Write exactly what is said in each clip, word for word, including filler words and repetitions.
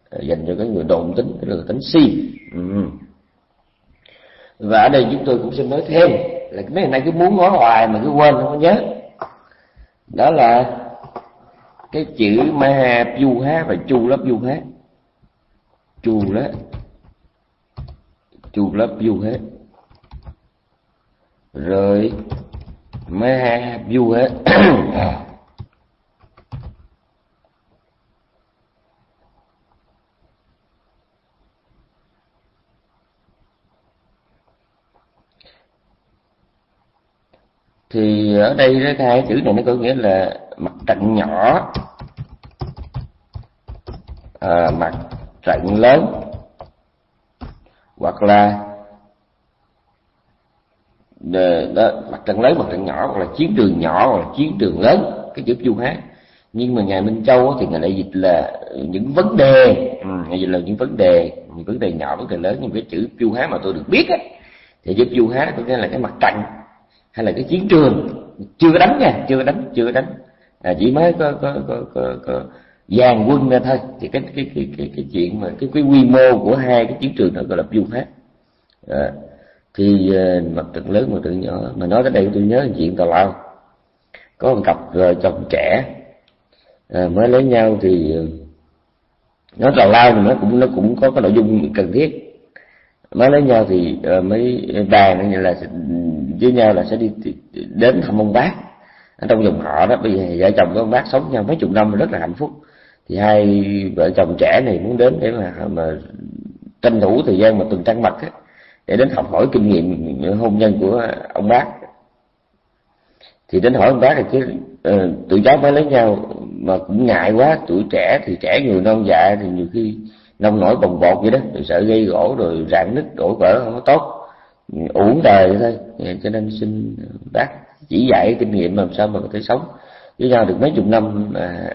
dành cho cái người độn tính, tức là tính si. Ừ. Và ở đây chúng tôi cũng xin nói thêm là mấy ngày nay cứ muốn nói hoài mà cứ quên không có nhớ. Đó là cái chữ Mahavyuha và Chulabvyuha. Chula Chulabvyuha rồi Mahavyuha. Thì ở đây cái hai chữ này nó có nghĩa là mặt trận nhỏ, à, mặt trận lớn, hoặc là đó, mặt trận lớn, mặt trận nhỏ, hoặc là chiến trường nhỏ, hoặc là chiến trường lớn, cái chữ Vyu Hát. Nhưng mà ngài Minh Châu thì ngài lại dịch là những vấn đề, ừ, ngài dịch là những vấn đề, những vấn đề nhỏ, vấn đề lớn. Nhưng cái chữ Vyu Hát mà tôi được biết á, thì chữ Vyu Hát có nghĩa là cái mặt trận hay là cái chiến trường, chưa có đánh nha, chưa có đánh, chưa có đánh, à, chỉ mới có có có có, có dàn quân ra thôi. Thì cái cái cái cái cái chuyện mà cái cái quy mô của hai cái chiến trường đó gọi là Vyu Hát. À, thì uh, mặt trận lớn, mặt trận nhỏ. Mà nói tới đây tôi nhớ chuyện tào lao, có một cặp uh, chồng trẻ uh, mới lấy nhau thì uh, nói tào lao thì nó cũng nó cũng có cái nội dung cần thiết. Mới lấy nhau thì uh, mới bàn như là với nhau là sẽ đi đến thăm ông bác ở trong dòng họ đó. Bây giờ vợ chồng của ông bác sống nhau mấy chục năm rất là hạnh phúc, thì hai vợ chồng trẻ này muốn đến để mà mà tranh thủ thời gian mà tuần trăng mật á, để đến học hỏi kinh nghiệm hôn nhân của ông bác. Thì đến hỏi ông bác là chứ uh, tụi cháu mới lấy nhau mà cũng ngại quá, tuổi trẻ thì trẻ người non dạ thì nhiều khi nông nổi bồng bột vậy đó, rồi sợ gây gỗ rồi rạn nứt đổ vỡ không có tốt, uổng đời thôi. Cho nên xin bác chỉ dạy kinh nghiệm làm sao mà có thể sống với nhau được mấy chục năm mà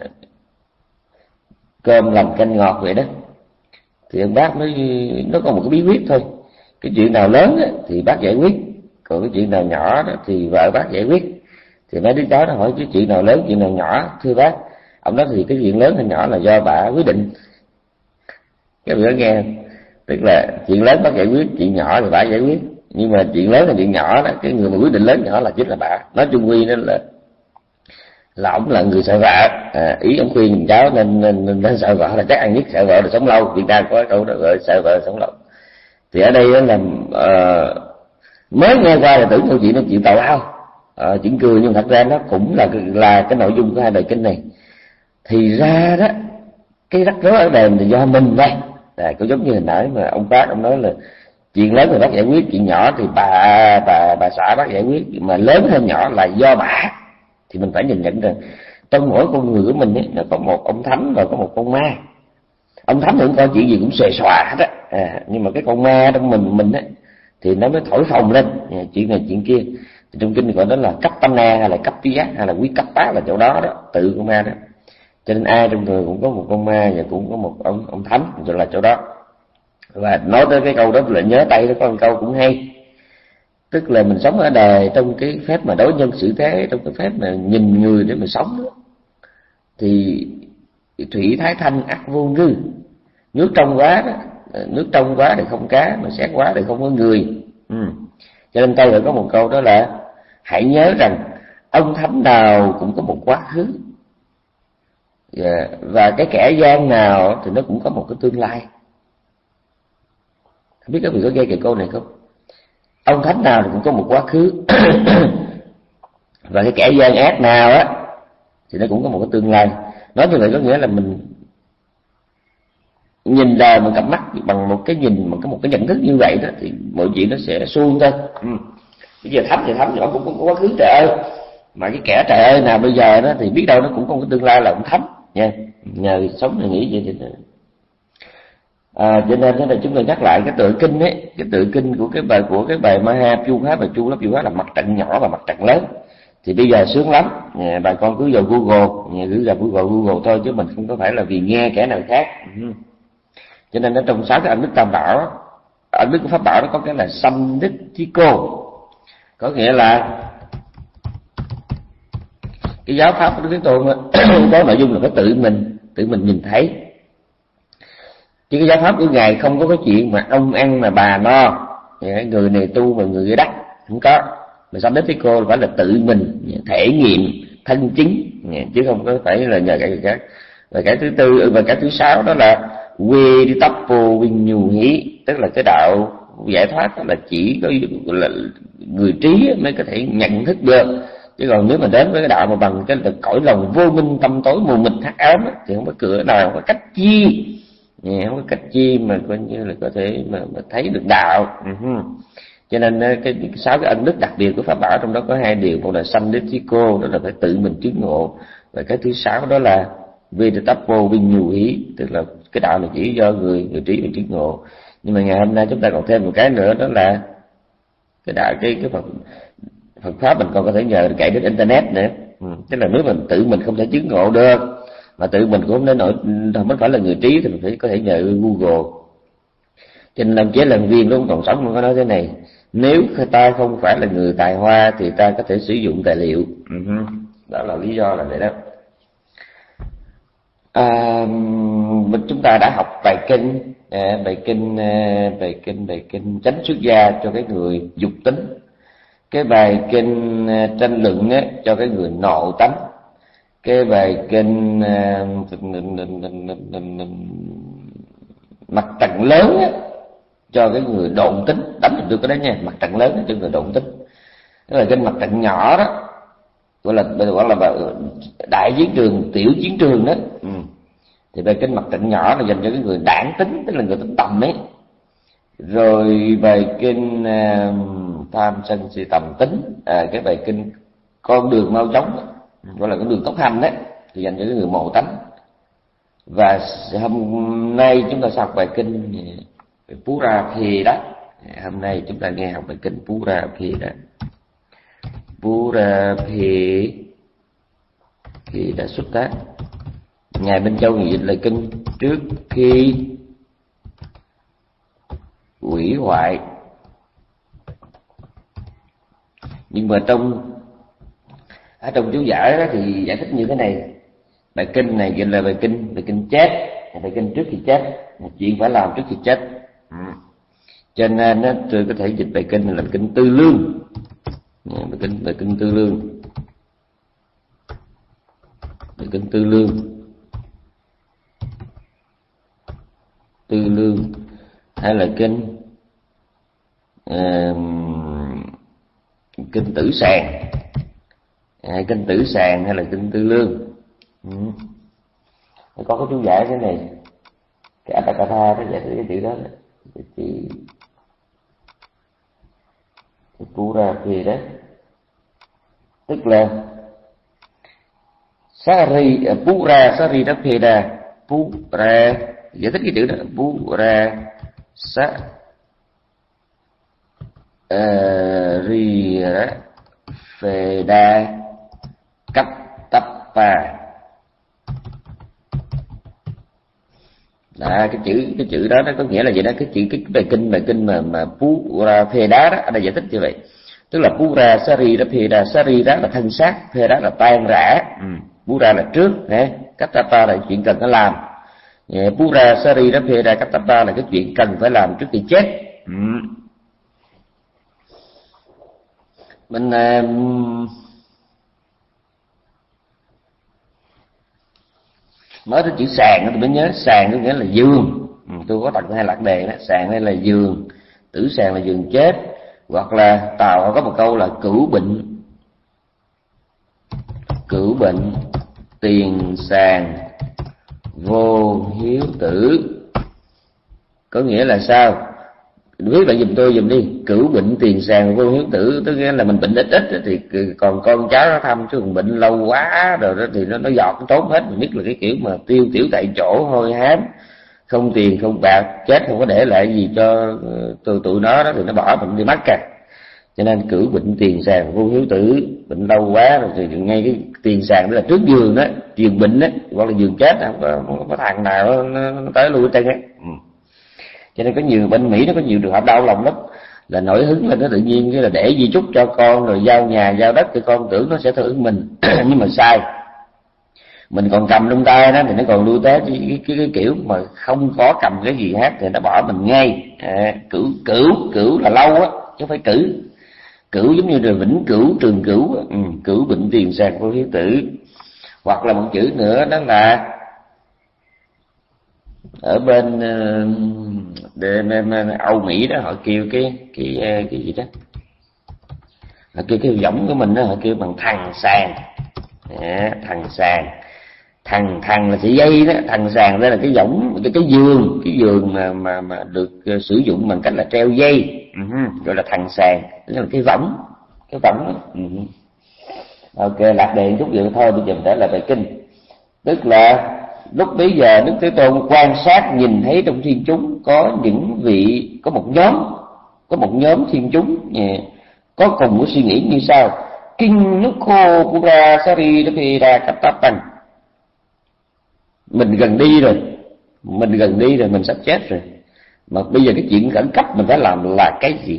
cơm lành canh ngọt vậy đó. Thì ông bác mới nó có một cái bí quyết thôi. Cái chuyện nào lớn á, thì bác giải quyết, còn cái chuyện nào nhỏ đó, thì vợ bác giải quyết. Thì mấy đứa cháu nó hỏi cái chuyện nào lớn, chuyện nào nhỏ, thưa bác. Ông nói thì cái chuyện lớn hay nhỏ là do bà quyết định. Các bạn nghe, tức là chuyện lớn bác giải quyết, chuyện nhỏ thì bà giải quyết. Nhưng mà chuyện lớn là chuyện nhỏ đó, cái người mà quyết định lớn nhỏ là chính là bà. Nói chung quy đó là là ổng là người sợ vợ, à, ý ổng khuyên cháu nên nên, nên nên sợ vợ là chắc ăn nhất, sợ vợ là sống lâu. Việt Nam có câu đó gọi sợ vợ sống lâu. Thì ở đây là uh, mới nghe qua là tưởng câu chuyện nó chuyện tào lao, uh, chuyện cười, nhưng thật ra nó cũng là là cái nội dung của hai bài kinh này. Thì ra đó cái rắc rối ở đây là do mình đây. À, cũng giống như hồi nãy mà ông bác ông nói là chuyện lớn thì bác giải quyết, chuyện nhỏ thì bà bà bà xã bác giải quyết, mà lớn hơn nhỏ là do bà. Thì mình phải nhìn nhận rằng trong mỗi con người của mình ấy, nó có một ông thánh và có một con ma. Ông thánh thì cũng coi chuyện gì cũng xòe xòa hết á, à, nhưng mà cái con ma trong mình mình ấy thì nó mới thổi phồng lên, à, chuyện này chuyện kia. Thì trong kinh gọi đó là cấp tâm na hay là cấp tí giác hay là quý cấp bá, là chỗ đó đó, tự con ma đó. Cho nên ai trong người cũng có một con ma và cũng có một ông ông thánh, rồi là chỗ đó. Và nói tới cái câu đó là nhớ tay đó có một câu cũng hay, tức là mình sống ở đời trong cái phép mà đối nhân xử thế, trong cái phép mà nhìn người để mà sống đó, thì thủy thái thanh ắt vô ngư. Nước trong quá đó, nước trong quá thì không cá, mà xét quá thì không có người. Ừ. Cho nên Tây lại có một câu đó là hãy nhớ rằng ông thánh nào cũng có một quá khứ, yeah. Và cái kẻ gian nào thì nó cũng có một cái tương lai. Không biết các vị có nghe cái câu này không? Ông thánh nào thì cũng có một quá khứ và cái kẻ gian ác nào á thì nó cũng có một cái tương lai. Nói như vậy có nghĩa là mình nhìn đời bằng cặp mắt, bằng một cái nhìn, bằng cái một cái nhận thức như vậy đó, thì mọi chuyện nó sẽ suông thôi. Ừ. Bây giờ thánh thì thánh thì nó cũng có quá khứ trời ơi, mà cái kẻ trời ơi nào bây giờ đó thì biết đâu nó cũng có một cái tương lai là ông thánh nha. Nhờ sống thì nghĩ vậy thì à, cho nên thế là chúng tôi nhắc lại cái tựa kinh ấy, cái tựa kinh của cái bài của cái bài Mahavyuha và Chulabvyuha là mặt trận nhỏ và mặt trận lớn. Thì bây giờ sướng lắm, à, bà con cứ vào Google, cứ vào Google Google thôi, chứ mình không có phải là vì nghe kẻ nào khác. Ừ. Cho nên ở trong sáu cái ân đức tam bảo, ân đức của pháp bảo nó có cái là Samditthiko, có nghĩa là cái giáo pháp của Đức Thế Tôn có nội dung là phải tự mình tự mình nhìn thấy. Chứ cái giáo pháp của Ngài không có cái chuyện mà ông ăn mà bà no, người này tu mà người kia đắc, không có. Mà Samdetthiko là phải là tự mình thể nghiệm thân chứng, chứ không có phải là nhờ cái gì khác. Và cái thứ tư và cái thứ sáu đó là Veditapo Vinyuhi, tức là cái đạo giải thoát, đó là chỉ có là người trí mới có thể nhận thức được. Chứ còn nếu mà đến với cái đạo mà bằng cái cõi lòng vô minh tâm tối mù mịt hắc ám thì không có cửa nào, không có cách chi, không có cách chi mà coi như là có thể mà, mà thấy được đạo. Uh-huh. Cho nên cái sáu cái ân đức đặc biệt của pháp bảo trong đó có hai điều, một là Samdetthiko, đó là phải tự mình chứng ngộ, và cái thứ sáu đó là Veditapo Vinyuhi, tức là cái đạo này chỉ do người người trí và chứng ngộ. Nhưng mà ngày hôm nay chúng ta còn thêm một cái nữa, đó là cái đạo cái cái Phật Phật pháp mình còn có thể nhờ cậy đến internet nữa. Ừ. Tức là nếu mình tự mình không thể chứng ngộ được, mà tự mình cũng không đến nỗi không phải là người trí, thì mình phải có thể nhờ Google. Cho nên làm chế làm viên lúc còn sống cũng có nói thế này: nếu ta không phải là người tài hoa thì ta có thể sử dụng tài liệu. Uh-huh. Đó là lý do là vậy đó. À, chúng ta đã học bài kinh, à, bài kinh, à, bài kinh, bài kinh chánh xuất gia cho cái người dục tính, cái bài kinh à, tranh luận á, cho cái người nộ tánh, cái bài kinh à, mặt trận lớn á, cho cái người độn tính. Đánh được cái đó nha, mặt trận lớn cho người độn tính. Cái là kinh mặt trận nhỏ đó, gọi là gọi là đại chiến trường, tiểu chiến trường đó. Ừ. Thì bài kinh mặt trận nhỏ là dành cho cái người đảng tính, tức là người tính tầm ấy. Rồi bài kinh uh, tham sân si tầm tính, à, cái bài kinh con đường mau chóng, gọi là con đường tốc hành đấy, thì dành cho cái người mộ tánh. Và hôm nay chúng ta sẽ học bài kinh Purabheda. Hôm nay chúng ta nghe học bài kinh Purabheda. Purabheda Sutta. Ngài Minh Châu dịch lời kinh trước khi hủy hoại. Nhưng mà trong ở trong chú giải đó thì giải thích như thế này: bài kinh này gọi là bài kinh bài kinh chết, bài kinh trước khi chết, chuyện phải làm trước khi chết. Ừ. Cho nên đó, tôi có thể dịch bài kinh này là bài kinh tư lương, bài kinh bài kinh tư lương, bài kinh tư lương, tư lương, hay là kinh uh, kinh tử sàng, à, kinh tử sàng hay là kinh tư lương. Ừ. Có cái chú giải thế này, cái Atthakatha nó giải thích cái chữ đó, cái chữ Purabheda, tức là Sari Pura Sarirabheda, Pura giải thích cái chữ đó, Pura Sa Sarirabheda Kattappa. Đó, cái chữ cái chữ đó nó có nghĩa là vậy đó. Cái chữ cái bài kinh bài kinh mà mà Purabheda đó, ở đây giải thích như vậy, tức là Pura Sarirabheda, Sarira là thân xác, Pheda là tan rã, ừ. Pura là trước, Kattappa là chuyện cần phải làm. Pura Sarirabheda Kattappa là cái chuyện cần phải làm trước khi chết. Ừ. Mình uh, nói tới chữ sàng tôi mới nhớ, sàng có nghĩa là giường. Ừ, tôi có tặng hai lạc đề đó, sàng đây là giường, tử sàng là giường chết, hoặc là Tàu có một câu là cửu bệnh, cửu bệnh tiền sàng vô hiếu tử. Có nghĩa là sao? Quý bạn giùm tôi giùm đi. Cửu bệnh tiền sàng vô hiếu tử, tức nghĩa là mình bệnh ít ít thì còn con cháu nó thăm, chứ còn bệnh lâu quá rồi đó thì nó nó giọt nó trốn hết. Mình biết là cái kiểu mà tiêu tiểu tại chỗ, hôi hám, không tiền không bạc, chết không có để lại gì cho tụi tụi nó đó thì nó bỏ mình đi mất cả. Cho nên cửu bệnh tiền sàng vô hiếu tử, bệnh lâu quá rồi thì ngay cái tiền sàng đó là trước giường đó, giường bệnh đó, hoặc là giường chết, không có, không có thằng nào nó, nó tới lui hết trơn á. Ừ. Cho nên có nhiều bên Mỹ nó có nhiều trường hợp đau lòng lắm, là nổi hứng lên nó tự nhiên cái là để di chúc cho con rồi giao nhà giao đất thì con tưởng nó sẽ theo ứng mình nhưng mà sai. Mình còn cầm trong tay đó thì nó còn lưu tới cái, cái, cái, cái kiểu mà không có cầm cái gì hết thì nó bỏ mình ngay. À, cửu cửu cửu là lâu á, chứ không phải cử. Cửu giống như là vĩnh cửu, trường cửu, ừ, cửu bệnh tiền sàng vô hiếu tử. Hoặc là một chữ nữa đó là ở bên uh, Âu Mỹ đó họ kêu cái cái cái gì đó, họ kêu cái võng của mình đó, họ kêu bằng thằng sàn. À, thằng sàn, thằng thằng là sợi dây đó, thằng sàn đây là cái võng, cái cái giường, cái giường mà mà mà được uh, sử dụng bằng cách là treo dây, uh-huh, gọi là thằng sàn, tức là cái võng, cái võng. Uh-huh. Ok, lạc đề chút vậy thôi, bây giờ mình trở lại bài kinh. Tức là lúc bấy giờ Đức Thế Tôn quan sát nhìn thấy trong thiên chúng có những vị, có một nhóm, có một nhóm thiên chúng có cùng một suy nghĩ như sau: kinh nước khô pura sari ra kaptapan. Mình gần đi rồi, mình gần đi rồi, mình sắp chết rồi, mà bây giờ cái chuyện khẩn cấp mình phải làm là cái gì?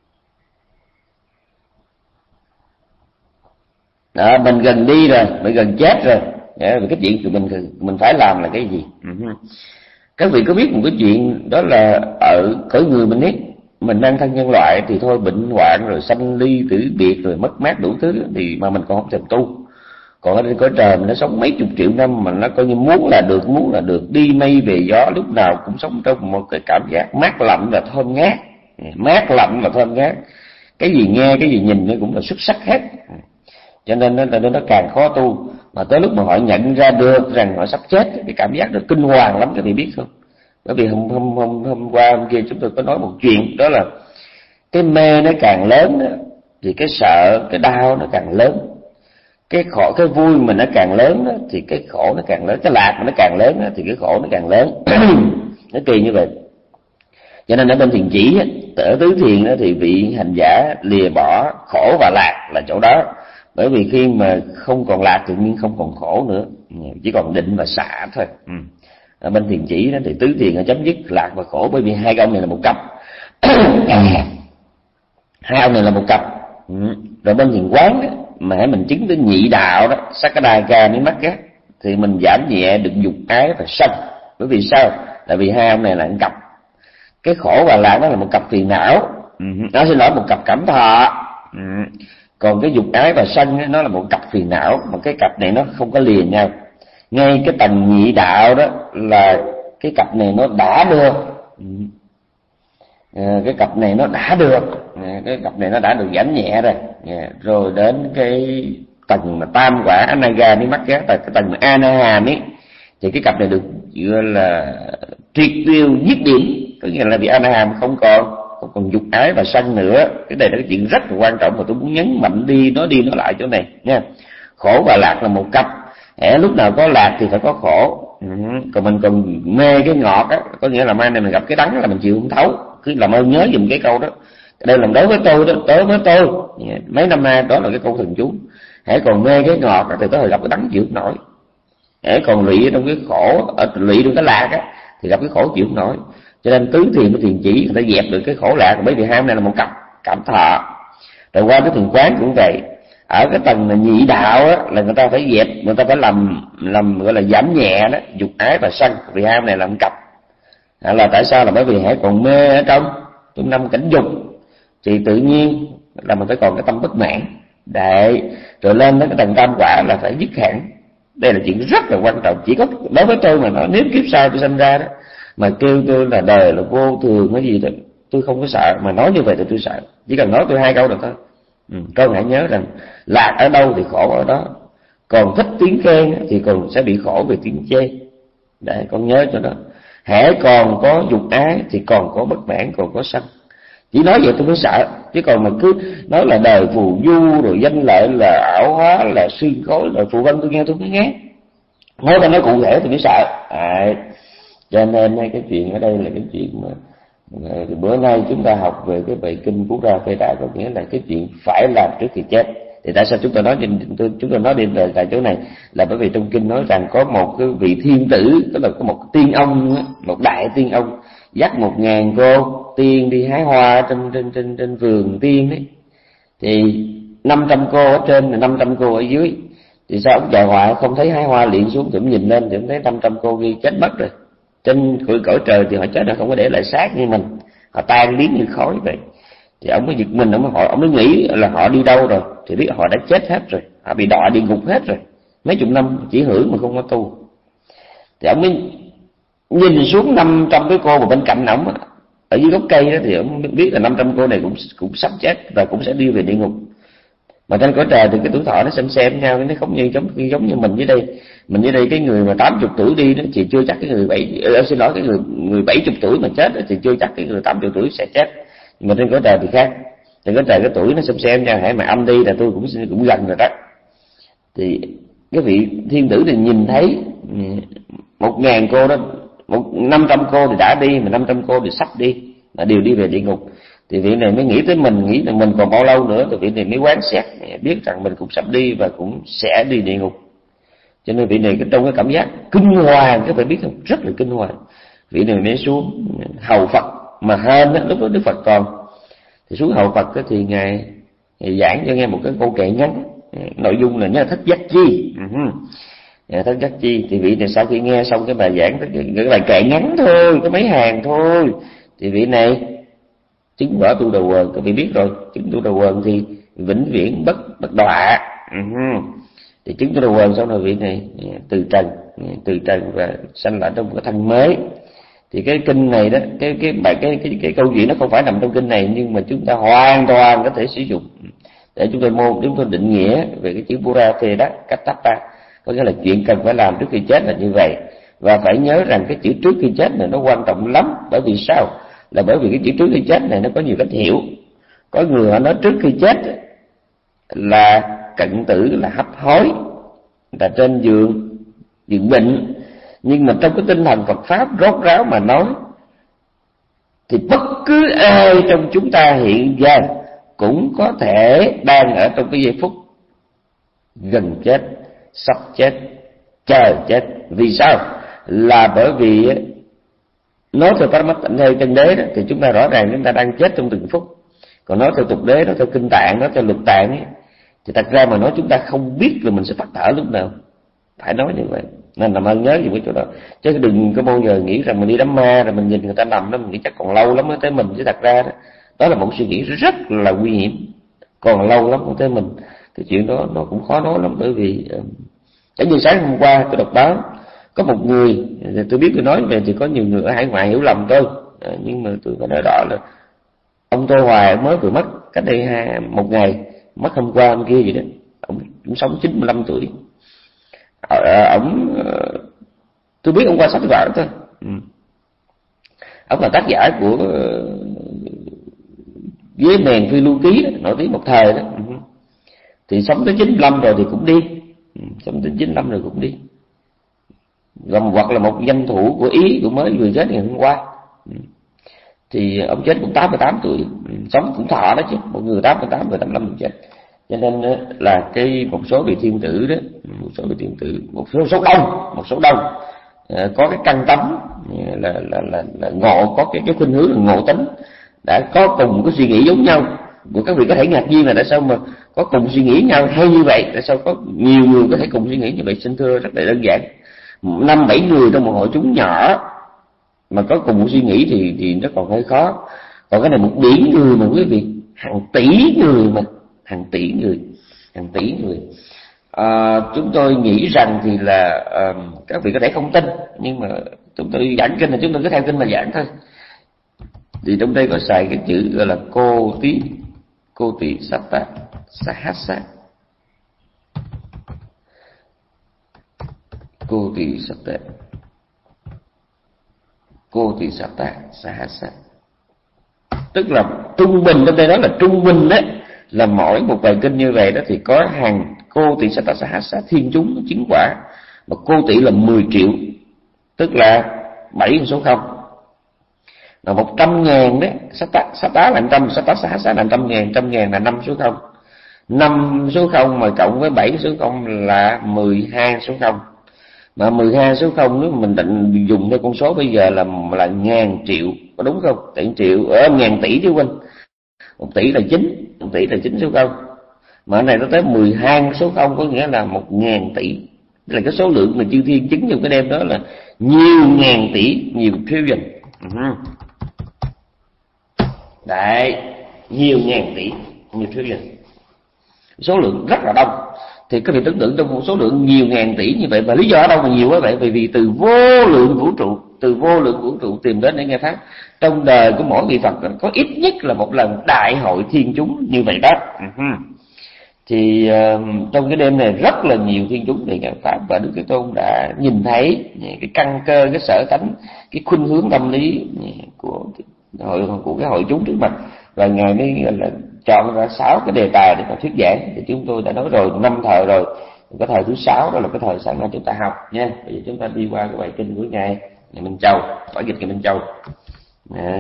Đó, mình gần đi rồi, mình gần chết rồi, yeah, cái chuyện của mình mình phải làm là cái gì? Uh-huh. Các vị có biết một cái chuyện đó là ở cõi người mình ấy, mình đang thân nhân loại thì thôi bệnh hoạn rồi sanh ly tử biệt rồi mất mát đủ thứ thì mà mình còn không thèm tu. Còn ở trên cõi trời mình nó sống mấy chục triệu năm mà nó coi như muốn là được, muốn là được, đi mây về gió, lúc nào cũng sống trong một cái cảm giác mát lạnh và thơm ngát, mát lạnh và thơm ngát. Cái gì nghe, cái gì nhìn nó cũng là xuất sắc hết. Cho nên nó, nó, nó càng khó tu. Mà tới lúc mà họ nhận ra được rằng họ sắp chết, cái cảm giác nó kinh hoàng lắm, các vị biết không? Bởi vì hôm, hôm, hôm, hôm qua hôm kia chúng tôi có nói một chuyện, đó là cái mê nó càng lớn đó, thì cái sợ, cái đau nó càng lớn. Cái khổ, cái vui mình nó càng lớn đó, thì cái khổ nó càng lớn. Cái lạc mà nó càng lớn đó, thì cái khổ nó càng lớn. Nó kỳ như vậy. Cho nên ở bên thiền chỉ, ở tứ thiền đó, thì vị hành giả lìa bỏ khổ và lạc là chỗ đó. Bởi vì khi mà không còn lạc tự nhiên không còn khổ nữa, chỉ còn định và xả thôi. Ừ. Ở bên thiền chỉ đó thì tứ thiền là chấm dứt lạc và khổ, bởi vì hai ông này là một cặp. Hai ông này là một cặp. Ừ. Rồi bên thiền quán đó, mà hãy mình chứng đến nhị đạo đó, Sakadaka ní mắt á, thì mình giảm nhẹ được dục ái và sân. Bởi vì sao? Là vì hai ông này là một cặp. Cái khổ và lạc đó là một cặp phiền não. Ừ. Nó xin lỗi, một cặp cảm thọ. Ừ. Còn cái dục ái và sân ấy, nó là một cặp phiền não, mà cái cặp này nó không có liền nhau. Ngay cái tầng nhị đạo đó là cái cặp này nó đã được, à, cái cặp này nó đã được, à, cái cặp này nó đã được giảm nhẹ rồi, à, rồi đến cái tầng mà tam quả anaga ní mắt á, cái tầng mà anaham ấy, thì cái cặp này được gọi là triệt tiêu dứt điểm, có nghĩa là vì anaham không còn không còn dục ái và sân nữa. Cái này là cái chuyện rất là quan trọng mà tôi muốn nhấn mạnh đi nói đi nói lại chỗ này nha. Khổ và lạc là một cặp. Hễ lúc nào có lạc thì phải có khổ. Ừ. Còn mình còn mê cái ngọt á, có nghĩa là mai này mình gặp cái đắng là mình chịu không thấu. Cứ làm ơn nhớ dùm cái câu đó. Đây là đối với tôi đó, đối với tôi. Mấy năm nay đó là cái câu thần chú. Hễ còn mê cái ngọt thì tới hồi gặp cái đắng chịu không nổi. Hễ còn lụy trong cái khổ, ở lụy trong cái lạc á, thì gặp cái khổ chịu không nổi. Cho nên tứ thiền với thiền chỉ người ta dẹp được cái khổ lạc, bởi vì hai này là một cặp cảm thọ. Rồi qua cái thiền quán cũng vậy. Ở cái tầng là nhị đạo á, là người ta phải dẹp, người ta phải làm làm gọi là giảm nhẹ đó, dục ái và sân, vì hai này là một cặp. À, là tại sao? Là bởi vì hãy còn mê ở trong trong năm cảnh dục thì tự nhiên là mình phải còn cái tâm bất mãn. Đấy, rồi lên đến cái tầng tam quả là phải dứt hẳn. Đây là chuyện rất là quan trọng. Chỉ có đối với tôi mà nói, nếu kiếp sau tôi sinh ra đó mà kêu tôi là đời là vô thường cái gì đó, tôi không có sợ. Mà nói như vậy thì tôi sợ. Chỉ cần nói tôi hai câu được thôi. Ừ, con hãy nhớ rằng lạc ở đâu thì khổ ở đó. Còn thích tiếng khen thì còn sẽ bị khổ về tiếng chê. Để con nhớ cho đó. Hễ còn có dục ái thì còn có bất mãn, còn có sân. Chỉ nói vậy tôi mới sợ. Chứ còn mà cứ nói là đời phù du rồi danh lợi là ảo hóa, là suy khối, là phù vân, tôi nghe tôi mới ghét. Nói ta nói cụ thể tôi mới sợ. À, cho nên cái chuyện ở đây là cái chuyện mà bữa nay chúng ta học về cái bài kinh Pura Veda, có nghĩa là cái chuyện phải làm trước khi chết. Thì tại sao chúng ta nói chúng ta nói đi về tại chỗ này là bởi vì trong kinh nói rằng có một cái vị thiên tử, tức là có một tiên ông, một đại tiên ông dắt một ngàn cô tiên đi hái hoa trên trên trên trên vườn tiên ấy, thì năm trăm cô ở trên và năm trăm cô ở dưới. Thì sao ông chờ hoài không thấy hái hoa liền xuống, thì ông nhìn lên thì ông thấy năm trăm cô ghi chết mất rồi. Trên cõi cõi trời thì họ chết rồi, không có để lại xác như mình, họ tan biến như khói vậy. Thì ông mới giật mình, ông mới hỏi, ông mới nghĩ là họ đi đâu rồi, thì biết họ đã chết hết rồi, họ bị đọa địa ngục hết rồi, mấy chục năm chỉ hưởng mà không có tu. Thì ông mới nhìn xuống năm trăm cái cô mà bên cạnh ông ở dưới gốc cây đó, thì ông biết là năm trăm cô này cũng cũng sắp chết và cũng sẽ đi về địa ngục. Mà trên cõi trời thì cái tuổi thọ nó xem xem nhau, nó không như giống giống như mình dưới đây. Mình dưới đây cái người mà tám mươi tuổi đi đó thì chưa chắc cái người bảy ờ, xin lỗi cái người người bảy mươi tuổi mà chết đó, thì chưa chắc cái người tám mươi tuổi sẽ chết. Nhưng mà trên cõi trời thì khác. Trên cõi trời cái tuổi nó xem xem nhau, hãy mà âm đi là tôi cũng cũng gần rồi đó. Thì cái vị thiên tử thì nhìn thấy một ngàn cô đó, một năm trăm cô thì đã đi, mà năm trăm cô thì sắp đi, là đều đi về địa ngục. Thì vị này mới nghĩ tới mình, nghĩ là mình còn bao lâu nữa, thì vị này mới quán xét, biết rằng mình cũng sắp đi và cũng sẽ đi địa ngục. Cho nên vị này trong cái cảm giác kinh hoàng, các bạn biết không, rất là kinh hoàng. Vị này mới xuống hầu Phật, mà hên đó, lúc đó Đức Phật còn, thì xuống hầu Phật đó, thì ngài, ngài giảng cho nghe một cái câu kệ ngắn, nội dung là nhớ thất giác chi. Uh-huh. Thất giác chi. Thì vị này sau khi nghe xong cái bài giảng, cái bài kệ ngắn thôi, có mấy hàng thôi, thì vị này chứng quả tu đầu quần. Các vị biết rồi, chứng tu đầu quần thì vĩnh viễn bất bất đọa. Uh-huh. Thì chứng tu đầu quần sau này vị này từ trần, từ trần và sanh lại trong cái thân mới. Thì cái kinh này đó, cái cái bài cái cái cái câu chuyện nó không phải nằm trong kinh này, nhưng mà chúng ta hoàn toàn có thể sử dụng để chúng tôi mô chúng tôi định nghĩa về cái chữ Pura Thê đó, cách tách ra, có nghĩa là chuyện cần phải làm trước khi chết là như vậy. Và phải nhớ rằng cái chữ trước khi chết này nó quan trọng lắm. Bởi vì sao? Là bởi vì cái chữ trước khi chết này nó có nhiều cách hiểu. Có người họ nói trước khi chết là cận tử, là hấp hối, là trên giường giường bệnh. Nhưng mà trong cái tinh thần Phật pháp rốt ráo mà nói, thì bất cứ ai trong chúng ta hiện giờ cũng có thể đang ở trong cái giây phút gần chết, sắp chết, chờ chết. Vì sao? Là bởi vì nói theo pháp mắt tịnh hay chân đế đó, thì chúng ta rõ ràng chúng ta đang chết trong từng phút. Còn nói theo tục đế, nói theo kinh tạng, nói theo luật tạng ấy, thì thật ra mà nói chúng ta không biết là mình sẽ phát thở lúc nào. Phải nói như vậy. Nên làm ơn nhớ về cái chỗ đó. Chứ đừng có bao giờ nghĩ rằng mình đi đám ma rồi mình nhìn người ta nằm đó, mình nghĩ chắc còn lâu lắm mới tới mình. Chứ thật ra đó, đó là một suy nghĩ rất là nguy hiểm. Còn lâu lắm mới tới mình. Cái chuyện đó nó cũng khó nói lắm. Bởi vì chẳng như sáng hôm qua tôi đọc báo, có một người, tôi biết tôi nói về thì có nhiều người ở hải ngoại hiểu lầm tôi, nhưng mà tôi phải nói rõ là ông Tô Hoài mới vừa mất cách đây hai, một ngày, mất hôm qua hôm kia vậy đó. Ông cũng sống chín mươi lăm tuổi. Ông tôi biết ông qua sách vở thôi. Ừ. Ông là tác giả của Ghế Mèn Phi Lưu Ký đó, nổi tiếng một thời đó. Ừ. Thì sống tới chín mươi lăm rồi thì cũng đi. Ừ. Sống tới chín mươi lăm rồi cũng đi. Còn hoặc là một danh thủ của Ý cũng mới vừa chết ngày hôm qua. Ừ. Thì ông chết cũng tám mươi tám tuổi. Ừ. Sống cũng thọ đó chứ. Một người tám mươi tám, người tám mươi lăm chết. Cho nên là cái một số vị thiên tử đó, một số vị thiên tử, một số số đông, một số đông có cái căn tánh là là là, là ngộ, có cái cái khuynh hướng là ngộ tính, đã có cùng cái suy nghĩ giống nhau. Của các vị có thể ngạc nhiên là tại sao mà có cùng suy nghĩ nhau hay như vậy, tại sao có nhiều người có thể cùng suy nghĩ như vậy? Xin thưa rất là đơn giản, năm bảy người trong một hội chúng nhỏ mà có cùng một suy nghĩ thì thì nó còn hơi khó. Còn cái này một biển người mà quý vị, hàng tỷ người mà hàng tỷ người, hàng tỷ người. À, chúng tôi nghĩ rằng thì là à, các vị có thể không tin, nhưng mà chúng tôi giảng kinh là chúng tôi cứ theo kinh mà giảng thôi. Thì trong đây có xài cái chữ gọi là cô tí, cô tỷ satta sahasa, cô tỷ satta, cô tỷ satta sahasa, tức là trung bình. Trong đây đó là trung bình đấy, là mỗi một bài kinh như vậy đó thì có hàng cô tỷ satta sahasa thiên chúng chứng quả. Mà cô tỷ là mười triệu, tức là bảy số không. Là một trăm ngàn đấy, satta là trăm, satta sahasa là trăm ngàn, trăm ngàn là năm số không. Năm số không mà cộng với bảy số không là mười hai số không. Mà mười hai số không nếu mình định dùng theo con số bây giờ là là ngàn triệu, có đúng không? Tỷ triệu, ở ngàn tỷ chứ quên. Một tỷ là chín, một tỷ là chín số không. mà cái này nó tới mười hai số không, có nghĩa là một ngàn tỷ. Tức là cái số lượng mà chư thiên chứng trong cái đêm đó là nhiều ngàn tỷ, nhiều trillion. Đấy, nhiều ngàn tỷ, nhiều trillion, số lượng rất là đông. Thì các vị tưởng tượng trong một số lượng nhiều ngàn tỷ như vậy, và lý do ở đâu mà nhiều quá vậy? Bởi vì từ vô lượng vũ trụ, từ vô lượng vũ trụ tìm đến để nghe pháp. Trong đời của mỗi vị Phật có ít nhất là một lần đại hội thiên chúng như vậy đó. Thì uh, trong cái đêm này rất là nhiều thiên chúng để nghe pháp, và Đức Thế Tôn đã nhìn thấy cái căn cơ, cái sở tánh, cái khuynh hướng tâm lý của hội của cái hội chúng trước mặt, và ngài mới là chọn ra sáu cái đề tài để mà thuyết giảng. Thì chúng tôi đã nói rồi, năm thời rồi, cái thời thứ sáu đó là cái thời sáng nay chúng ta học nha. Bây giờ chúng ta đi qua cái bài kinh của ngài ngài Minh Châu, bản dịch ngài Minh Châu. Đó.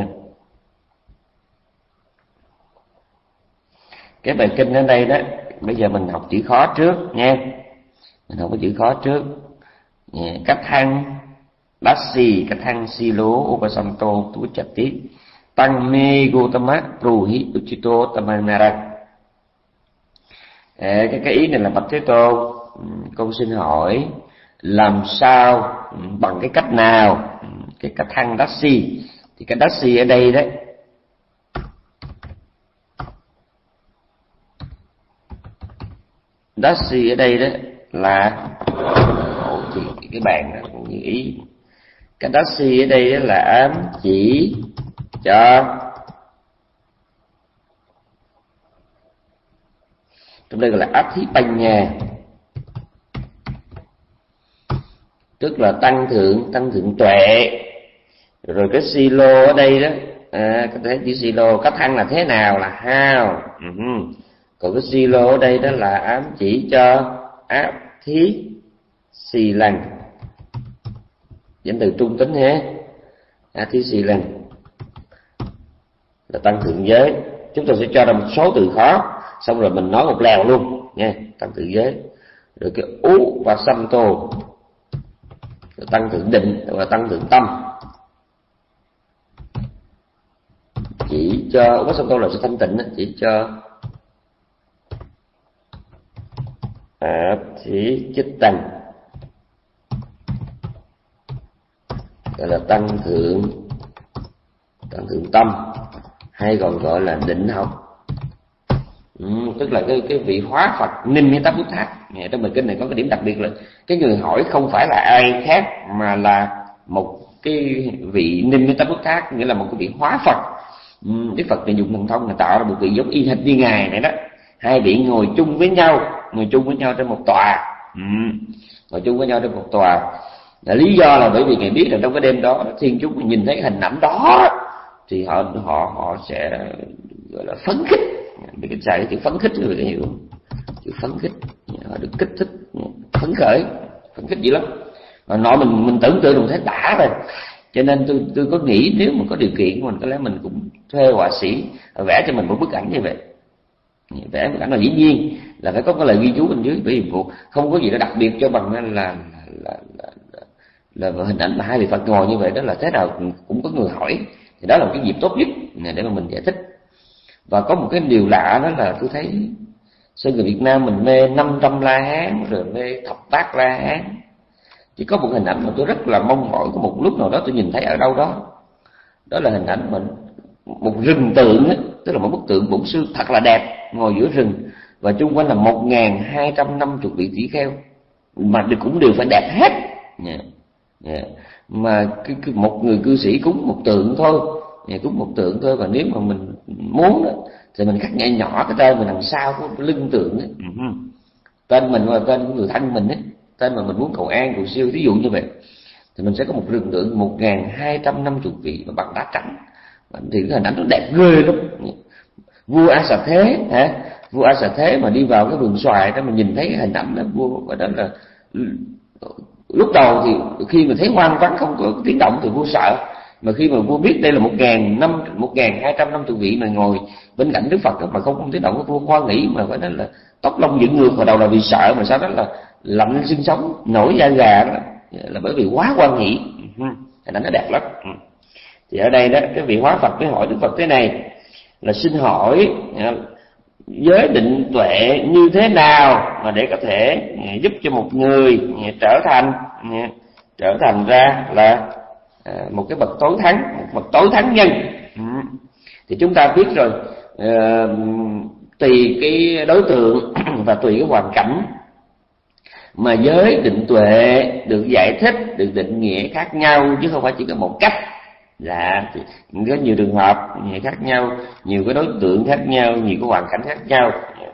Cái bài kinh ở đây đó, bây giờ mình học chữ khó trước nha. Mình học cái chữ khó trước. Cách thăng Dassi, cách thăng Silo Upasanto Tuchati Tăng Me Gotama Pruhi Uchito Tamanara. Cái cái ý này là bạch Thế Tôn, con xin hỏi làm sao, bằng cái cách nào, cái cách thăng Dassi. Thì cái Dassi ở đây đấy, Dassi ở đây đó là ồ, thì cái bàn này cũng như ý. Cái Dassi ở đây đó là ám chỉ cho trong đây gọi là Athipanya, tức là tăng thượng, tăng thượng tuệ. Rồi cái silo ở đây đó, à, cái chữ silo, cách thăng là thế nào, là how. Uh-huh. Còn cái silo ở đây đó là ám chỉ cho áp thí xì lần, danh từ trung tính ha. Áp thí xì lần là tăng thượng giới. Chúng ta sẽ cho ra một số từ khó, xong rồi mình nói một lèo luôn nha. Tăng thượng giới. Rồi cái ú và xăm tô là tăng thượng định và tăng thượng tâm, chỉ cho ú và xăm tô là sự thanh tịnh, chỉ cho áp thí chích tăng, gọi là tăng thượng, tăng thượng tâm, hay còn gọi là định học. Ừ, tức là cái cái vị hóa Phật Nimitabutthát. Trong bài kinh này có cái điểm đặc biệt là cái người hỏi không phải là ai khác, mà là một cái vị Nimitabutthát, nghĩa là một cái vị hóa Phật. Ừ, Đức Phật này dùng thần thông là tạo ra một vị giống y hệt như ngài này đó. Hai vị ngồi chung với nhau, ngồi chung với nhau trên một tòa. Ừ, ngồi chung với nhau trên một tòa. Là lý do là bởi vì ngài biết rằng trong cái đêm đó thiên chúng nhìn thấy hình ảnh đó thì họ họ họ sẽ gọi là phấn khích. Để cái xài cái chữ phấn khích rồi cái hiểu, chữ phấn khích, họ được kích thích, phấn khởi, phấn khích dữ lắm. Và nội mình mình tưởng tượng mình thấy đã rồi. Cho nên tôi tôi có nghĩ nếu mà có điều kiện mình có lẽ mình cũng thuê họa sĩ vẽ cho mình một bức ảnh như vậy. Vẽ bức ảnh là dĩ nhiên là phải có cái lời ghi chú bên dưới, bởi vì không có gì đó đặc biệt cho bằng là là là, là, là, là hình ảnh mà hai vị Phật ngồi như vậy, đó là thế nào cũng có người hỏi, thì đó là một cái dịp tốt nhất để mà mình giải thích. Và có một cái điều lạ đó là tôi thấy Sơn người Việt Nam mình mê năm trăm La Hán, rồi mê thập bát La Hán. Chỉ có một hình ảnh mà tôi rất là mong mỏi, có một lúc nào đó tôi nhìn thấy ở đâu đó, đó là hình ảnh mình một rừng tượng ấy, tức là một bức tượng bổn sư thật là đẹp ngồi giữa rừng, và chung quanh là một nghìn hai trăm năm mươi vị tỷ kheo, mà cũng đều phải đẹp hết. Yeah. Yeah. Mà cái, cái, một người cư sĩ cúng một tượng thôi, yeah, cúng một tượng thôi, và nếu mà mình muốn đó, thì mình khắc nhẹ nhỏ cái tên mình đằng sau của lưng tượng ấy. Uh-huh. Tên mình và tên của người thân mình ấy, tên mà mình muốn cầu an cầu siêu, ví dụ như vậy, thì mình sẽ có một rừng tượng một nghìn hai trăm năm mươi vị mà bằng đá trắng, thì cái hình ảnh nó đẹp ghê lắm. Vua A Xà Thế hả? Vua A Xà Thế mà đi vào cái vườn xoài đó, mình nhìn thấy cái hình ảnh đó, vua và đó là lúc đầu thì khi mà thấy hoang vắng không có tiếng động thì vua sợ, mà khi mà vua biết đây là một nghìn năm một nghìn hai trăm năm mươi vị mà ngồi bên cạnh Đức Phật mà không có tiếng động, vua hoan nghĩ mà phải nói là tóc lông dựng ngược, vào đầu là vì sợ, mà sau đó là lạnh xương sống, nổi da gà đó, là bởi vì quá hoan nghĩ. Hình ảnh nó đẹp lắm. Thì ở đây đó, cái vị hóa Phật mới hỏi Đức Phật thế này là xin hỏi giới định tuệ như thế nào mà để có thể giúp cho một người trở thành trở thành ra là một cái bậc tối thắng, một bậc tối thắng nhân. Thì chúng ta biết rồi, tùy cái đối tượng và tùy cái hoàn cảnh mà giới định tuệ được giải thích, được định nghĩa khác nhau, chứ không phải chỉ có một cách. Dạ, thì có nhiều trường hợp khác nhau, nhiều cái đối tượng khác nhau, nhiều cái hoàn cảnh khác nhau.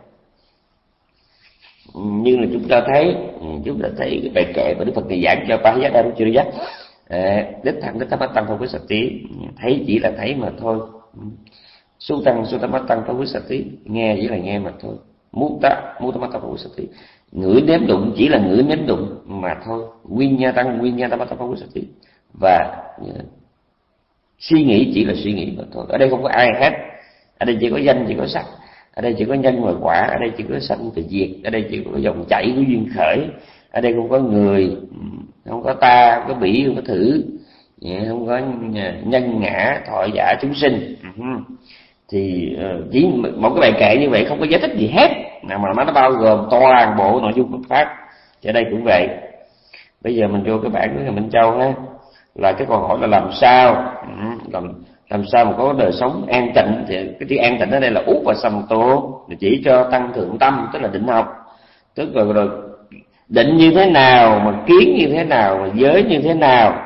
Nhưng là chúng ta thấy, chúng ta thấy cái bài kệ mà Đức Phật này giảng cho Pahayadharachariya, đích thẳng đích tháp tăng không có sạch tí, thấy chỉ là thấy mà thôi. Su tăng su tam tăng không có sạch tí, nghe chỉ là nghe mà thôi. Mút tá mút tam tăng không có sạch tí, ngửi nếm đụng chỉ là ngửi nếm đụng mà thôi. Nguyên nha tăng nguyên nha tam tăng không có sạch tí, và suy nghĩ chỉ là suy nghĩ mà thôi. Ở đây không có ai hết, ở đây chỉ có danh, chỉ có sắc, ở đây chỉ có nhân và quả, ở đây chỉ có sanh và diệt, ở đây chỉ có dòng chảy của duyên khởi, ở đây không có người, không có ta, không có bỉ, không có thử, không có nhân ngã thọ giả chúng sinh. Thì chỉ một cái bài kệ như vậy không có giải thích gì hết, nào mà nó bao gồm toàn bộ nội dung Phật pháp. Thì ở đây cũng vậy. Bây giờ mình vô cái bản của Ngài Minh Châu ha, là cái câu hỏi là làm sao làm làm sao mà có đời sống an tịnh. Thì cái chữ an tịnh ở đây là út và sầm tô, chỉ cho tăng thượng tâm, tức là định học, tức là rồi định như thế nào, mà kiến như thế nào, mà giới như thế nào.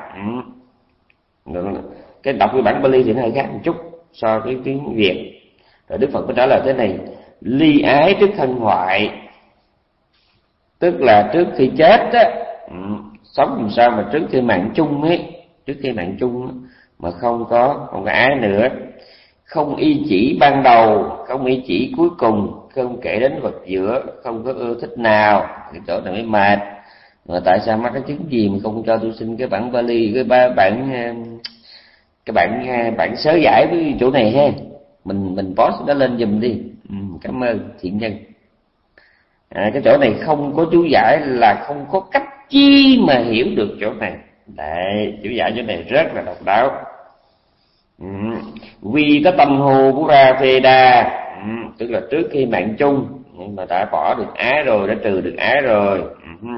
Cái đọc cái bản Pali thì nó hơi khác một chút so với tiếng Việt. Rồi Đức Phật có trả lời thế này: ly ái trước thân hoại, tức là trước khi chết á, sống làm sao mà trước khi mạng chung ấy, trước khi mạng chung mà không có không có ái nữa, không y chỉ ban đầu, không y chỉ cuối cùng, không kể đến vật giữa, không có ưa thích nào. Cái chỗ này mới mệt. Mà tại sao mắc cái chứng gì mà không cho tôi xin cái bản Pali, cái ba bản cái bản bản sớ giải với chỗ này ha, mình mình post nó lên giùm đi. Ừ, cảm ơn thiện nhân. À, cái chỗ này không có chú giải là không có cách chi mà hiểu được chỗ này. Đấy, chú giải chỗ này rất là độc đáo. Vì có tâm hồ của ra phê đa, ừ, tức là trước khi mạng chung nhưng mà đã bỏ được ái rồi, đã trừ được ái rồi. Ừ.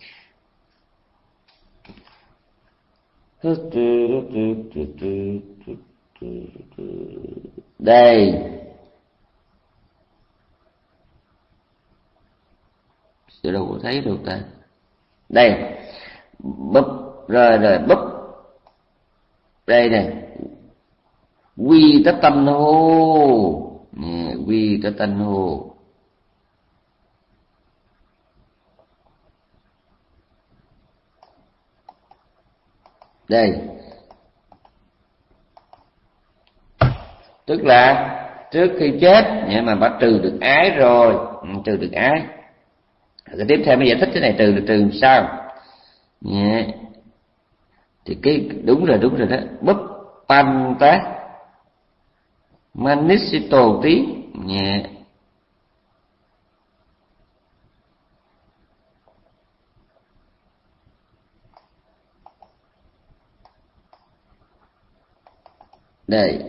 Đây, sự đâu có thấy được ta. Đây, búp rồi rồi búp. Đây nè, quy tất tân hô, quy tất tân hô. Đây, tức là trước khi chết nhưng mà đã trừ được ái rồi, trừ được ái. Rồi tiếp theo mới giải thích cái này trừ là trừ làm sao. Yeah. Thì cái đúng rồi đúng rồi đó, búp pan tá manisito tí. Yeah. Đây,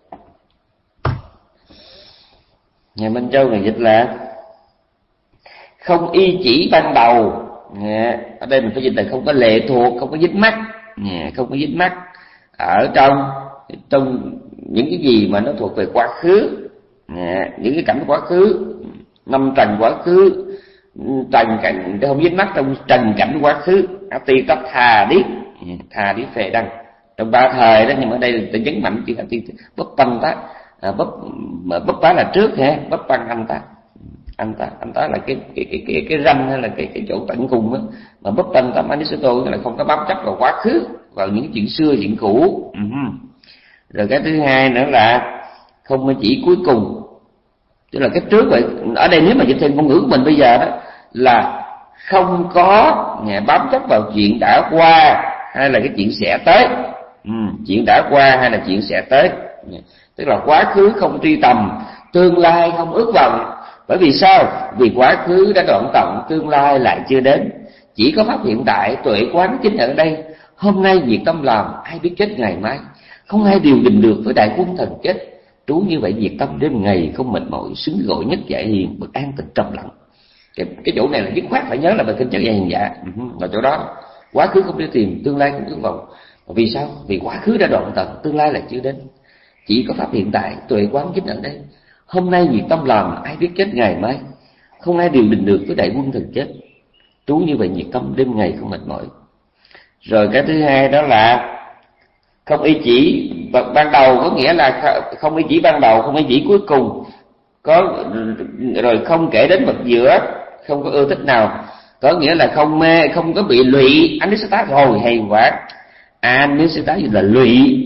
Nhà Minh Châu này dịch là không y chỉ ban đầu. Ở đây mình phải dịch là không có lệ thuộc, không có dính mắc, không có dính mắc ở trong trong những cái gì mà nó thuộc về quá khứ, những cái cảnh quá khứ, năm trần quá khứ, trần cảnh không dính mắc trong trần cảnh quá khứ. Ti tất thà điếc, thà điếc phệ đăng trong ba thời đó. Nhưng mà ở đây tôi nhấn mạnh chữ ti bấp băng tá, bấp bấp tá là trước ha, bấp băng anh ta. Anh ta anh ta là cái cái cái cái cái ranh hay là cái cái chỗ tận cùng á, mà bấp banh tam Aristotle là không có bám chấp vào quá khứ, vào những chuyện xưa chuyện cũ. Uh-huh. Rồi cái thứ hai nữa là không chỉ cuối cùng, tức là cái trước vậy. Ở đây nếu mà dịch thêm ngôn ngữ của mình bây giờ đó là không có nhà bám chấp vào chuyện đã qua hay là cái chuyện sẽ tới. Ừ, chuyện đã qua hay là chuyện sẽ tới, tức là quá khứ không truy tầm, tương lai không ước vọng. Bởi vì sao? Vì quá khứ đã đoạn tận, tương lai lại chưa đến. Chỉ có pháp hiện tại, tuệ quán chính ở đây. Hôm nay việc tâm làm, ai biết chết ngày mai. Không ai điều đình được với đại quân thần chết. Trú như vậy diệt tâm đêm ngày không mệt mỏi, xứng gọi nhất giải hiền, bậc an tịnh trầm lặng. Cái, cái chỗ này là dứt khoát phải nhớ là bài kinh Chất Giải Hiền Giả. Và chỗ đó quá khứ không đi tìm, tương lai không hướng vọng. Vì sao? Vì quá khứ đã đoạn tận, tương lai là chưa đến. Chỉ có pháp hiện tại, tuệ quán chính ở đây. Hôm nay nhiệt tâm làm, ai biết chết ngày mai. Không ai điều định được với đại quân thần chết. Trú như vậy nhiệt tâm đêm ngày không mệt mỏi. Rồi cái thứ hai đó là không ý chỉ ban đầu, có nghĩa là không ý chỉ ban đầu, không ý chỉ cuối cùng. Có rồi không kể đến vật giữa, không có ưa thích nào. Có nghĩa là không mê, không có bị lụy. Anisata rồi hay quá. Anisata là lụy.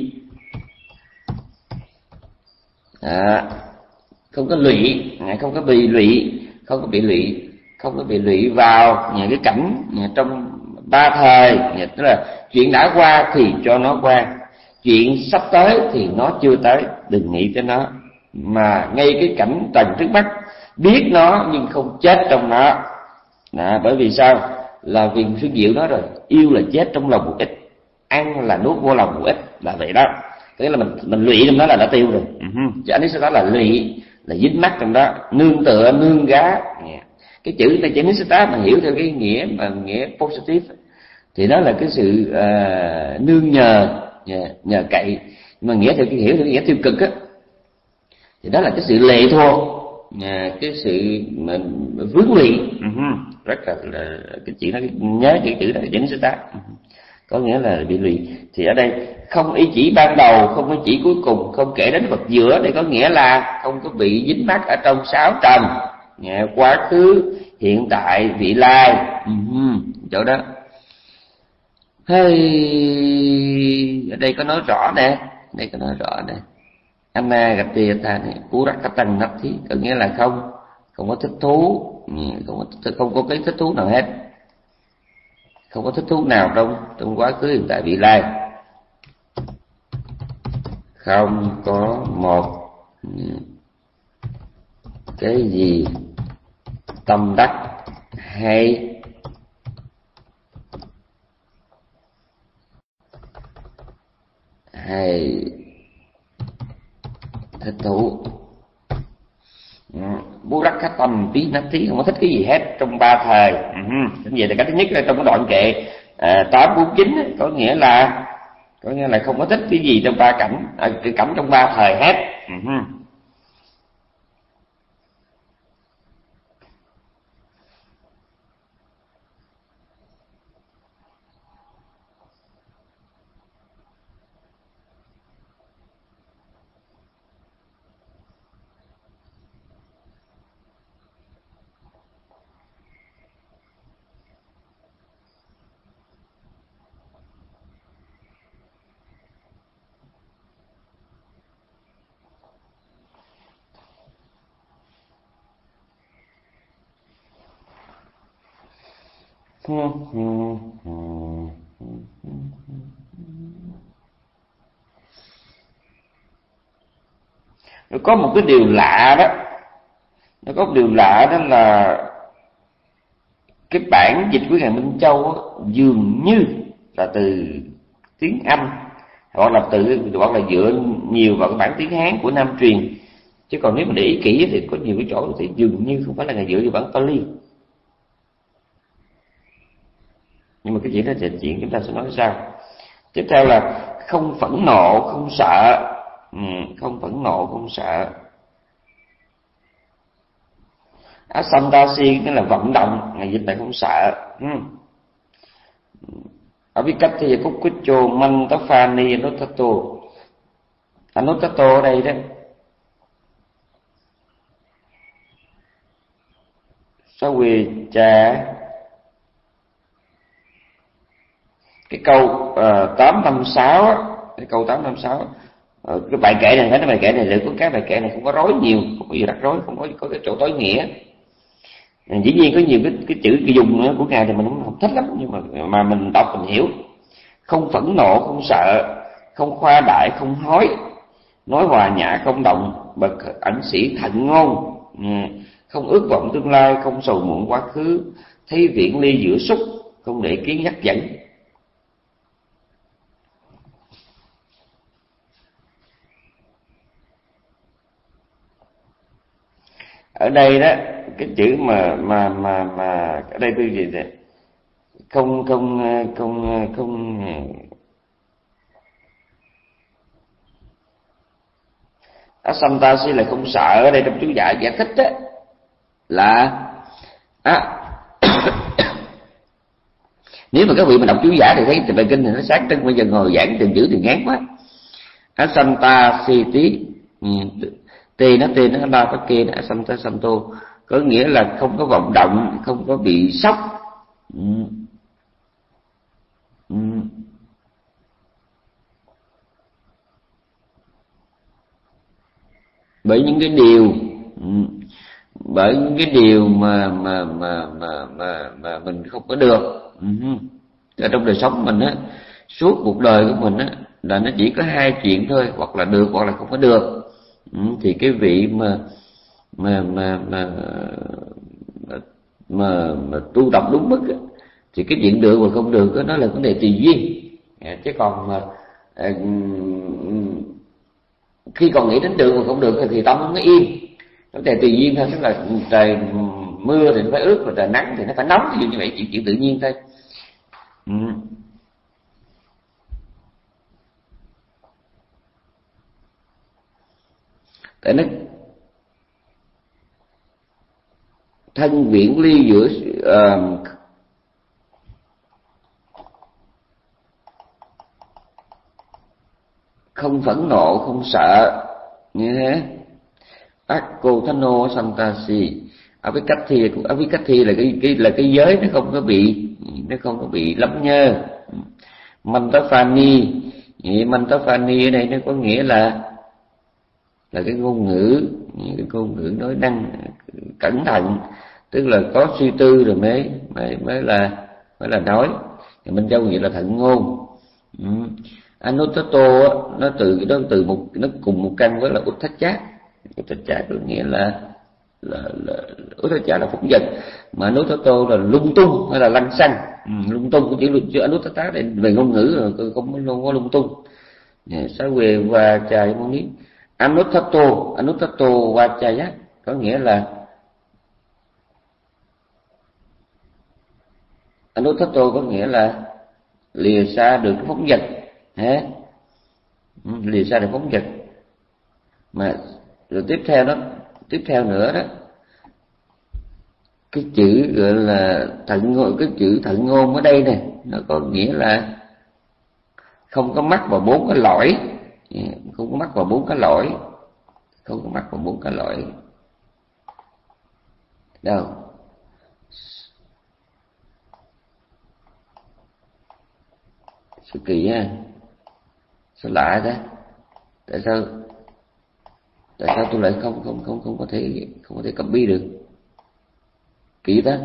À, không có lụy, không có bị lụy, không có bị lụy, không có bị lụy vào những cái cảnh trong ba thời. Tức là chuyện đã qua thì cho nó qua, chuyện sắp tới thì nó chưa tới, đừng nghĩ tới nó. Mà ngay cái cảnh trần trước mắt, biết nó nhưng không chết trong nó. Đó, bởi vì sao? Là vì Xuân Diệu nói rồi, yêu là chết trong lòng một ít, ăn là nuốt vô lòng một ít, là vậy đó. Tức là mình mình lụy trong đó là đã tiêu rồi. Uh-huh. Chứ anh ấy sau đó là lụy, là dính mắc trong đó, nương tựa, nương gá. Yeah. Cái chữ này chữ nisata mà hiểu theo cái nghĩa mà nghĩa positive thì đó là cái sự uh, nương nhờ, nhờ, nhờ cậy. Mà nghĩa theo cái hiểu theo cái nghĩa tiêu cực á, thì đó là cái sự lệ thuộc, à, cái sự mình vướng lụy. Uh-huh. Rất là, là cái chuyện đó, nhớ cái chữ đó chữ nisata. Uh-huh. Có nghĩa là bị lụy. Thì ở đây không ý chỉ ban đầu, không ý chỉ cuối cùng, không kể đến vật giữa, đây có nghĩa là không có bị dính mắc ở trong sáu trần, quá khứ, hiện tại, vị lai. Uh-huh. Chỗ đó hey, ở đây có nói rõ nè, đây có nói rõ nè. Anna gặp tiền ta này, cú rắc cái tăng nắp thí, có nghĩa là không, không có thích thú, không có, không có cái thích thú nào hết, không có thích thú nào trong trong quá khứ, hiện tại, vị lai. Không có một cái gì tâm đắc hay hay thích thú. Bố rắc khá tâm tí nát tí, không có thích cái gì hết trong ba thời. Uh-huh. Vậy là cái thứ nhất là trong cái đoạn kệ à, tám bốn chín có nghĩa là có nghĩa là không có thích cái gì trong ba cảnh, à, cái cảnh trong ba thời hết. Uh-huh. Nó có một cái điều lạ đó, nó có một điều lạ đó là cái bản dịch của Ngài Minh Châu đó, dường như là từ tiếng Anh hoặc là từ hoặc là dựa nhiều vào cái bản tiếng Hán của Nam truyền, chứ còn nếu mà để ý kỹ thì có nhiều cái chỗ thì dường như không phải là Ngài dựa vào bản Pali. Nhưng mà cái chuyện đó là chuyện chúng ta sẽ nói sau. Tiếp theo là không phẫn nộ, không sợ. Ừ, không phẫn nộ, không sợ. Asantasi tức là vận động, Ngài dịch là không sợ. Ừ. Ở viết cách thì Cúc Quýt Chô Manh Tá Phani Anotato. Anotato ở đây đó, sao quỳ trà cái câu uh, tám năm sáu, cái câu tám năm sáu, uh, cái bài kệ này, cái bài kệ này liệu có cái bài kệ này không có rối nhiều, không có gì rắc rối, không có có cái chỗ tối nghĩa. Dĩ nhiên có nhiều cái cái chữ cái dùng của Ngài thì mình cũng không thích lắm, nhưng mà mà mình đọc mình hiểu. Không phẫn nộ, không sợ, không khoa đại, không hối, nói hòa nhã, không động, bậc ẩn sĩ thận ngôn, không ước vọng tương lai, không sầu muộn quá khứ, thấy viễn ly giữa xúc, không để kiến nhắc dẫn. Ở đây đó cái chữ mà mà mà mà ở đây tôi gì vậy? Không không không không Asantasi là không sợ. Ở đây trong chú giải giải thích đó là á, nếu mà các vị mà đọc chú giải thì thấy bài kinh thì nó sáng trưng, bây giờ ngồi giảng từng chữ thì ngán quá. Asantasiti, tê nó tê nó ba phát kê, asanta santo, có nghĩa là không có vọng động, không có bị sốc. Ừ. Ừ. Bởi những cái điều ừ. bởi những cái điều mà mà mà mà mà, mà mình không có được. Ừ. Ở trong đời sống mình á, suốt cuộc đời của mình á, là nó chỉ có hai chuyện thôi, hoặc là được hoặc là không có được. Ừ. Thì cái vị mà mà mà mà mà, mà, mà tu tập đúng mức á, thì cái chuyện được và không được đó, nó là vấn đề tùy duyên. À, chứ còn mà à, khi còn nghĩ đến được và không được thì tâm nó yên. Vấn đề tùy duyên thôi, tức là trời mưa thì nó phải ướt, rồi trời nắng thì nó phải nóng, thì như vậy chuyện, chuyện tự nhiên thôi. Ừ. Tại nó thân viễn ly giữa uh, không phẫn nộ, không sợ như thế. Akotano Santasi, Avikati, Avikati là cái cái là cái giới nó không có bị nó không có bị lắm nhơ. Mantafani, Mantafani ở đây nó có nghĩa là là cái ngôn ngữ, cái ngôn ngữ nói năng cẩn thận, tức là có suy tư rồi mới mới mới là mới là nói. Thì Minh Châu nghĩa là thận ngôn. Ừ. Anuttato nó từ đó từ một nó cùng một căn với là Utthacha. Utthacha có nghĩa là là là Utthacha là phóng dật, mà Anuttato là lung tung hay là lăng xăng. Ừ, lung tung, cái chữ chữ Anuttato để về ngôn ngữ rồi không không có lung tung. Sa về và chài môn ní Anuttato, Anuttato Vachaya có nghĩa là Anuttato có nghĩa là lìa xa được phóng dật. Hả? Ừ, lìa xa được phóng dật. Mà rồi tiếp theo đó, tiếp theo nữa đó, cái chữ gọi là thận ngôn, cái chữ thận ngôn ở đây nè, nó có nghĩa là không có mắc vào bốn cái lỗi, không có mắc vào bốn cái lỗi, không có mắc vào bốn cái lỗi đâu. Sự kỳ ha, sao lạ thế? Tại sao tại sao tôi lại không không không không có thể không có thể copy được? Kỳ ta,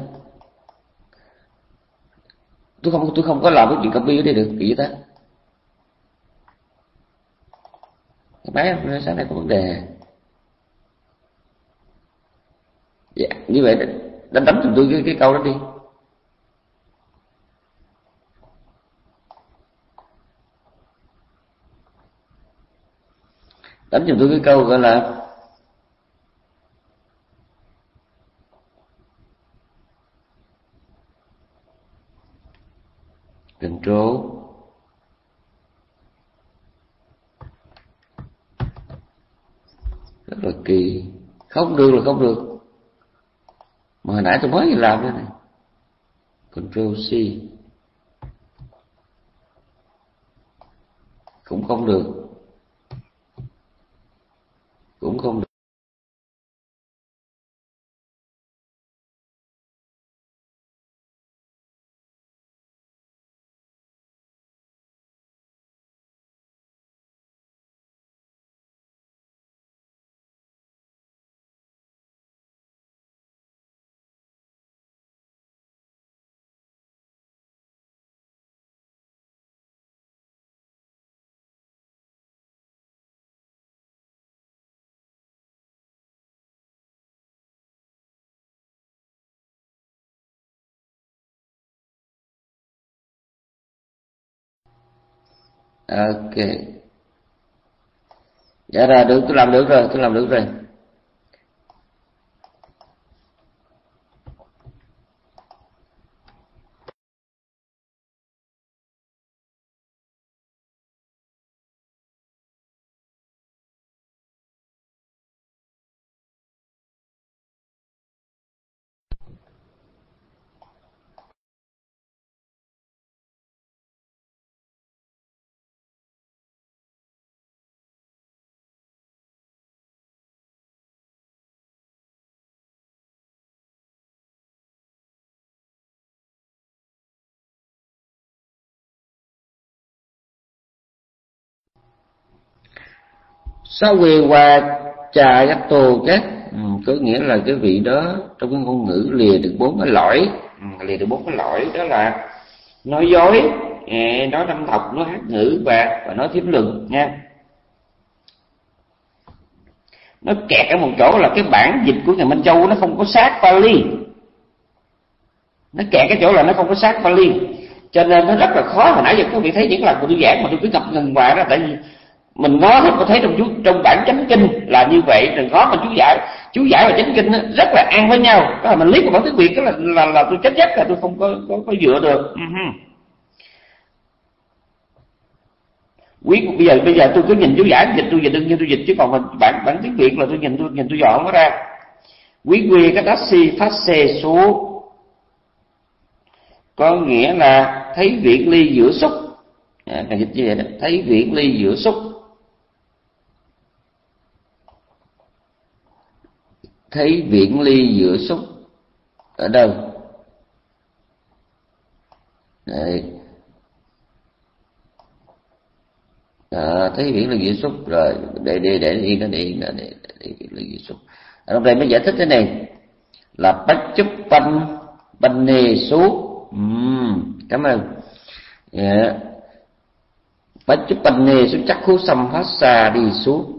tôi không tôi không có làm cái chuyện copy ở đây được, kỳ ta. Cái máy hôm nay sáng nay có vấn đề. Dạ, như vậy đánh đánh giùm tôi cái, cái câu đó đi. Đánh giùm tôi cái câu gọi là control rất là kỳ. Không được là không được. Mà hồi nãy tôi mới làm đây này. Control C cũng không được, cũng không được. Ok. Dạ rồi, được, tôi làm được rồi, tôi làm được rồi. Sao quê qua trà gắt tô chết, ừ, có nghĩa là cái vị đó trong cái ngôn ngữ lìa được bốn cái lỗi, ừ, lìa được bốn cái lỗi đó là nói dối, nói đâm thọc, nói hát ngữ và và nói thiếm luận nha. Nó kẹt ở một chỗ là cái bản dịch của nhà Minh Châu nó không có sát Pali, nó kẹt cái chỗ là nó không có sát Pali, cho nên nó rất là khó. Hồi nãy giờ quý vị thấy những lần của tôi giảng mà tôi cứ ngập ngừng hoài đó, tại vì mình ngó thì có thấy trong chú trong bản chánh kinh là như vậy, đừng ngó mà chú giải chú giải và chánh kinh đó, rất là ăn với nhau. Đó là mình liếc vào bản tiếng Việt đó là là, là tôi chết chắc là tôi không có có, có dựa được. Uh-huh. Quý bây giờ bây giờ tôi cứ nhìn chú giải dịch tôi dịch đương nhiên tôi dịch, chứ còn mình bản bản tiếng Việt là tôi nhìn tôi nhìn tôi dọn nó ra. Quý quy cái đá si phát xê số có nghĩa là thấy viễn ly giữa xúc, à, dịch như vậy đó, thấy viễn ly giữa xúc, thấy viễn ly giữa xúc ở đâu? Đấy. À, thấy viễn ly giữa xúc rồi, để để để yên nó để yên nó để, để viễn ly giữa xúc. Ở đây mới giải thích thế này là bách chúc banh banh nề số. Uhm, cảm ơn. Yeah. Bách chúc banh nề số chắc khú xăm phát xa đi xuống.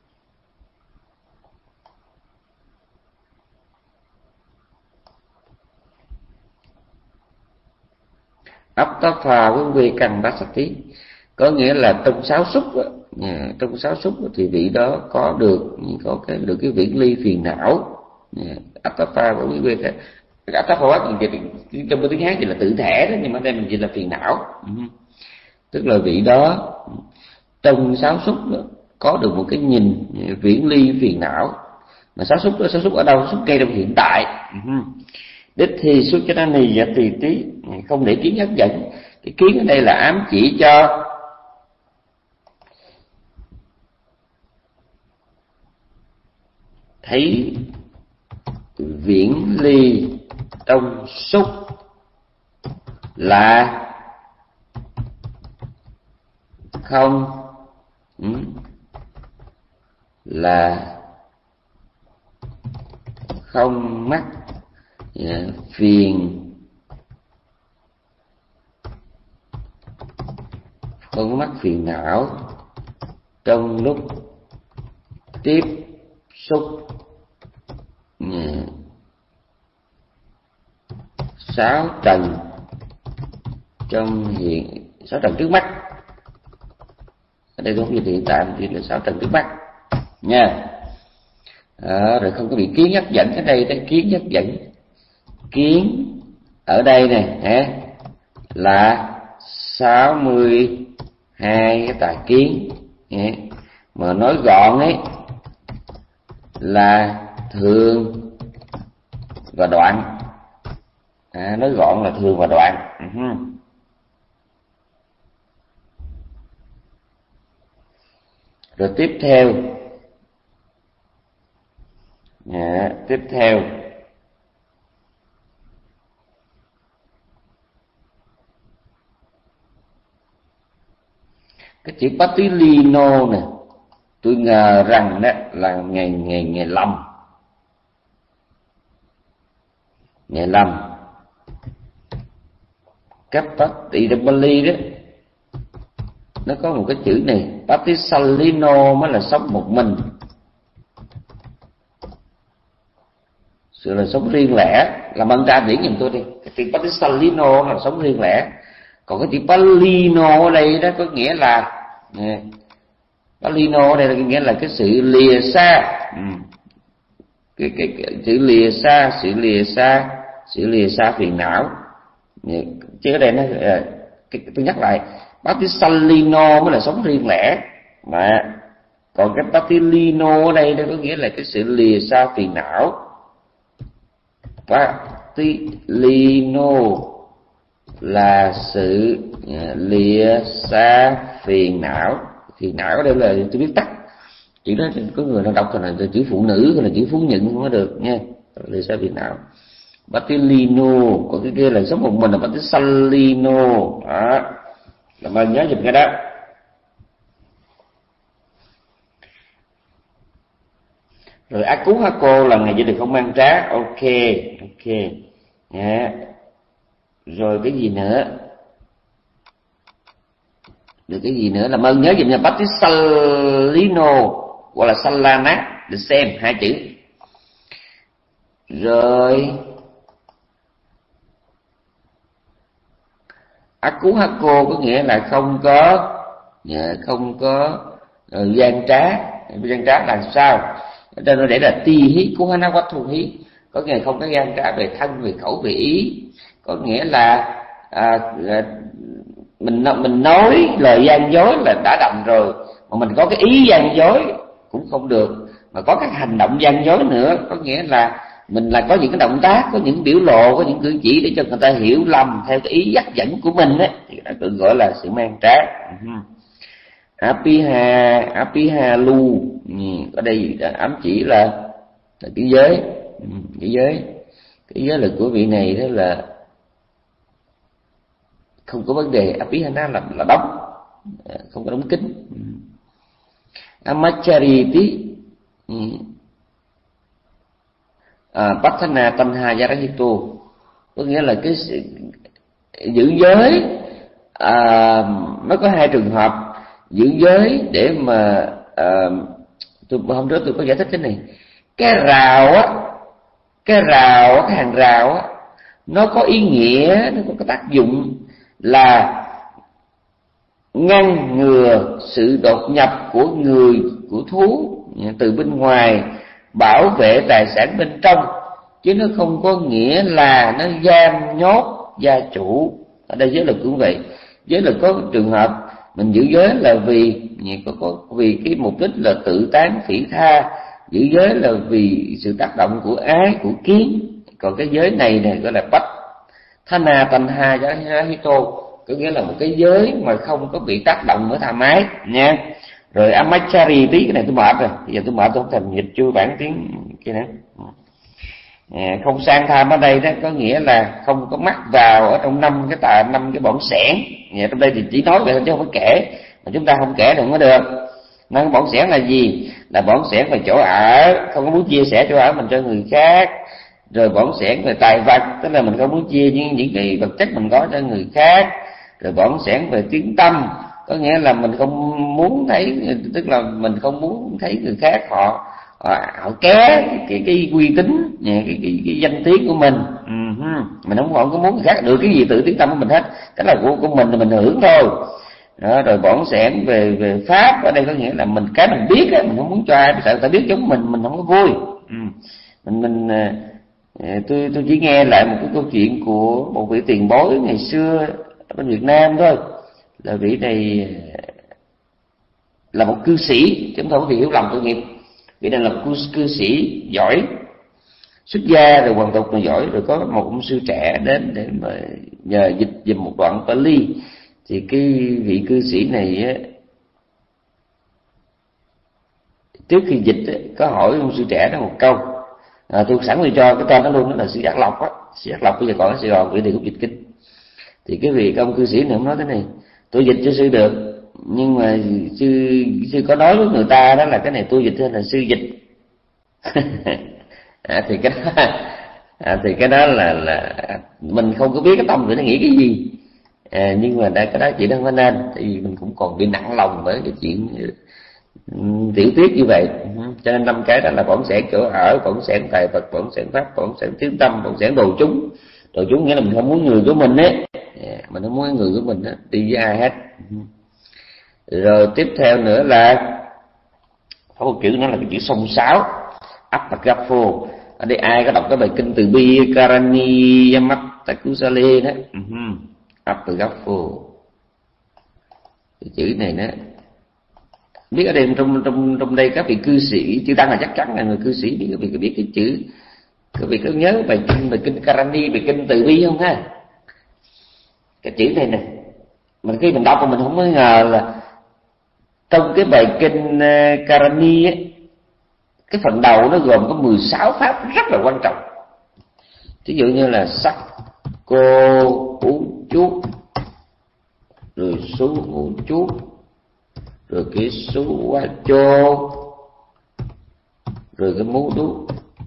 Ấp tá phà với quê căn bát sát tí, có nghĩa là trong sáu xúc đó, trong sáu xúc thì vị đó có được có cái được cái viễn ly phiền não. Ấp tá phà với quê căn ấp tá phà quá trong tiếng Hán thì là tự thể đó, nhưng mà đây mình chỉ là phiền não. Tức là vị đó trong sáu xúc đó, có được một cái nhìn viễn ly phiền não. Mà sáu xúc đó, sáu xúc ở đâu? Xúc ngay trong hiện tại. Đích thì xuất cho nó nì và tỳ tí, không để kiến hấp dẫn. Cái kiến ở đây là ám chỉ cho thấy viễn ly trong xúc là không ừ, là không mắc yeah, phiền không mắc phiền não trong lúc tiếp xúc yeah, sáu trần trong hiện sáu trần trước mắt. Ở đây không như hiện tại chỉ là sáu trần trước mắt nha. À, rồi không có bị kiến hấp dẫn. Cái đây cái kiến hấp dẫn, kiến ở đây này ha, là sáu mươi hai cái tà kiến ha. Mà nói gọn ấy là thường và đoạn. À, nói gọn là thường và đoạn. Uh-huh. Rồi tiếp theo à, tiếp theo cái chữ Patilino nè, tôi ngờ rằng đó là ngày ngày ngày lâm ngày lâm các Patidabali đó nó có một cái chữ này, Patisalino mới là sống một mình, sự là sống riêng lẻ. Làm ơn tra điển giùm tôi đi, cái chữ Patisalino là sống riêng lẻ, còn cái chữ Palino ở đây đó có nghĩa là nè, Palino ở đây là nghĩa là cái sự lìa xa. Ừ. Cái, cái, cái chữ lìa xa, sự lìa xa, sự lìa xa phiền não. Chứ ở đây nó cái, tôi nhắc lại, Patisalino mới là sống riêng lẻ, mà còn cái Patilino ở đây nó có nghĩa là cái sự lìa xa phiền não. Patilino là sự lìa xa phiền não. Phiền não ở đây là tôi biết tắt chữ đó, có người nào đọc là chữ phụ nữ hay là chữ phú nhận không có được nha. Lìa xa phiền não Patilino, còn cái kia là sống một mình là Patisalino đó. Làm ơn nhớ giùm cái đó. Rồi Aku Hako là ngày Chủ nhật không mang trá. Ok, ok. Yeah. Rồi cái gì nữa? Rồi cái gì nữa? Làm ơn nhớ dùm nha, Battisalino hoặc là Salana để xem hai chữ. Rồi Aku Hako có nghĩa là không có không có uh, gian trá. Gian trá là sao? Cho nó để là ti hí của hana quát thu hí, có nghĩa là không có gian trá về thân, về khẩu, về ý. Có nghĩa là à, à, mình mình nói lời gian dối là đã đành rồi, mà mình có cái ý gian dối cũng không được, mà có các hành động gian dối nữa. Có nghĩa là mình là có những cái động tác, có những biểu lộ, có những cử chỉ để cho người ta hiểu lầm theo cái ý dắt dẫn của mình ấy, thì nó được gọi là sự mang trá. Apiha, Apiha lu, ở đây ám chỉ là, là cái giới, cái giới, cái giới lực của vị này đó là không có vấn đề. Apihana là là đóng, không có đóng kín. Amachariti, à, Patthana Tanha Yarahito, có nghĩa là cái giữ giới. À, nó có hai trường hợp giữ giới để mà à, tôi hôm trước tôi có giải thích cái này. Cái rào á, cái rào, cái hàng rào á, nó có ý nghĩa, nó có cái tác dụng là ngăn ngừa sự đột nhập của người, của thú từ bên ngoài, bảo vệ tài sản bên trong, chứ nó không có nghĩa là nó giam nhốt gia chủ. Ở đây giới luật cũng vậy. Giới luật có trường hợp mình giữ giới là vì có, có vì cái mục đích là tự tán phỉ tha, giữ giới là vì sự tác động của ái, của kiến. Còn cái giới này này gọi là bách Thana Tanha Yarahito, có nghĩa là một cái giới mà không có bị tác động bởi tham ái nha. Rồi Amachari tí, cái này tôi mệt rồi, bây giờ tôi mệt tôi không thèm dịch chưa bản tiếng kia nữa. À, không sang tham ở đây đó có nghĩa là không có mắc vào ở trong năm cái tà năm cái bỏng sẻn. Nhà trong đây thì chỉ nói vậy thôi chứ không có kể, mà chúng ta không kể đừng có được. Năm cái bỏng sẻn là gì? Là bỏng sẻn về chỗ ở, không có muốn chia sẻ chỗ ở mình cho người khác. Rồi bỏng sẻn về tài vật, tức là mình không muốn chia những những cái vật chất mình có cho người khác. Rồi bỏng sẻn về tiếng tâm, có nghĩa là mình không muốn thấy, tức là mình không muốn thấy người khác họ họ, họ ké cái, cái, cái uy tín, cái, cái, cái, cái danh tiếng của mình. Uh-huh. Mình không, không có muốn người khác được cái gì tự tiếng tâm của mình hết, cái là của của mình thì mình hưởng thôi. Đó, rồi bỏng sẻn về về pháp, ở đây có nghĩa là mình cái mình biết á, mình không muốn cho ai sợ người ta biết giống mình, mình không có vui. Ừ. Mình mình tôi tôi chỉ nghe lại một cái câu chuyện của một vị tiền bối ngày xưa ở bên Việt Nam thôi. Là vị này là một cư sĩ, chứ không phải hiểu lầm tội nghiệp. Vị này là một cư, cư sĩ giỏi, xuất gia rồi hoàn tục mà giỏi, rồi có một ông sư trẻ đến để mà nhờ dịch dùm một đoạn Pali. Thì cái vị cư sĩ này á, trước khi dịch á, có hỏi ông sư trẻ đó một câu. À, tôi sẵn đi cho cái tên đó luôn, đó là sư Giác Lộc á. Sư Giác Lộc bây giờ còn ở Sài Gòn, vị này cũng dịch kinh. Thì cái vị ông cư sĩ này ông nói thế này: tôi dịch cho sư được, nhưng mà sư sư có nói với người ta đó là cái này tôi dịch hay là sư dịch. à, thì cái đó, à, thì cái đó là là mình không có biết cái tâm người nó nghĩ cái gì. À, nhưng mà đã, cái đó chỉ đang nên, tại vì mình cũng còn bị nặng lòng với cái chuyện tiểu tiết như vậy. Cho nên năm cái đó là bỏng sẻn chỗ ở, bỏng sẻn tài vật, bỏng sẻn pháp, bỏng sẻn tiếng tâm, bỏng sẻn đồ chúng. Đồ chúng nghĩa là mình không muốn người của mình ấy, mình không muốn người của mình ấy, đi với ai hết. Rồi tiếp theo nữa là có một chữ, nó là cái chữ sông sáo, Apagapho. Ở đây ai có đọc cái bài kinh từ bi Karani Yamattakusale đó, uh-huh. Apagapho. Cái chữ này đó biết ở đây trong trong trong đây các vị cư sĩ chữ tăng là chắc chắn là người cư sĩ biết, các vị có biết cái chữ, các vị có nhớ bài kinh bài kinh Karani, bài kinh từ bi không ha? Cái chữ này nè, mình khi mình đọc mà mình không có ngờ là trong cái bài kinh Karani ấy, cái phần đầu nó gồm có mười sáu pháp rất là quan trọng. Ví dụ như là sắc cô uống chút, rồi số uống chút, rồi cái số qua chô, rồi cái mú đú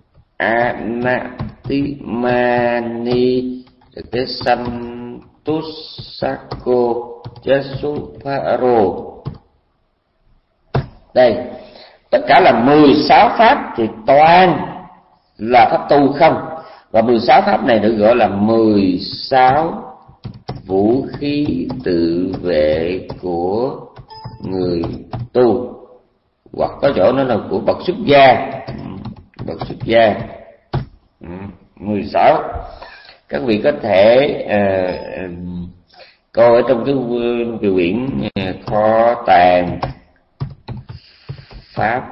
anatimani, rồi cái santusako jasuparo. Đây tất cả là mười sáu pháp thì toàn là pháp tu không, và mười sáu pháp này được gọi là mười sáu vũ khí tự vệ của người tu, hoặc có chỗ nó là của bậc xuất gia. Bậc xuất gia mười sáu. Các vị có thể uh, coi ở trong cái cái quyển uh, kho tàng pháp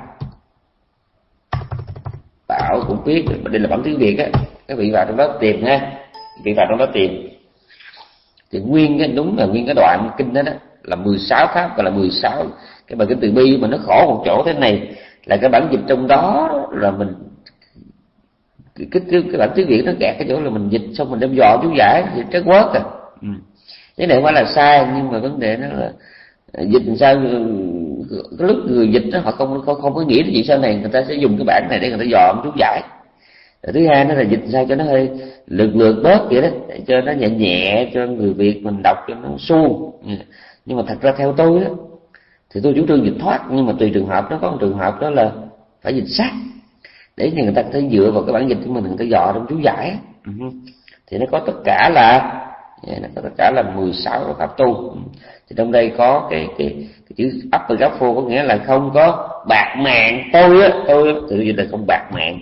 bảo cũng biết, đây là bản tiếng Việt á, các vị vào trong đó tìm nha, các vị vào trong đó tìm thì nguyên cái đúng là nguyên cái đoạn kinh đó, đó là mười sáu pháp, gọi là mười sáu cái bài kinh từ bi. Mà nó khổ một chỗ thế này là cái bản dịch trong đó là mình cái cái, cái bản tiếng Việt nó kẹt cái chỗ là mình dịch xong mình đem dò chú giải thì trái quớt à. Ừ. Cái này không phải là sai, nhưng mà vấn đề nó là dịch làm sao cái lúc người dịch đó, họ không không không có nghĩ đến chuyện sau này người ta sẽ dùng cái bản này để người ta dò chú giải. Rồi thứ hai nó là dịch sao cho nó hơi lượt lượt bớt vậy đó, để cho nó nhẹ nhẹ cho người Việt mình đọc cho nó suông. Nhưng mà thật ra theo tôi đó thì tôi chủ trương dịch thoát, nhưng mà tùy trường hợp. Nó có một trường hợp đó là phải dịch sát để người ta có thể dựa vào cái bản dịch của mình người ta dò trong chú giải. Thì nó có tất cả là nó có tất cả là mười sáu pháp tu. Thì trong đây có cái cái, cái chữ uppercase có nghĩa là không có bạc mạng. Tôi á tôi tự dịch là không bạc mạng,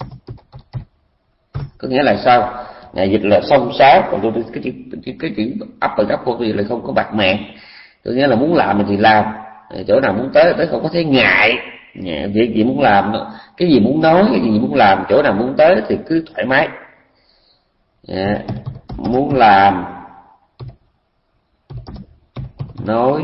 có nghĩa là sao? Nhà dịch là song sáu, còn tôi cái chữ cái, cái chữ uppercase tôi là không có bạc mạng, có nghĩa là muốn làm thì làm, chỗ nào muốn tới tới, không có thấy ngại. Việc gì muốn làm, cái gì muốn nói, cái gì muốn làm, chỗ nào muốn tới thì cứ thoải mái. Yeah. Muốn làm nói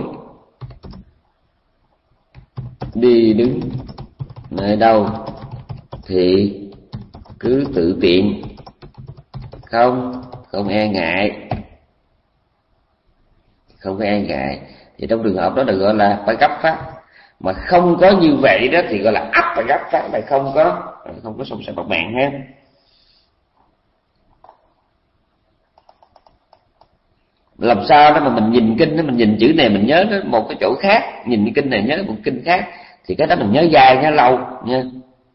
đi đứng nơi đâu thì cứ tự tiện, không không e ngại, không có e ngại. Thì trong trường hợp đó được gọi là phải gấp pháp. Mà không có như vậy đó thì gọi là ấp phải gấp pháp, lại không có không có song song bạc mạng ha. Làm sao đó mà mình nhìn kinh đó, mình nhìn chữ này mình nhớ nó một cái chỗ khác, nhìn cái kinh này nhớ một kinh khác, thì cái đó mình nhớ dài nhớ lâu nha.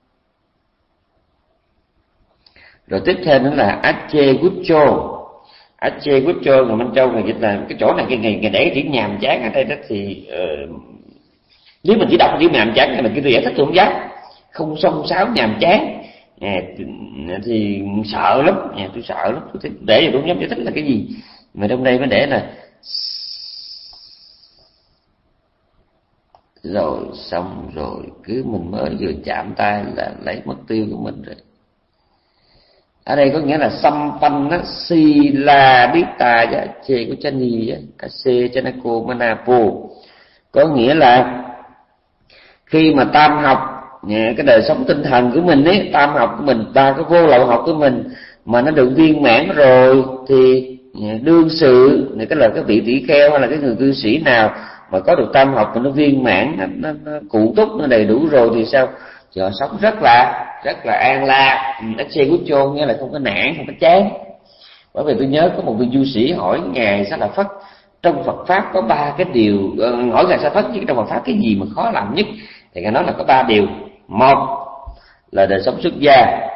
Rồi tiếp theo nữa là Ache Gucho. Ache Gucho người Minh Châu người dịch là cái chỗ này cái ngày ngày để chữ nhàm chán ở đây đó thì uh, nếu mình chỉ đọc chữ nhàm chán là kia tôi giải thích tôi không dám, không song sáo nhàm chán à, thì sợ lắm, à, tôi sợ lắm, tôi để rồi tôi không dám giải thích là cái gì. Mà trong đây mới để là rồi xong rồi cứ mình mới vừa chạm tay là lấy mất tiêu của mình rồi. Ở đây có nghĩa là Sampanna Sila Dita Che của Chani Kase Chanako Manapo, có nghĩa là khi mà tam học cái đời sống tinh thần của mình ấy, tam học của mình, ta cái vô lậu học của mình mà nó được viên mãn rồi thì đương sự này, cái là cái vị tỷ kheo hay là cái người cư sĩ nào mà có được tam học mà nó viên mãn, nó, nó, nó cụ túc, nó đầy đủ rồi thì sao? Thì họ sống rất là rất là an lạc. Ache Gucho nghĩa là không có nản, không có chán. Bởi vì tôi nhớ có một vị du sĩ hỏi ngài Sa La Phất trong Phật pháp có ba cái điều, hỏi ngài Sa La Phất chứ trong Phật pháp cái gì mà khó làm nhất, thì ngài nói là có ba điều. Một là đời sống xuất gia,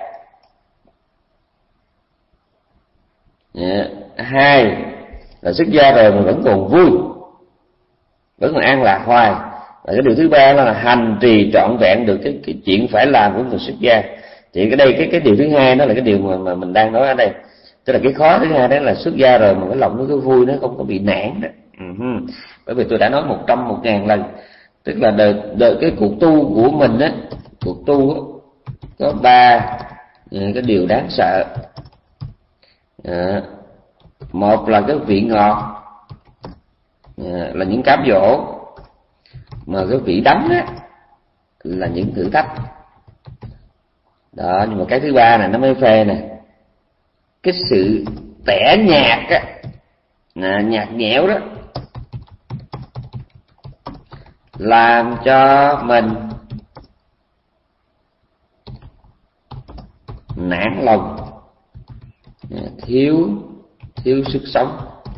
yeah. Hai là xuất gia rồi mà vẫn còn vui, vẫn còn an lạc hoài. Và cái điều thứ ba là hành trì trọn vẹn được cái, cái chuyện phải làm của người xuất gia. Thì cái đây cái cái điều thứ hai đó là cái điều mà, mà mình đang nói ở đây, tức là cái khó thứ hai đó là xuất gia rồi mà cái lòng nó cứ vui, nó không có bị nản đó. Uh-huh. Bởi vì tôi đã nói một trăm một ngàn lần, tức là đời, đời cái cuộc tu của mình á, cuộc tu á, có ba cái điều đáng sợ. À, một là cái vị ngọt, à, là những cám dỗ, mà cái vị đắng á là những thử thách đó. Nhưng mà cái thứ ba này nó mới phê nè, cái sự tẻ nhạt á, à, nhạt nhẽo đó, làm cho mình nản lòng, thiếu thiếu sức sống.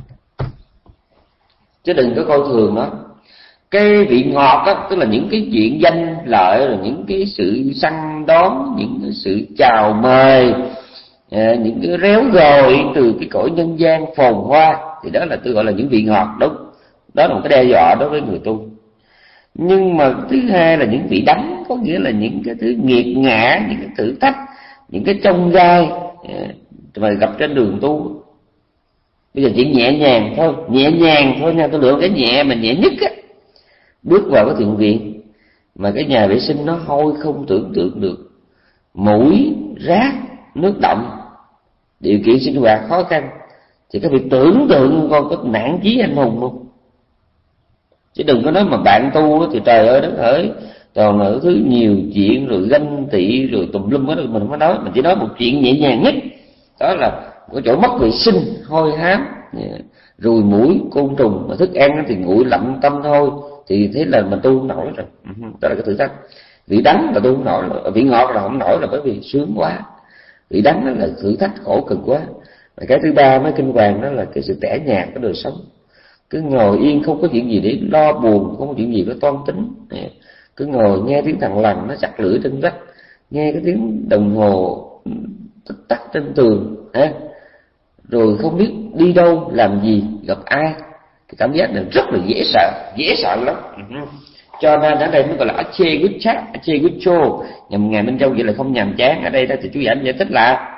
Chứ đừng có coi thường nó. Cái vị ngọt đó, tức là những cái chuyện danh lợi, rồi những cái sự săn đón, những cái sự chào mời, những cái réo gọi từ cái cõi nhân gian phồn hoa, thì đó là tôi gọi là những vị ngọt. Đúng, đó là một cái đe dọa đối với người tu. Nhưng mà thứ hai là những vị đắng, có nghĩa là những cái thứ nghiệt ngã, những cái thử thách, những cái chông gai mà gặp trên đường tu. Bây giờ chỉ nhẹ nhàng thôi, nhẹ nhàng thôi nha, tôi lựa cái nhẹ mà nhẹ nhất á. Bước vào cái thiền viện mà cái nhà vệ sinh nó hôi không tưởng tượng được, mũi, rác, nước đọng, điều kiện sinh hoạt khó khăn, thì các vị tưởng tượng con có nản chí anh hùng không? Chứ đừng có nói mà bạn tu thì trời ơi đất hỡi, toàn là thứ nhiều chuyện rồi ganh tị rồi tùm lum hết. Mình không có nói, mình chỉ nói một chuyện nhẹ nhàng nhất, đó là cái chỗ mất vệ sinh, hôi hám, ruồi muỗi, côn trùng, mà thức ăn thì nguội lạnh tâm thôi, thì thế là mình tu không nổi rồi. Đó là cái thử thách. Vị đắng là tu không nổi, vị ngọt là không nổi, là bởi vì sướng quá. Vị đắng là thử thách khổ cực quá. Và cái thứ ba mới kinh hoàng, đó là cái sự tẻ nhạt của đời sống. Cứ ngồi yên không có chuyện gì để lo buồn, không có chuyện gì để toan tính, cứ ngồi nghe tiếng thằng lằn nó chặt lưỡi trên vách, nghe cái tiếng đồng hồ tích tắc trên tường, rồi không biết đi đâu làm gì, gặp ai. Cái cảm giác này rất là dễ sợ, dễ sợ lắm. Cho nên ở đây mới gọi là ache guchat, ache gucho, nhằm ngài Minh Châu vậy là không nhàm chán. Ở đây đó thì chú giải giải thích là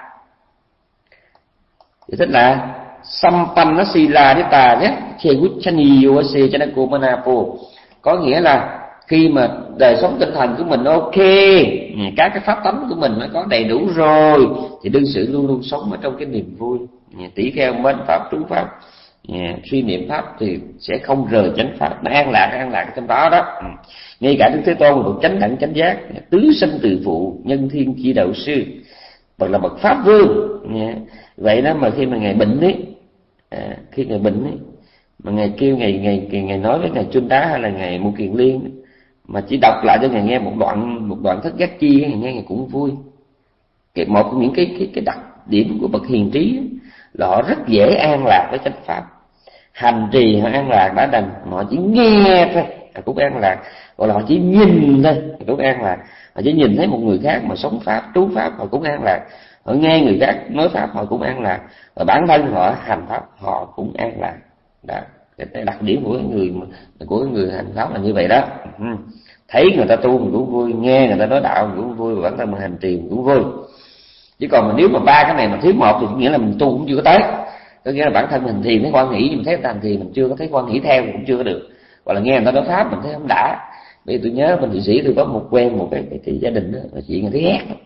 giải thích là Sampannasila Nita nhé, ache guchani yose chanako manapo, có nghĩa là khi mà đời sống tinh thần của mình ok, các cái pháp tánh của mình nó có đầy đủ rồi, thì đương sự luôn luôn sống ở trong cái niềm vui. Tỷ kheo mến pháp, trú pháp, suy niệm pháp thì sẽ không rời chánh pháp, nó an lạc an lạc trong đó đó. Ngay cả Đức Thế Tôn là một chánh đẳng chánh giác, tứ sinh từ phụ, nhân thiên chi đạo sư, bậc là bậc pháp vương. Vậy đó mà khi mà ngài bệnh ấy, à, khi ngài bệnh ấy, mà ngài kêu ngài ngài ngài nói với ngài Chuân Đá hay là ngài Mu Kiền Liên, mà chỉ đọc lại cho ngài nghe một đoạn một đoạn Thất Giác Chi, ngài nghe ngài cũng vui. Cái một trong những cái cái cái đặc điểm của bậc hiền trí là họ rất dễ an lạc với chánh pháp. Hành trì họ an lạc đã đành, họ chỉ nghe thôi cũng an lạc, gọi là họ chỉ nhìn thôi cũng an lạc. Họ chỉ nhìn thấy một người khác mà sống pháp, trú pháp họ cũng an lạc, họ nghe người khác nói pháp họ cũng an lạc, và bản thân họ hành pháp họ cũng an lạc. Đó, cái đặc điểm của người của người hành pháp là như vậy đó. Thấy người ta tu mình cũng vui, nghe người ta nói đạo mình cũng vui, và bản thân mình hành trì mình cũng vui. Chứ còn mà nếu mà ba cái này mà thiếu một thì nghĩa là mình tu cũng chưa có tới. Có nghĩa là bản thân mình thiền thấy quan nghĩ, nhưng mà thấy thành thì mình chưa có thấy quan nghĩ theo, cũng chưa có được. Hoặc là nghe người ta nói pháp mình thấy không đã. Bây giờ tôi nhớ bên Thụy Sĩ tôi có một quen một cái, cái, cái gia đình đó, mà chị người thấy ghét lắm.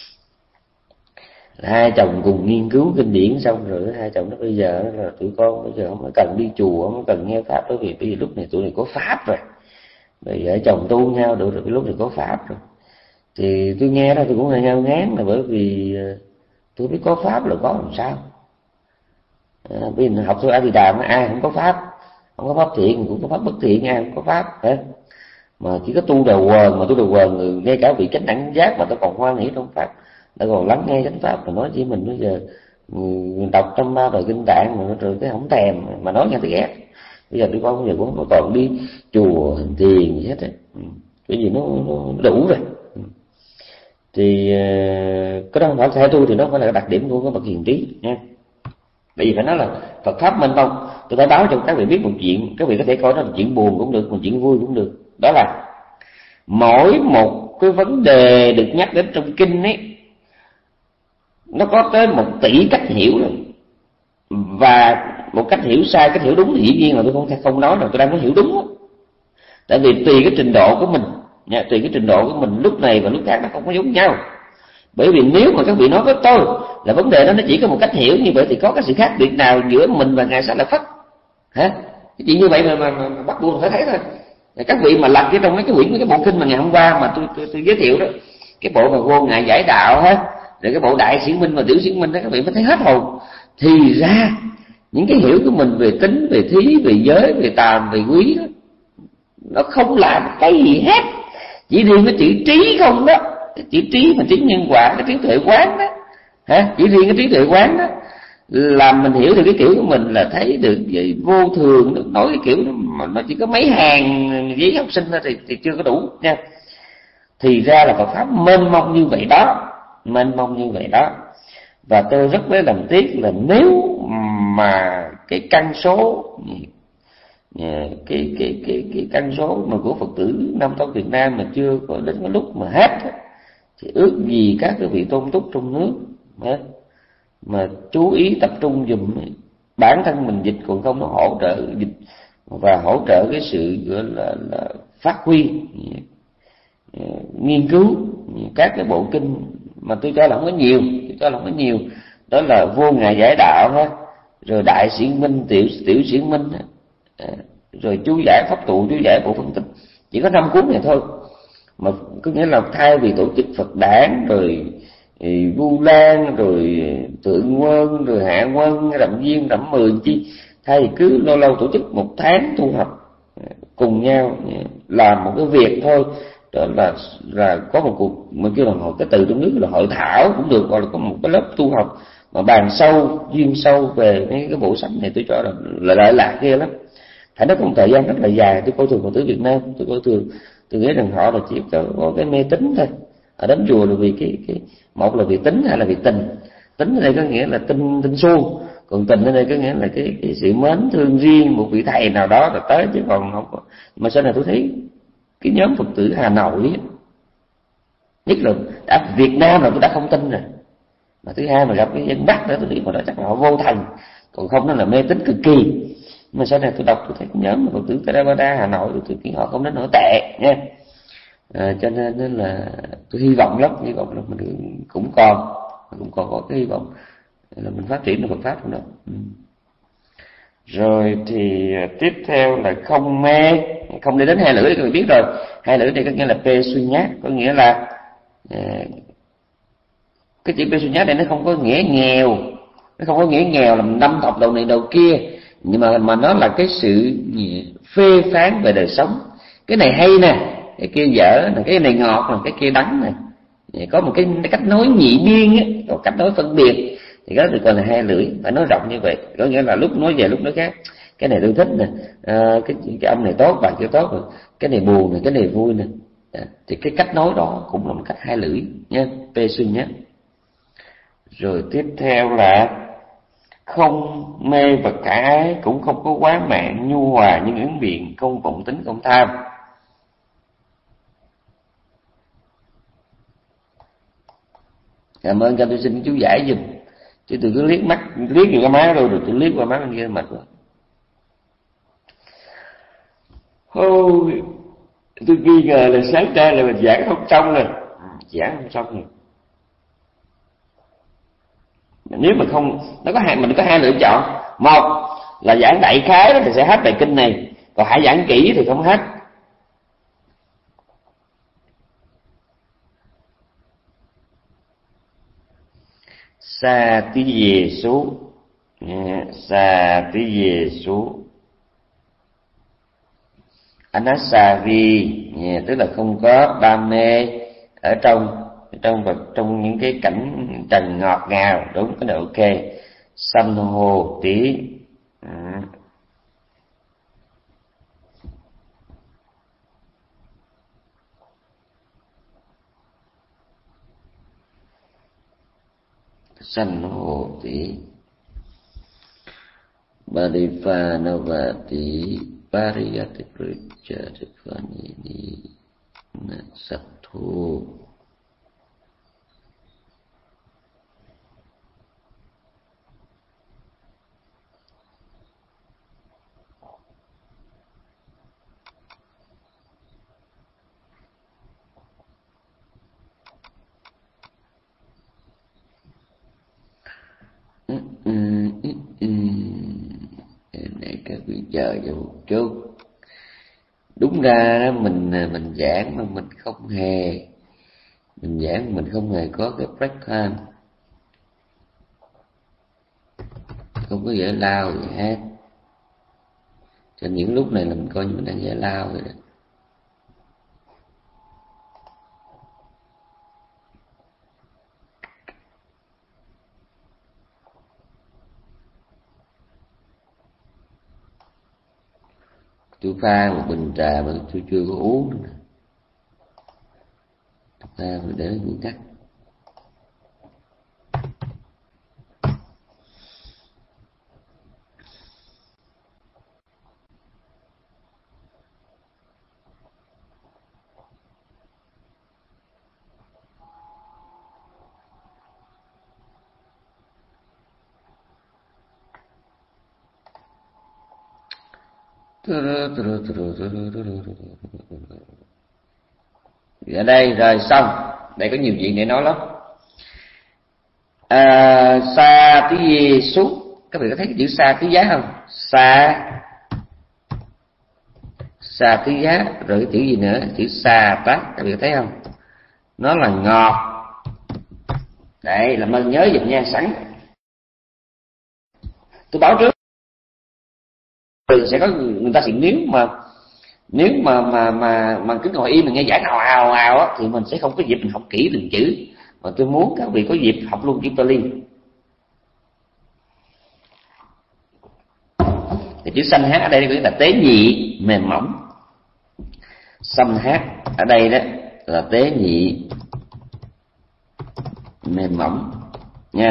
Hai chồng cùng nghiên cứu kinh điển xong rồi hai chồng nó bây giờ là tụi con bây giờ không cần đi chùa, không cần nghe pháp, bởi vì bây giờ lúc này tụi này có pháp rồi, bây giờ chồng tu nhau được rồi, cái lúc này có pháp rồi. Thì tôi nghe đó tôi cũng hơi ngao ngán, là bởi vì tôi biết có pháp là có làm sao. À, bây giờ học thôi A Di Đà mà ai không có pháp, không có pháp thiện cũng có pháp bất thiện, ai không có pháp hả? Mà chỉ có tu đầu quần, mà tu đầu quần ngay cả vị chánh đẳng giác mà tôi còn hoan hỷ trong pháp, đã còn lắng nghe chánh pháp, mà nói chỉ mình bây giờ đọc trăm ba bài kinh tạng mà rồi cái không thèm, mà nói nghe thì ghét. Bây giờ tôi con bây giờ cũng còn đi chùa hành thiền gì hết á, cái gì nó, nó đủ rồi. Thì cái đó không phải theo tôi, thì nó phải là đặc điểm của cái bậc hiền trí nha. Bởi vì phải nói là Phật pháp mênh mông. Tôi phải báo cho các vị biết một chuyện, các vị có thể coi đó là chuyện buồn cũng được, một chuyện vui cũng được. Đó là mỗi một cái vấn đề được nhắc đến trong kinh ấy, nó có tới một tỷ cách hiểu rồi. Và một cách hiểu sai, cách hiểu đúng thì dĩ nhiên là tôi không thể không nói là tôi đang có hiểu đúng đó. Tại vì tùy cái trình độ của mình nha, tùy cái trình độ của mình lúc này và lúc khác nó không có giống nhau. Bởi vì nếu mà các vị nói với tôi là vấn đề đó nó chỉ có một cách hiểu như vậy, thì có cái sự khác biệt nào giữa mình và ngài Xá Lợi Phất hả? Cái chuyện như vậy mà, mà, mà, mà bắt buộc phải thấy thôi. Các vị mà lật cái trong mấy cái quyển, mấy cái bộ kinh mà ngày hôm qua mà tôi tôi, tôi giới thiệu đó, cái bộ mà vô ngài giải đạo ha, rồi cái bộ đại diễn minh và tiểu diễn minh đó, các vị mới thấy hết hồn. Thì ra những cái hiểu của mình về tính, về thí, về giới, về tàm, về quý đó, nó không làm cái gì hết, chỉ riêng cái chữ trí không đó. Cái chữ trí mà trí nhân quả, cái trí tuệ quán đó, hả? Chỉ riêng cái trí tuệ quán đó làm mình hiểu được cái kiểu của mình, là thấy được vậy vô thường, nói cái kiểu mà nó chỉ có mấy hàng giấy học sinh thôi thì, thì chưa có đủ nha. Thì ra là Phật pháp mênh mông như vậy đó, mênh mông như vậy đó. Và tôi rất lấy làm tiếc là nếu mà cái căn số cái cái cái cái căn số mà của Phật tử Nam Tông Việt Nam mà chưa có đến cái lúc mà hết, thì ước gì các cái vị tôn túc trong nước mà, mà chú ý tập trung dùm. Bản thân mình dịch còn không, nó hỗ trợ dịch và hỗ trợ cái sự gọi là, là phát huy, nghiên cứu các cái bộ kinh mà tôi cho là không có nhiều, tôi cho là không có nhiều. Đó là Vô Ngại Giải Đạo ha, rồi Đại Xiển Minh, Tiểu Tiểu Xiển Minh, rồi chú giải Pháp Tụ, chú giải Bộ Phân Tích, chỉ có năm cuốn này thôi. Mà có nghĩa là thay vì tổ chức Phật đản rồi Vu Lan rồi Thượng Quân rồi Hạ Quân Đậm Viên Đậm Mười chi, thay vì cứ lâu lâu tổ chức một tháng tu học cùng nhau làm một cái việc thôi, đó là là có một cuộc mà kêu là hội, cái từ trong nước là hội thảo cũng được, gọi là có một cái lớp tu học mà bàn sâu chuyên sâu về mấy cái bộ sách này. Tôi cho là là lợi lạc kia lắm. Phải nói có một thời gian rất là dài tôi coi thường Phật tử Việt Nam, tôi coi thường, tôi nghĩ rằng họ là chỉ có, có cái mê tín thôi. Ở đến chùa là vì cái cái một là vì tính, hay là vì tình. Tính ở đây có nghĩa là tinh tinh suông, còn tình ở đây có nghĩa là cái cái sự mến thương riêng một vị thầy nào đó là tới, chứ còn không có. Mà sau này tôi thấy cái nhóm Phật tử Hà Nội ấy, nhất là đã Việt Nam là tôi đã không tin rồi, mà thứ hai mà gặp cái dân Bắc nữa tôi nghĩ mà đó chắc là họ vô thành, còn không nó là mê tín cực kỳ. Mà sau này tôi đọc tôi thấy cái nhóm Phật tử Theravada Hà Nội tôi nghĩ họ không đến nổi tệ nha. À, cho nên, nên là tôi hy vọng lắm, hy vọng là mình cũng còn cũng còn có cái hy vọng là mình phát triển được Phật pháp nữa. Ừ. Rồi thì tiếp theo là không mê, không đi đến hai lưỡi, các bạn biết rồi. Hai lưỡi đây có nghĩa là pê suy nhát, có nghĩa là à, cái chữ pê suy nhát đây nó không có nghĩa nghèo, nó không có nghĩa nghèo là năm thọc đầu này đầu kia, nhưng mà mà nó là cái sự phê phán về đời sống. Cái này hay nè, cái kia dở nè, cái này ngọt nè, cái kia đắng nè. Có một cái cách nói nhị biên á, có cách nói phân biệt, thì đó được gọi là hai lưỡi. Phải nói rộng như vậy, có nghĩa là lúc nói về lúc nói khác. Cái này tôi thích nè, à, cái cái âm này tốt, bài kia tốt rồi, cái này buồn nè, cái này vui nè. À, thì cái cách nói đó cũng là một cách hai lưỡi nha, pê suy nhé. Rồi tiếp theo là không mê vật khả ái, cũng không có quá mạng, nhu hòa nhưng ứng biện, không vọng tính, không tham. Cảm ơn cho tôi xin chú giải giùm, chứ tôi cứ liếc mắt liếc vào cái má rồi rồi tôi liếc qua má bên kia mệt rồi. Ôi, tôi nghi ngờ là sáng ra là mình giảng không xong rồi, giảng không xong rồi. Nếu mà không, nó có hai, mình có hai lựa chọn. Một là giảng đại khái đó thì sẽ hết bài kinh này, còn hãy giảng kỹ thì không hết. Sa tí về số, sa tí về số, anasavi, tức là không có đam mê ở trong trong vật, trong những cái cảnh trần ngọt ngào, đúng, cái này ok. Sanh hồ tí, à. Sanh hồ tí Badipa Navati Pariyati Pricharipanini Satthu. Ừ, ừ, ừ, ừ. Này các vị chờ cho một chút. Đúng ra mình mình giảng mà mình không hề mình giảng mình không hề có cái break time, không có giải lao gì hết. Cho những lúc này là mình coi như mình đang giải lao rồi đó. Tôi pha một bình trà mà tôi chưa có uống nữa. Tôi pha rồi để nguội tắt. Ở đây rồi xong. Đây có nhiều chuyện để nói lắm. À, sa tí Giê-xu, các bạn có thấy cái chữ sa tí giá không? Sa sa tí giá, rồi cái chữ gì nữa? Chữ sa tá, các bạn có thấy không? Nó là ngọt. Đây, làm ơn nhớ dùm nha, sẵn tôi báo trước sẽ có người ta sẽ, nếu mà nếu mà mà mà mà cứ ngồi im mình nghe giảng ào ào ào á, thì mình sẽ không có dịp mình học kỹ từng chữ. Mà tôi muốn các vị có dịp học luôn chữ Pali. Thì chữ sanh hát ở đây có nghĩa là tế nhị, mềm mỏng. Sanh hát ở đây đó là tế nhị, mềm mỏng nha.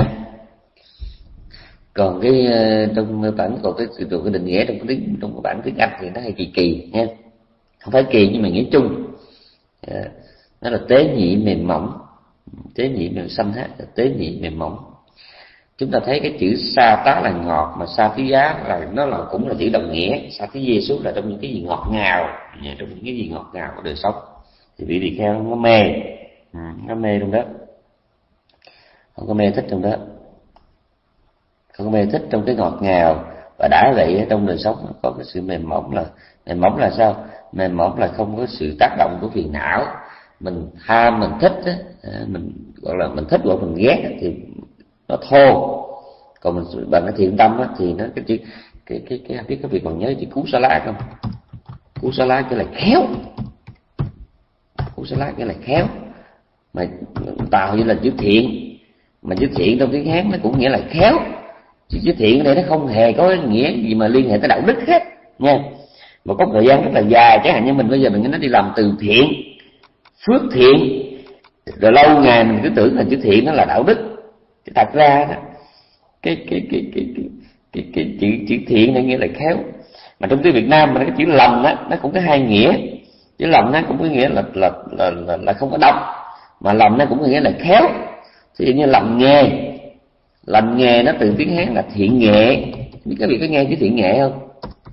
Còn cái trong bản còn cái từ cái định nghĩa trong cái tiếng trong cái bản tiếng Anh thì nó hay kỳ kỳ nha, không phải kỳ nhưng mà nghĩa chung. Nó là tế nhị mềm mỏng, tế nhị mềm xanh hát là tế nhị mềm mỏng. Chúng ta thấy cái chữ sa tá là ngọt, mà sa tí giá là nó là cũng là chữ đồng nghĩa. Sa tí Giê-xu là trong những cái gì ngọt ngào, trong những cái gì ngọt ngào của đời sống. Thì vị tỳ kheo nó mê, nó mê trong đó, không có mê thích trong đó, không có mê thích trong cái ngọt ngào. Và đã vậy trong đời sống có cái sự mềm mỏng. Là mềm mỏng là sao? Mềm mỏng là không có sự tác động của phiền não. Mình tham mình thích á, mình gọi là mình thích hoặc mình ghét thì nó thô. Còn mình bằng cái thiện tâm á, thì nó cái chữ cái cái cái biết các vị còn nhớ chữ cú sa lá không? Cú sa lá cái là khéo, cú sa lá cái là khéo. Mà tạo như là chữ thiện, mà chữ thiện trong tiếng Hán nó cũng nghĩa là khéo. Chữ thiện này nó không hề có nghĩa gì mà liên hệ tới đạo đức hết nha. Mà có thời gian rất là dài, chẳng hạn như mình bây giờ mình nói đi làm từ thiện, phước thiện, rồi lâu ngày mình cứ tưởng là chữ thiện nó là đạo đức. Thì thật ra đó, cái cái cái cái cái cái, cái chữ chữ thiện này nghĩa là khéo. Mà trong tiếng Việt Nam mà cái chữ lầm đó, nó cũng có hai nghĩa. Chữ lầm nó cũng có nghĩa là là là là, là không có độc, mà lầm nó cũng có nghĩa là khéo. Thì như lầm nghề, lầm nghề nó từ tiếng Hán là thiện nghệ. Biết các vị có nghe chữ thiện nghệ không?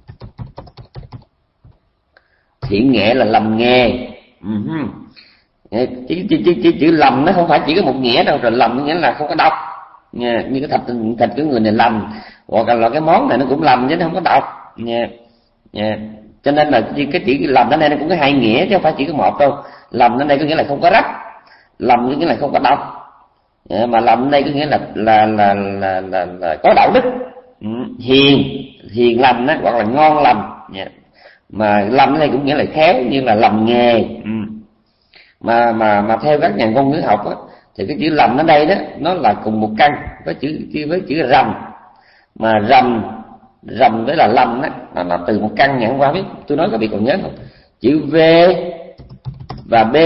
Thiện nghệ là lầm nghề. Uh-huh. Chữ, chữ, chữ, chữ, chữ lầm nó không phải chỉ có một nghĩa đâu. Rồi lầm nghĩa là không có độc nha. Như cái thịt thịt của người này lầm, hoặc là cái món này nó cũng lầm chứ nó không có độc nha. Nha. Cho nên là cái chữ lầm ở đây nó cũng có hai nghĩa chứ không phải chỉ có một đâu. Lầm ở đây có nghĩa là không có rách, lầm có nghĩa là không có độc. Mà lầm ở đây có nghĩa là là là là, là, là có đạo đức. Ừ. Hiền, hiền lầm đó, hoặc là ngon lầm nha. Mà lầm ở đây cũng nghĩa là khéo, như là lầm nghề. Ừ. Mà mà mà theo các nhà ngôn ngữ học á, thì cái chữ lầm ở đây đó nó là cùng một căn với chữ với chữ rầm. Mà rầm rầm với là lầm đó là, là từ một căn. Ngày hôm qua biết tôi nói các vị còn nhớ không? Chữ V và B,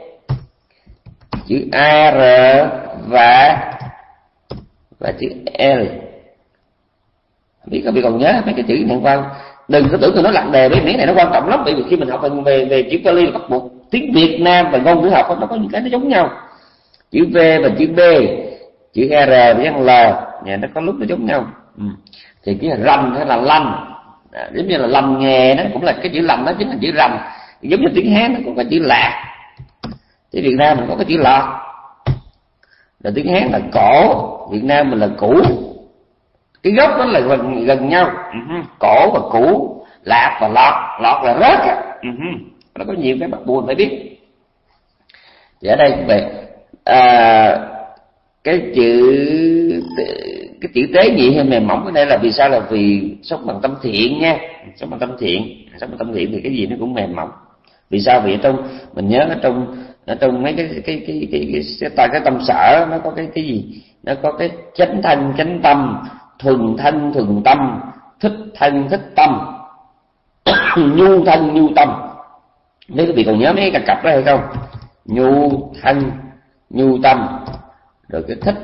chữ A R và và chữ L. Biết các vị còn nhớ mấy cái chữ ngày hôm qua? Đừng có tưởng tôi nói lạc đề, bởi vì cái này nó quan trọng lắm. Bởi vì khi mình học về về chữ Pali bắt buộc tiếng Việt Nam và ngôn ngữ học nó có những cái nó giống nhau. Chữ V và chữ B, chữ R và chữ L nhà nó có lúc nó giống nhau. Ừ. Thì cái rầm hay là lầm, à, giống như là lầm nghề đó cũng là cái chữ lầm, đó chính là chữ rầm. Giống như tiếng Hán nó cũng có chữ lạc, tiếng Việt Nam mình có cái chữ lọt. Rồi tiếng Hán là cổ, Việt Nam mình là cũ. Cái gốc đó là gần, gần nhau. Uh-huh. Cổ và cũ, lạc và lọt, lọt là rớt. Uh-huh. Nó có nhiều cái bắt buộc phải biết. Thì ở đây về à, cái chữ cái chữ tế nhị hay mềm mỏng ở đây là vì sao? Là vì sống bằng tâm thiện nha, sống bằng tâm thiện, sống bằng tâm thiện thì cái gì nó cũng mềm mỏng. Vì sao? Vì ở trong mình nhớ ở trong ở trong mấy cái cái cái cái cái, cái, cái, cái tâm sở nó có cái cái gì? Nó có cái chánh thân chánh tâm, thuần thân thuần tâm, thích thân thích tâm. Nhu thân nhu tâm, nếu quý vị còn nhớ mấy cái cặp đó hay không? Nhu thân nhu tâm, rồi cái thích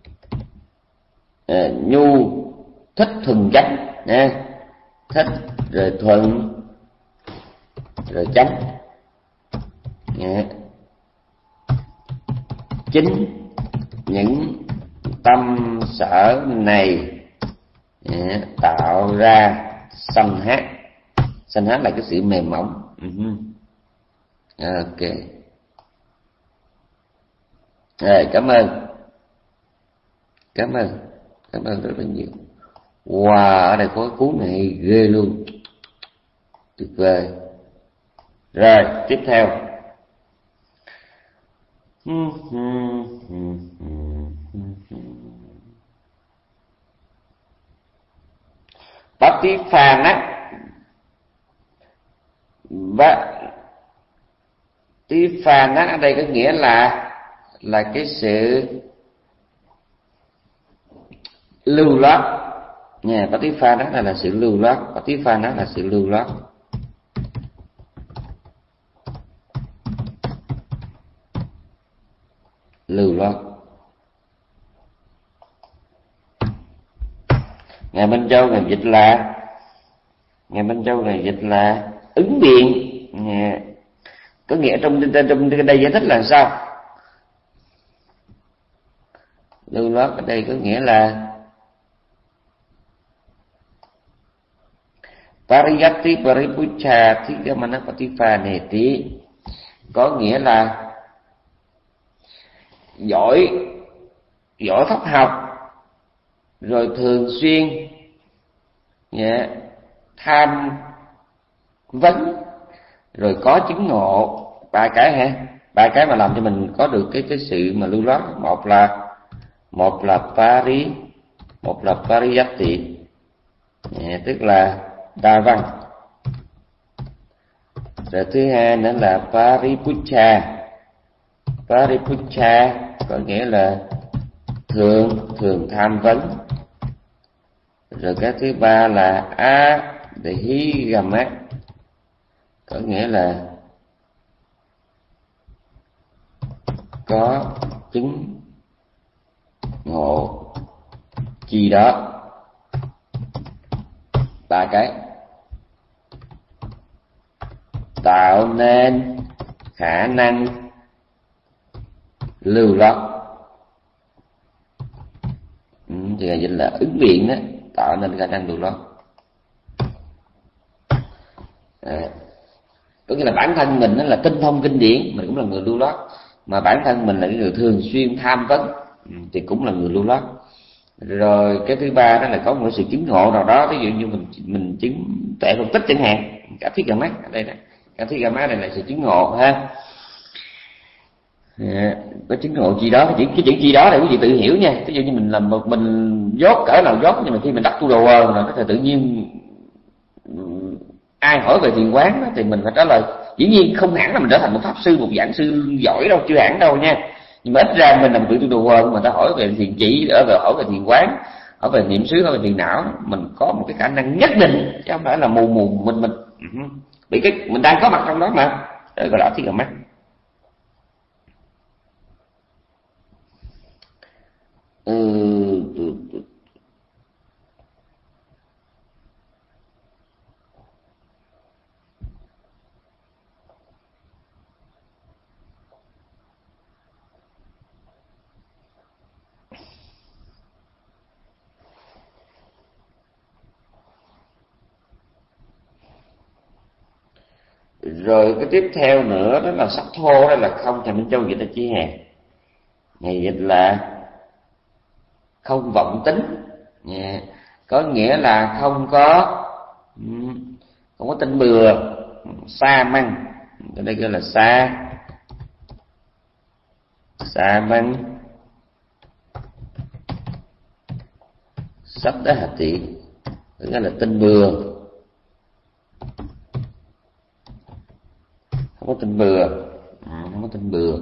à, nhu thích thuần chánh nha, thích rồi thuần rồi chánh nha. Chính những tâm sở này nha, tạo ra sanh hát. Sanh hát là cái sự mềm mỏng. Uh-huh. Ok, rồi cảm ơn cảm ơn cảm ơn rất là nhiều. Wow, ở đây có cái cuốn này ghê luôn, tuyệt vời. Rồi tiếp theo, Patiphana. Patiphana ở đây có nghĩa là là cái sự lưu loát nha. Patiphana là là sự lưu loát. Patiphana là sự lưu loát. Lưu loát. Ngài Minh Châu này dịch là Ngài Minh Châu này dịch là ứng biện. Nha. Có nghĩa trong trong trong đây giải thích là sao? Lưu loát ở đây có nghĩa là Pariyatti Paripucha Thigamana Patipaneti, có nghĩa là giỏi giỏi pháp học, rồi thường xuyên yeah, tham vấn, rồi có chứng ngộ. Ba cái ha, ba cái mà làm cho mình có được cái cái sự mà lưu loát. Một là một là pari, một là pariyatti, yeah, tức là đa văn. Rồi thứ hai nữa là paripucha. Paripucha có nghĩa là thường thường tham vấn. Rồi cái thứ ba là adhigama, có nghĩa là có chứng ngộ chi đó. Ba cái tạo nên khả năng lưu loát. Ừ, thì là dịch là ứng biện đó, tạo nên khả năng lưu loát. À, có nghĩa là bản thân mình đó là tinh thông kinh điển, mình cũng là người lưu loát. Mà bản thân mình là cái người thường xuyên tham vấn, thì cũng là người lưu loát. Rồi cái thứ ba đó là có một sự chứng ngộ nào đó, ví dụ như mình mình chứng tuệ phân tích chẳng hạn, cả thiết gà mắt ở đây nè, cả thiết gà mắt đây là sự chứng ngộ ha. À, có chứng ngộ gì đó, cái chữ cái chữ gì đó để quý vị tự hiểu nha. Ví dụ như mình làm một mình dốt cỡ nào dốt, nhưng mà khi mình đắc tu đồ quần rồi nó tự nhiên ai hỏi về thiền quán đó, thì mình phải trả lời. Dĩ nhiên không hẳn là mình trở thành một pháp sư, một giảng sư giỏi đâu, chưa hẳn đâu nha. Nhưng mà ít ra mình là một tu đồ quần, mà ta hỏi về thiền chỉ, ở về hỏi về thiền quán, hỏi về niệm xứ, hỏi về thiền não, mình có một cái khả năng nhất định, chứ không phải là mù mù mình mình bị cái mình đang có mặt trong đó mà. Rồi gọi là thiết gà mắt. Ừ, rồi cái tiếp theo nữa đó là sắc thô, đó là không. Thầy Minh Châu dịch là chi hè, ngày dịch là không vọng tính, yeah. Có nghĩa là không có không có tin bừa, sa măng. Ở đây gọi là sa sa măng sắp đá hạt thị, nghĩa là tin bừa, không có tin bừa, không có tin bừa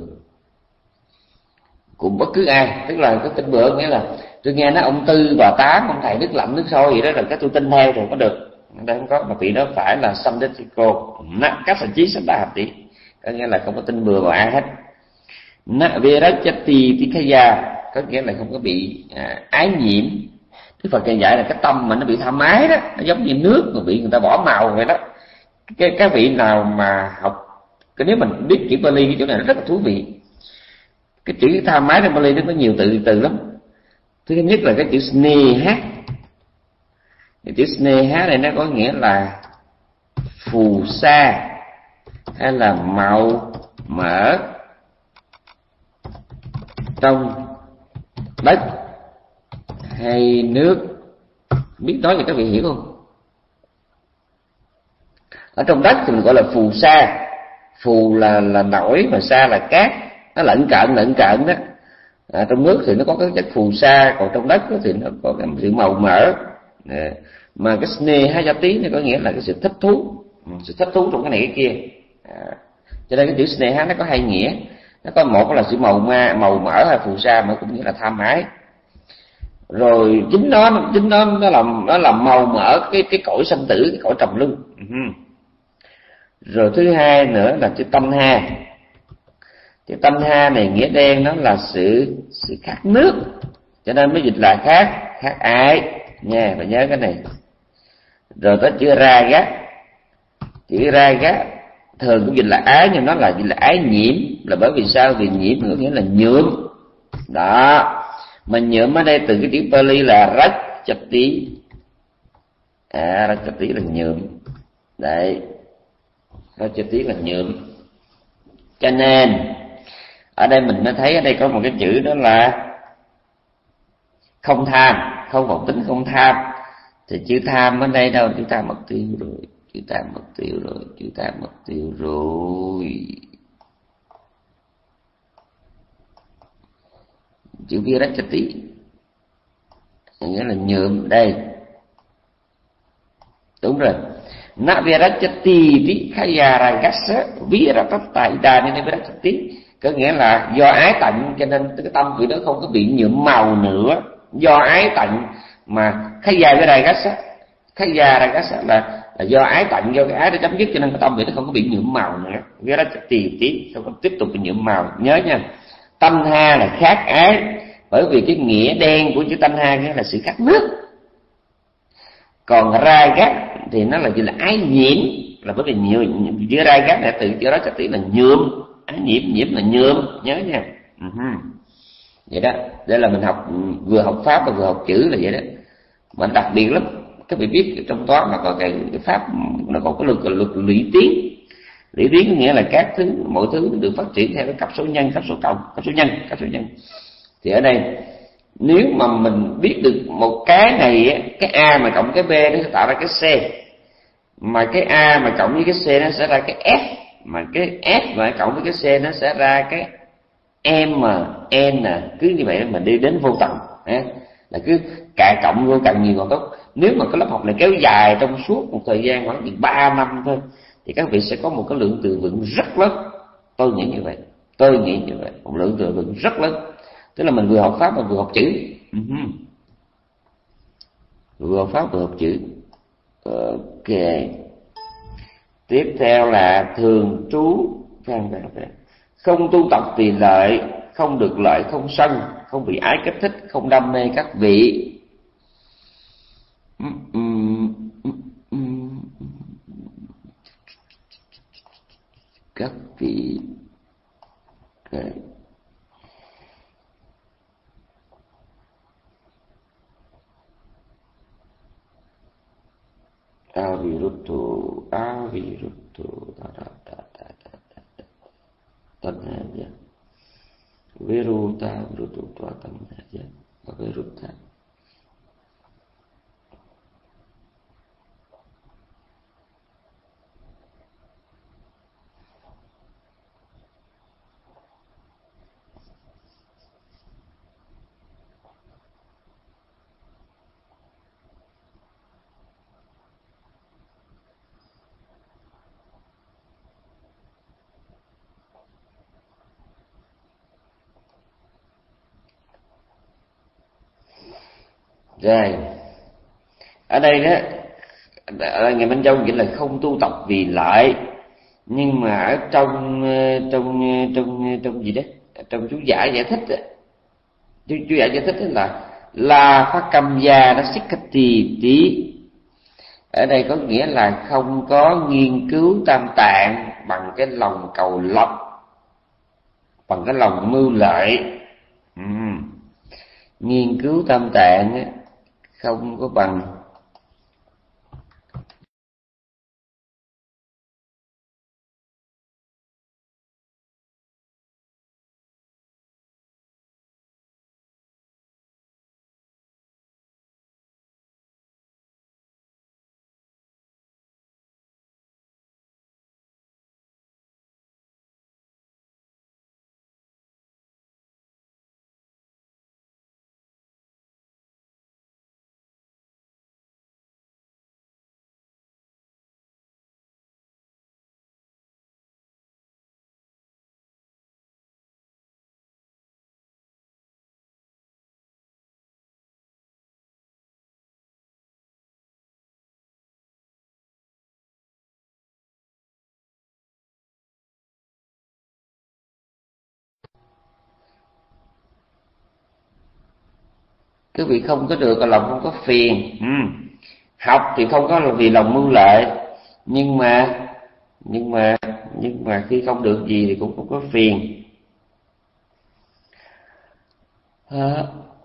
cùng bất cứ ai. Tức là cái tin bừa nghĩa là tôi nghe nói ông Tư bà Tám, ông thầy nước lạnh nước sôi vậy đó, rồi cái tôi tin theo rồi có được. đây không có, mà vị đó phải là samdetiko na các sản chí sabdahati, có nghĩa là không có tin bừa vào ai hết. Na virajati tikaya, có nghĩa là không có bị à, ái nhiễm. Đức Phật dạy là cái tâm mà nó bị tham ái đó, nó giống như nước mà bị người ta bỏ màu vậy đó. Cái cái vị nào mà học, cái nếu mình biết chữ Pali, cái chỗ này nó rất là thú vị. Cái chữ tham ái trong Pali nó có nhiều từ từ lắm. Thứ nhất là cái chữ sneha. Cái chữ sneha này nó có nghĩa là phù sa hay là màu mỡ trong đất hay nước. Biết nói cho các vị hiểu không? Ở trong đất thì mình gọi là phù sa. Phù là là nổi, mà sa là cát, nó lẫn cận lẫn cận đó. À, trong nước thì nó có cái chất phù sa, còn trong đất thì nó có cái sự màu mỡ. À, mà cái snehayati này có nghĩa là cái sự thích thú, sự thích thú trong cái này cái kia. À, cho nên cái chữ sneha nó có hai nghĩa. Nó có một là sự màu ma, màu mỡ hay phù sa, mà cũng nghĩa là tham ái. Rồi chính nó chính nó nó làm nó làm màu mỡ cái cái cõi sanh tử, cái cõi trầm luân. Uh-huh. Rồi thứ hai nữa là chữ tâm ha. Chữ tâm ha này nghĩa đen nó là sự sự khát nước, cho nên mới dịch là khát khát ái nha, phải nhớ cái này. Rồi tới chữ raga. Chữ raga thường cũng dịch là ái, nhưng nó là dịch là ái nhiễm, là bởi vì sao? Vì nhiễm có nghĩa là nhuộm đó. Mà nhuộm ở đây từ cái chữ Pali là rajati. À, rajati là nhuộm đấy, rajati là nhuộm. Cho nên ở đây mình mới thấy ở đây có một cái chữ đó là không tham, không vọng tính không tham. Thì chữ tham ở đây đâu? Chữ tham mất tiêu rồi, chữ tham mất tiêu rồi, chữ tham mất tiêu rồi. Chữ virajati nghĩa là nhuộm đây. Đúng rồi. Na virajati vikhayaragasa viratattaida nên virajati có nghĩa là do ái tận, cho nên cái tâm vị đó không có bị nhuộm màu nữa. Do ái tận mà khayaragasa, khayaragasa là là do ái tận, do cái ái đó chấm dứt, cho nên cái tâm vị nó không có bị nhuộm màu nữa. Virajati tí không có tiếp tục bị nhuộm màu. Nhớ nha, tâm ha là khát ái, bởi vì cái nghĩa đen của chữ tâm ha nghĩa là sự khát nước. Còn raga thì nó là chỉ là ái nhiễm, là bởi vì nhiều giữa raga này từ chữ đó sẽ tỷ là nhuộm, ái nhiễm, nhiễm là nhuộm, nhớ nha. Uh-huh. Vậy đó, đây là mình học vừa học pháp và vừa học chữ là vậy đó. Mà đặc biệt lắm, các vị biết trong toán nó có cái, cái pháp, nó còn có luật luật lũy tiến. Lũy tiến nghĩa là các thứ, mọi thứ được phát triển theo cái cấp số nhân, cấp số cộng, cấp số nhân, cấp số nhân. Thì ở đây nếu mà mình biết được một cái này, cái A mà cộng cái B nó sẽ tạo ra cái C, mà cái A mà cộng với cái C nó sẽ ra cái F, mà cái F mà cộng với cái C nó sẽ ra cái M, N, cứ như vậy mình đi đến vô tận. Là cứ càng cộng vô càng nhiều còn tốt. Nếu mà cái lớp học này kéo dài trong suốt một thời gian khoảng chừng ba năm thôi, thì các vị sẽ có một cái lượng từ vựng rất lớn. Tôi nghĩ như vậy, tôi nghĩ như vậy, một lượng từ vựng rất lớn. Tức là mình vừa học pháp mà vừa học chữ. Uh-huh. Vừa học pháp vừa học chữ. Ok. Tiếp theo là thường trú. Không tu tập vì lợi, không được lợi, không sân, không bị ái kích thích, không đam mê các vị. Các vị. Okay. Aviruttu, aviruttu, da da da da da da. Tanhaya. Viruta, virutu, tanhaya. Viruta. Rồi, ở đây đó, ở Ngài Minh Châu nghĩa là không tu tập vì lợi, nhưng mà ở trong trong trong trong gì đấy, trong chú giải giải thích, chú, chú giải giải thích là la phát cầm gia nó xích cách tì tí, ở đây có nghĩa là không có nghiên cứu tam tạng bằng cái lòng cầu lộc, bằng cái lòng mưu lợi. Ừ. Nghiên cứu tam tạng không có bằng quý vị không có được, lòng không có phiền. Ừ. Học thì không có là vì lòng mưu lợi, nhưng mà nhưng mà nhưng mà khi không được gì thì cũng không có phiền. À.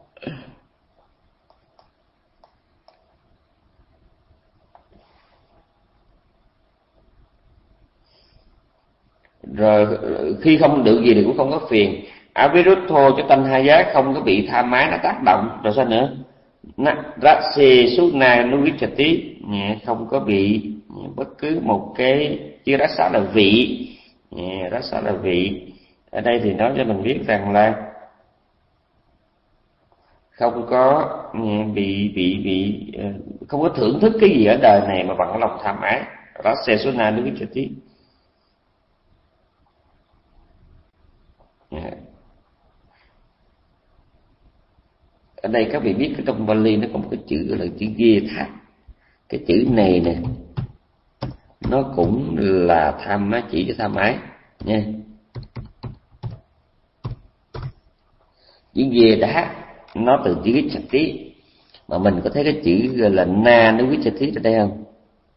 Rồi khi không được gì thì cũng không có phiền. Aviruddho cho tâm hai giác không có bị tha mái nó tác động. Rồi sao nữa? Rase Suna Nuvichati, không có bị bất cứ một cái chữ rasa là vị, rasa là vị. Ở đây thì nói cho mình biết rằng là không có bị bị bị không có thưởng thức cái gì ở đời này mà bằng lòng tham ái. Rase Suna Nuvichati. Ở đây các vị biết cái trong Bali nó có một cái chữ gọi là chữ ghê thác. Cái chữ này nè nó cũng là tham ái, chỉ cho tham ái nha. Chữ ghê đá nó từ chữ Vichati, mà mình có thấy cái chữ gọi là na nó Vichati ở đây không?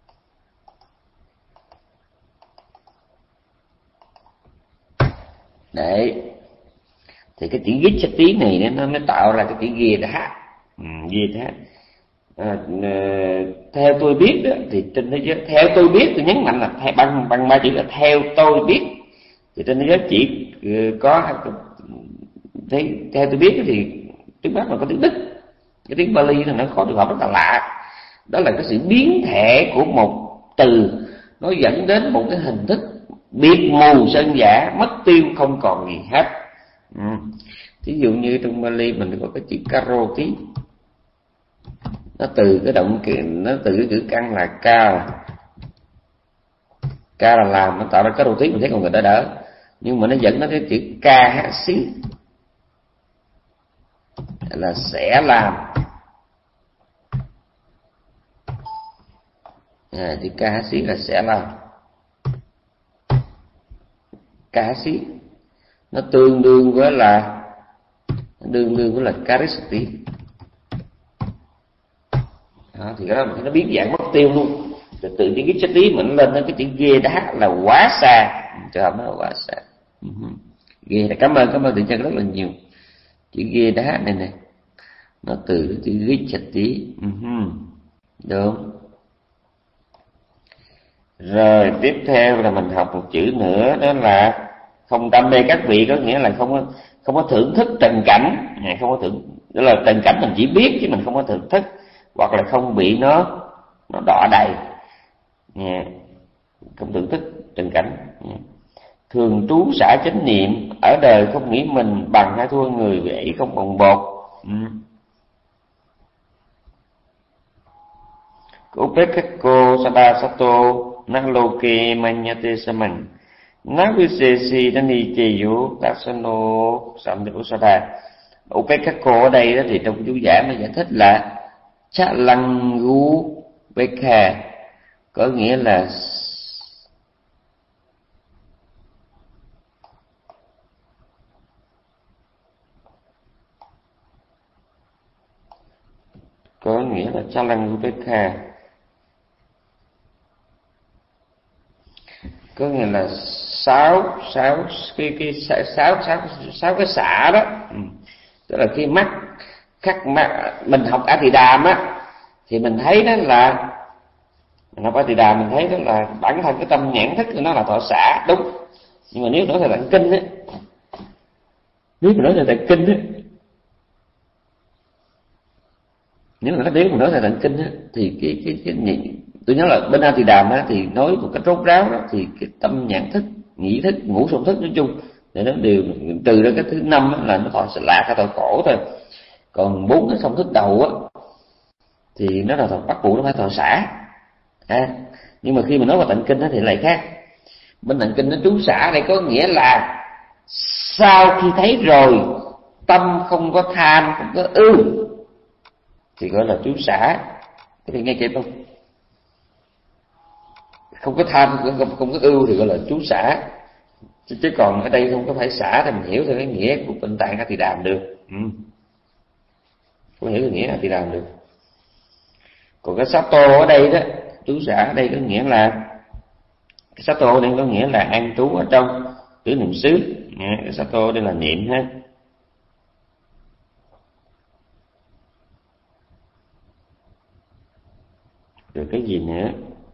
Đấy, thì cái chữ Vichati này nó mới tạo ra cái chữ ghê đá. Ừ, ghê đá. À, theo tôi biết đó, thì trên thế giới, theo tôi biết, tôi nhấn mạnh là theo, bằng bằng ba chữ là theo tôi biết, thì trên thế giới chỉ có thế, theo tôi biết thì tiếng Pháp là có tiếng Đức, cái tiếng Bali là nó có trường hợp rất là lạ, đó là cái sự biến thể của một từ, nó dẫn đến một cái hình thức biệt mù sơn giả, mất tiêu không còn gì hết. Ừ. Ví dụ như trong Bali mình có cái chữ karoti, nó từ cái động nó từ cái chữ căn là ca, ca là làm, nó tạo ra karoti, mình thấy con người đỡ đỡ, nhưng mà nó dẫn đến cái chữ ca hát xí là sẽ làm. À, chữ ca hát xí là sẽ làm, ca hát xí nó tương đương với là đương đương với là karisti. Đó, thì cái đó nó biến dạng mất tiêu luôn. Rồi từ những cái chất lý mà nó lên đến cái chữ ghê đá là quá xa, trường hợp nó là quá xa. Uh-huh. Ghê là cảm ơn cảm ơn tự chân rất là nhiều. Chữ ghê đá này nè nó từ cái chữ ghét chặt tí. Uh-huh. Đúng. Rồi tiếp theo là mình học một chữ nữa, đó là không đam mê các vị, có nghĩa là không có không có thưởng thức trần cảnh, không có thưởng, đó là trần cảnh mình chỉ biết chứ mình không có thưởng thức, hoặc là không bị nó nó đọa đầy, không thưởng thức trần cảnh. Thường trú xả chánh niệm, ở đời không nghĩ mình bằng hay thua người, vì ấy không bồng bột. Upekako Sadasato Naloke Manyate Saman Navisesi Dani Cheyu Tasano Samdipusada. Upekako ở đây đó thì trong chú giải mà giải thích là Cha lăng gu bê kha, có nghĩa là có nghĩa là Chalangupekkha, có nghĩa là sáu sáu cái cái sáu sáu sáu cái xả đó. Ừ. Tức là khi mắt khắc mắt mình học A Tỳ Đàm á thì mình thấy đó là mình học A Tỳ Đàm mình thấy đó là bản thân cái tâm nhãn thức của nó là thọ xả, đúng. Nhưng mà nếu nói theo tạng kinh á, nếu mà nói theo tạng kinh á, nếu mà nói nếu mà nói theo tạng kinh á thì cái cái cái, cái tôi nhớ là bên A Tỳ Đàm á thì nói một cách rốt ráo đó thì cái tâm nhãn thức, nhĩ thức, ngũ song thức nói chung để nó đều trừ ra cái thứ năm á, là nó thọ lạc hay thọ khổ thôi. Còn bốn cái song thức đầu á thì nó là bắt buộc nó phải thọ xả. À, nhưng mà khi mà nói vào tạng kinh đó thì lại khác. Bên tạng kinh nó trú xả đây có nghĩa là sau khi thấy rồi tâm không có tham, không có ưu thì gọi là trú xả. Có thể nghe kịp không? Không có tham, không, không có ưu thì gọi là trú xả. Chứ, chứ còn ở đây không có phải xả thì mình hiểu theo cái nghĩa của bên tạng A Tỳ Đàm được. Ừ. Không hiểu cái nghĩa A Tỳ Đàm được. Còn cái Sato ở đây đó, trú xả ở đây có nghĩa là cái Sato ở đây có nghĩa là an trú ở trong tứ niệm xứ. Cái Sato ở đây là niệm ha. Rồi cái gì nữa?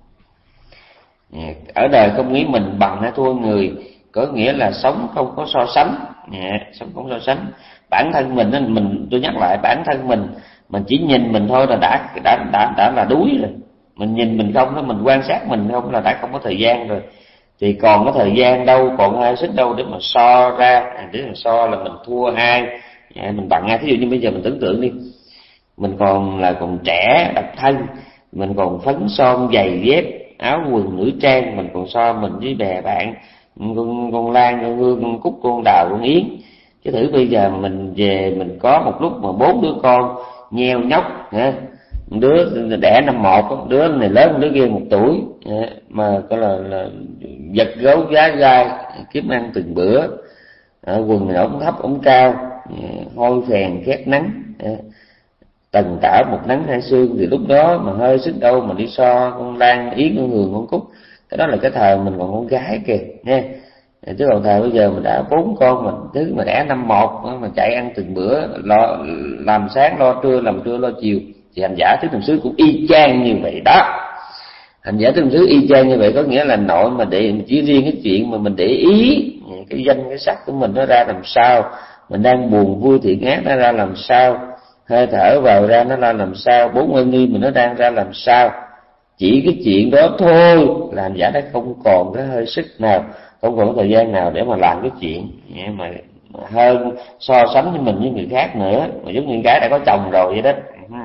Ở đời không nghĩ mình bằng hay thua người, có nghĩa là sống không có so sánh. Sống không so sánh. Bản thân mình mình tôi nhắc lại, bản thân mình mình chỉ nhìn mình thôi là đã đã đã đã là đuối rồi. Mình nhìn mình không đó, mình quan sát mình không là đã không có thời gian rồi. Thì còn có thời gian đâu, còn ai sức đâu để mà so ra, để mà so là mình thua ai, mình bằng ai. Thí dụ như bây giờ mình tưởng tượng đi, mình còn là còn trẻ, độc thân, mình còn phấn son giày dép áo quần nữ trang, mình còn so mình với bè bạn con con Lan, con Hương, con Cúc, con Đào, con Yến. Chứ thử bây giờ mình về mình có một lúc mà bốn đứa con nheo nhóc, đứa đẻ năm một, đứa này lớn, đứa kia một tuổi, mà có là, là giật gấu giá gai kiếm ăn từng bữa, quần này ống thấp ống cao, hôi phèn khét nắng, tần tảo một nắng hai sương. Thì lúc đó mà hơi sức đâu mà đi so con Lan, Yến, con Hường, con Cúc. Cái đó là cái thời mình còn con gái kìa nha. Chứ còn thời bây giờ mình đã bốn con, mình thứ mà đẻ năm một mà chạy ăn từng bữa, lo làm sáng lo trưa, làm trưa lo chiều, thì hành giả tứ niệm xứ cũng y chang như vậy đó. Hành giả tứ niệm xứ y chang như vậy có nghĩa là nội mà để chỉ riêng cái chuyện mà mình để ý cái danh cái sắc của mình nó ra làm sao, mình đang buồn vui thiện ác nó ra làm sao, hơi thở vào ra nó ra làm sao, bốn ơn nghi mình nó đang ra làm sao, chỉ cái chuyện đó thôi là hành giả đã không còn cái hơi sức nào, không còn có thời gian nào để mà làm cái chuyện mà hơn so sánh với mình với người khác nữa, mà giống như gái đã có chồng rồi vậy đó.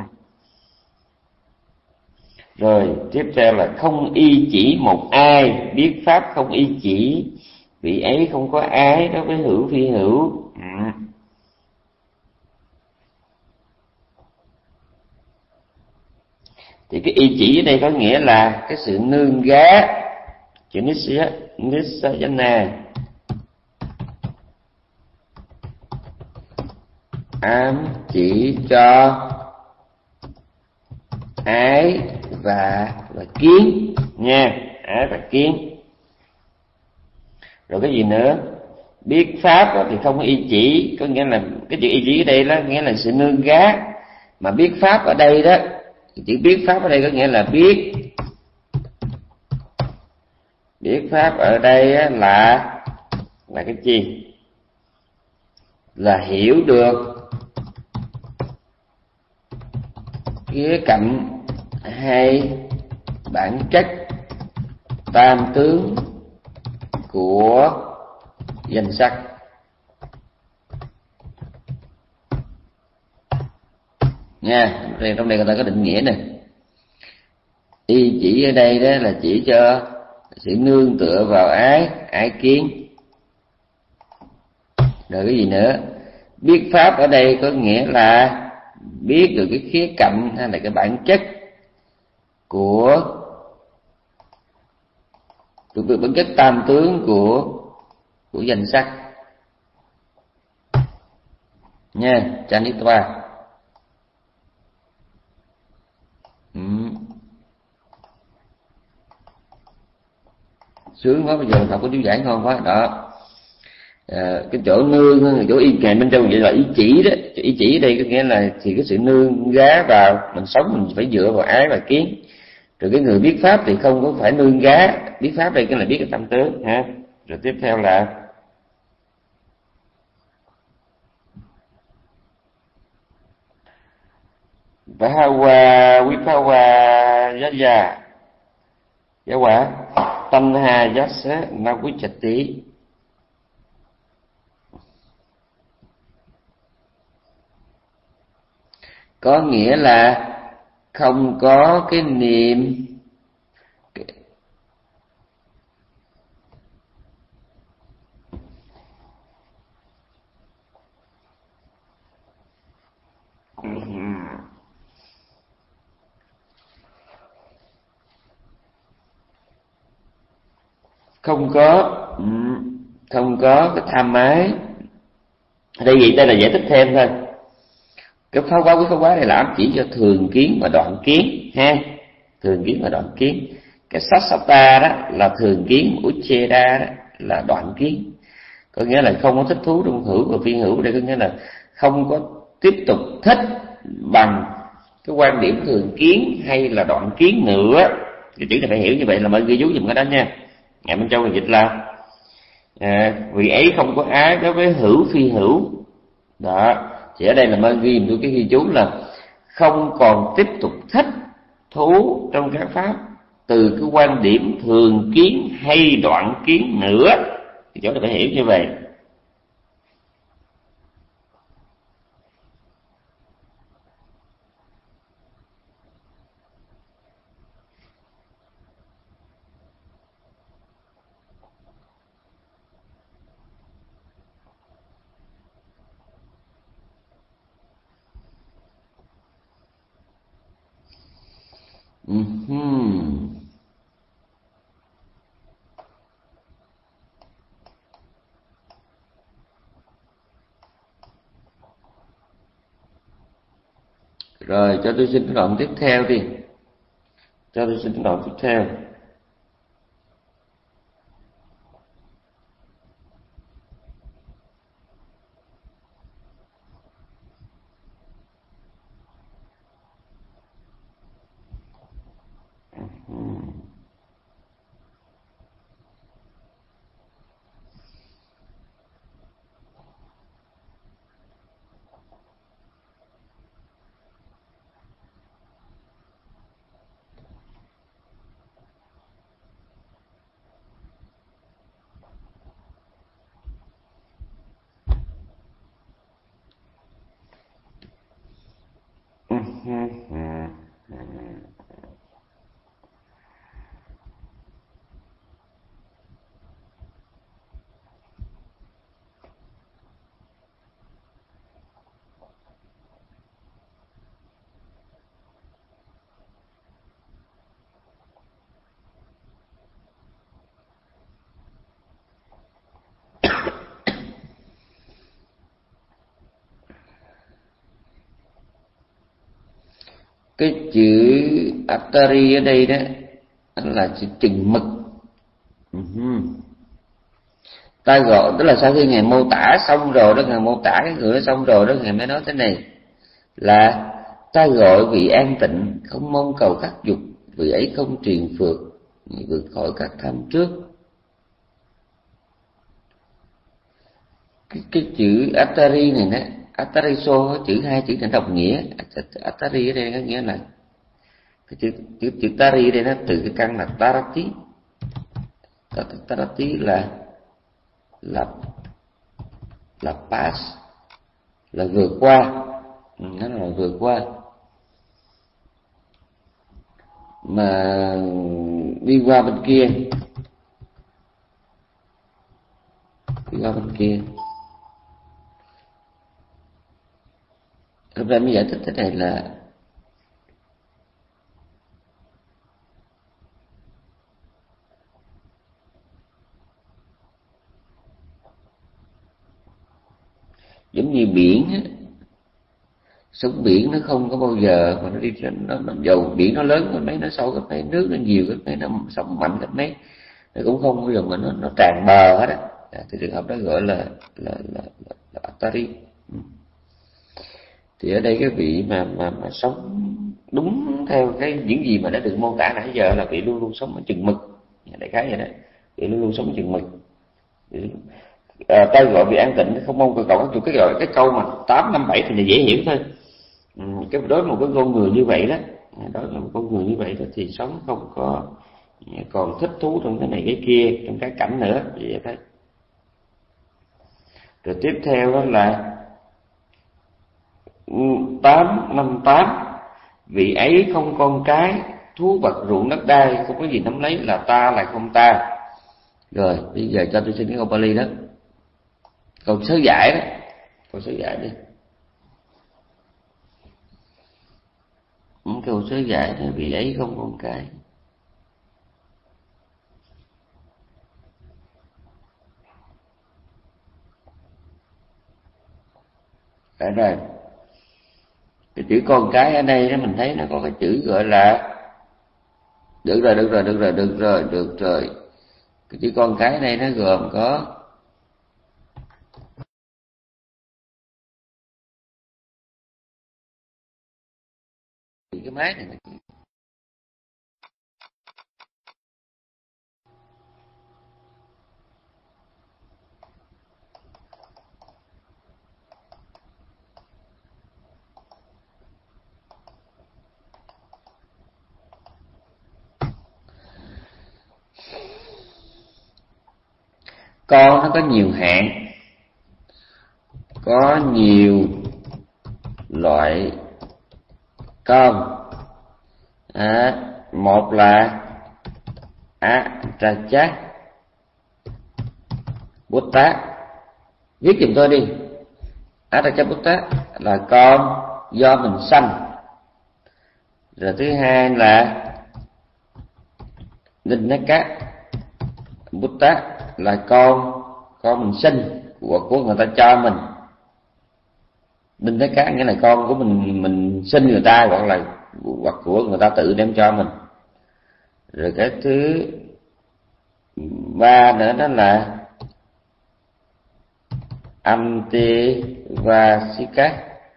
Rồi tiếp theo là không y chỉ một ai, biết pháp không y chỉ, vị ấy không có ái đối với hữu phi hữu. Ừ. Thì cái y chỉ ở đây có nghĩa là cái sự nương gá, chữ Nisayana, ám chỉ cho ái và và kiến nha, ái và kiến. Rồi cái gì nữa? Biết pháp thì không có y chỉ, có nghĩa là cái chữ y chỉ ở đây đó nghĩa là sự nương gá, mà biết pháp ở đây đó, chữ biết pháp ở đây có nghĩa là biết. Biết pháp ở đây là là cái gì? Là hiểu được khía cạnh hay bản chất tam tướng của danh sắc. Nha, trong này người ta có định nghĩa nè. Y chỉ ở đây đó là chỉ cho sự nương tựa vào ái, ái kiến. Rồi cái gì nữa? Biết pháp ở đây có nghĩa là biết được cái khía cạnh hay là cái bản chất của về bản chất tam tướng của của danh sắc nha, Chanitva. Ừ. Sướng quá, bây giờ mình học có chú giải ngon quá đó. À, cái chỗ nương, chỗ y ngày bên trong vậy là ý chỉ đó. Ý chỉ ở đây có nghĩa là thì cái sự nương gá vào mình sống, mình phải dựa vào ái và kiến. Rồi cái người biết pháp thì không có phải nương gá, biết pháp đây cái là biết cái tâm tướng ha. Rồi tiếp theo là Bhawa Vipawa Yaya giá quả tâm hà yasa na quý trạch tí, có nghĩa là không có cái niệm không có không có cái tham ái. Đây gì đây là giải thích thêm thôi. Cái phá quá, cái phá quá này là ám chỉ cho thường kiến và đoạn kiến ha, thường kiến và đoạn kiến. Cái sassata đó là thường kiến, ucheda đó là đoạn kiến, có nghĩa là không có thích thú trong hữu và phi hữu. Đây có nghĩa là không có tiếp tục thích bằng cái quan điểm thường kiến hay là đoạn kiến nữa. Cái chữ này phải hiểu như vậy, là mọi ghi chú dùm cái đó nha. Ngài Minh Châu dịch là à, vì ấy không có ái đối với hữu phi hữu đó. Thì ở đây là mới ghi tôi cái ghi chú là không còn tiếp tục thích thú trong các pháp từ cái quan điểm thường kiến hay đoạn kiến nữa. Thì chỗ này phải hiểu như vậy. Uh-huh. Rồi cho tôi xin cái đoạn tiếp theo đi. Cho tôi xin cái đoạn tiếp theo. Cái chữ Attari ở đây đó là chữ chừng mực. Uh-huh. Ta gọi tức là sau khi Ngài mô tả xong rồi đó, Ngài mô tả cái người đó xong rồi đó, Ngài mới nói thế này là ta gọi vị an tịnh, không mong cầu các dục, vị ấy không truyền phượt, vượt khỏi các tham trước. Cái, cái chữ Attari này nè, Attariso, chữ hai chữ này đồng nghĩa. Attari ở đây có nghĩa là cái chữ, chữ, chữ Tari ở đây nó từ cái căn là Tarati. Tarati là là là pass, là vượt qua, nó là vượt qua. Mà đi qua bên kia, đi qua bên kia. Hôm nay mới giải thích thế này là biển á, sóng biển nó không có bao giờ mà nó đi nó, nó dầu biển nó lớn cái mấy, nó sâu cái mấy, nước nó nhiều cái mấy, nó sóng mạnh cái mấy, nó cũng không bao giờ mà nó nó tràn bờ hết á. Thì trường hợp đó gọi là là là, là, là Atari. Thì ở đây cái vị mà mà mà sống đúng theo cái những gì mà đã được mô tả nãy giờ là vị luôn luôn sống ở chừng mực, đại khái vậy đó, vị luôn luôn sống chừng mực. À, ta gọi vị an tịnh không mong cầu cầu cái gọi cái câu mà tám năm bảy thì là dễ hiểu thôi. Ừ, cái đối với một cái con người như vậy đó, đối với một con người như vậy đó thì sống không có còn thích thú trong cái này cái kia, trong cái cảnh nữa vậy thôi. Rồi tiếp theo đó là tám năm tám, vị ấy không con cái, thú vật ruộng đất đai, không có gì nắm lấy, là ta lại không ta. Rồi bây giờ cho tôi xin cái câu Pali đó, câu sớ giải đó, câu sớ giải đi. Câu sớ giải đó, vị ấy không con cái. Đấy rồi, cái chữ con cái ở đây đó mình thấy nó có cái chữ gọi là được rồi, được rồi, được rồi, được rồi, được rồi. Cái chữ con cái này nó gồm có cái máy này. Con nó có nhiều hạng, có nhiều loại con. À, một là a tra chát bút tát, viết giùm tôi đi. A tra chát bút tát là con do mình sanh. Rồi thứ hai là Ninh Nát Cát Bút Tát là con con mình sinh của của người ta cho mình. Ninh Nát Cát nghĩa là con của mình mình sinh người ta, hoặc là hoặc của người ta tự đem cho mình. Rồi cái thứ ba nữa đó là Amti và Sika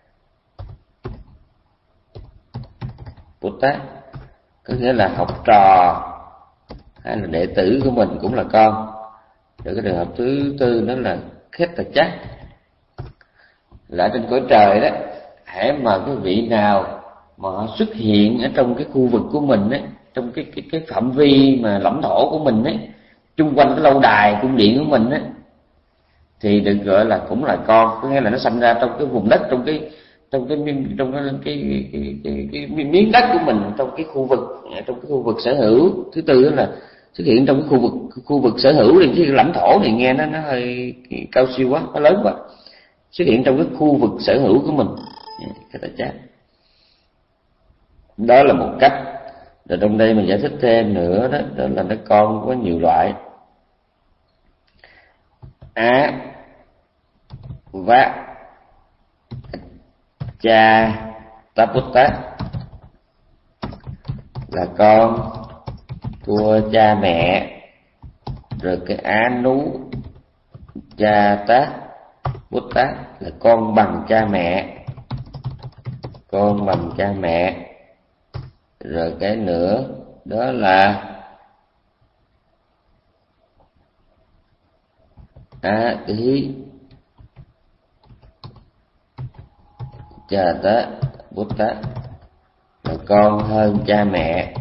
Bút Tát, có nghĩa là học trò hay là đệ tử của mình cũng là con. Rồi cái trường hợp thứ tư đó là Khết Tà Chắc, là trên cõi trời đó, hễ mà cái vị nào mà họ xuất hiện ở trong cái khu vực của mình ấy, trong cái cái cái phạm vi mà lãnh thổ của mình ấy, chung quanh cái lâu đài cung điện của mình ấy, thì được gọi là cũng là con, có nghĩa là nó sanh ra trong cái vùng đất, trong cái trong cái trong cái cái, cái, cái, cái, cái miếng đất của mình, trong cái khu vực trong cái khu vực sở hữu. Thứ tư đó là xuất hiện trong cái khu vực khu vực sở hữu, thì cái lãnh thổ thì nghe nó nó hơi cao siêu quá, nó lớn quá. Xuất hiện trong cái khu vực sở hữu của mình, cái ta chắc đó là một cách. Rồi trong đây mình giải thích thêm nữa đó, đó là nó con có nhiều loại. Á và cha Taputta là con của cha mẹ. Rồi cái Á Nú cha Tát Bút Tát là con bằng cha mẹ, con bằng cha mẹ. Rồi cái nữa đó là Á Tí cha Tát Bút Tát là con hơn cha mẹ.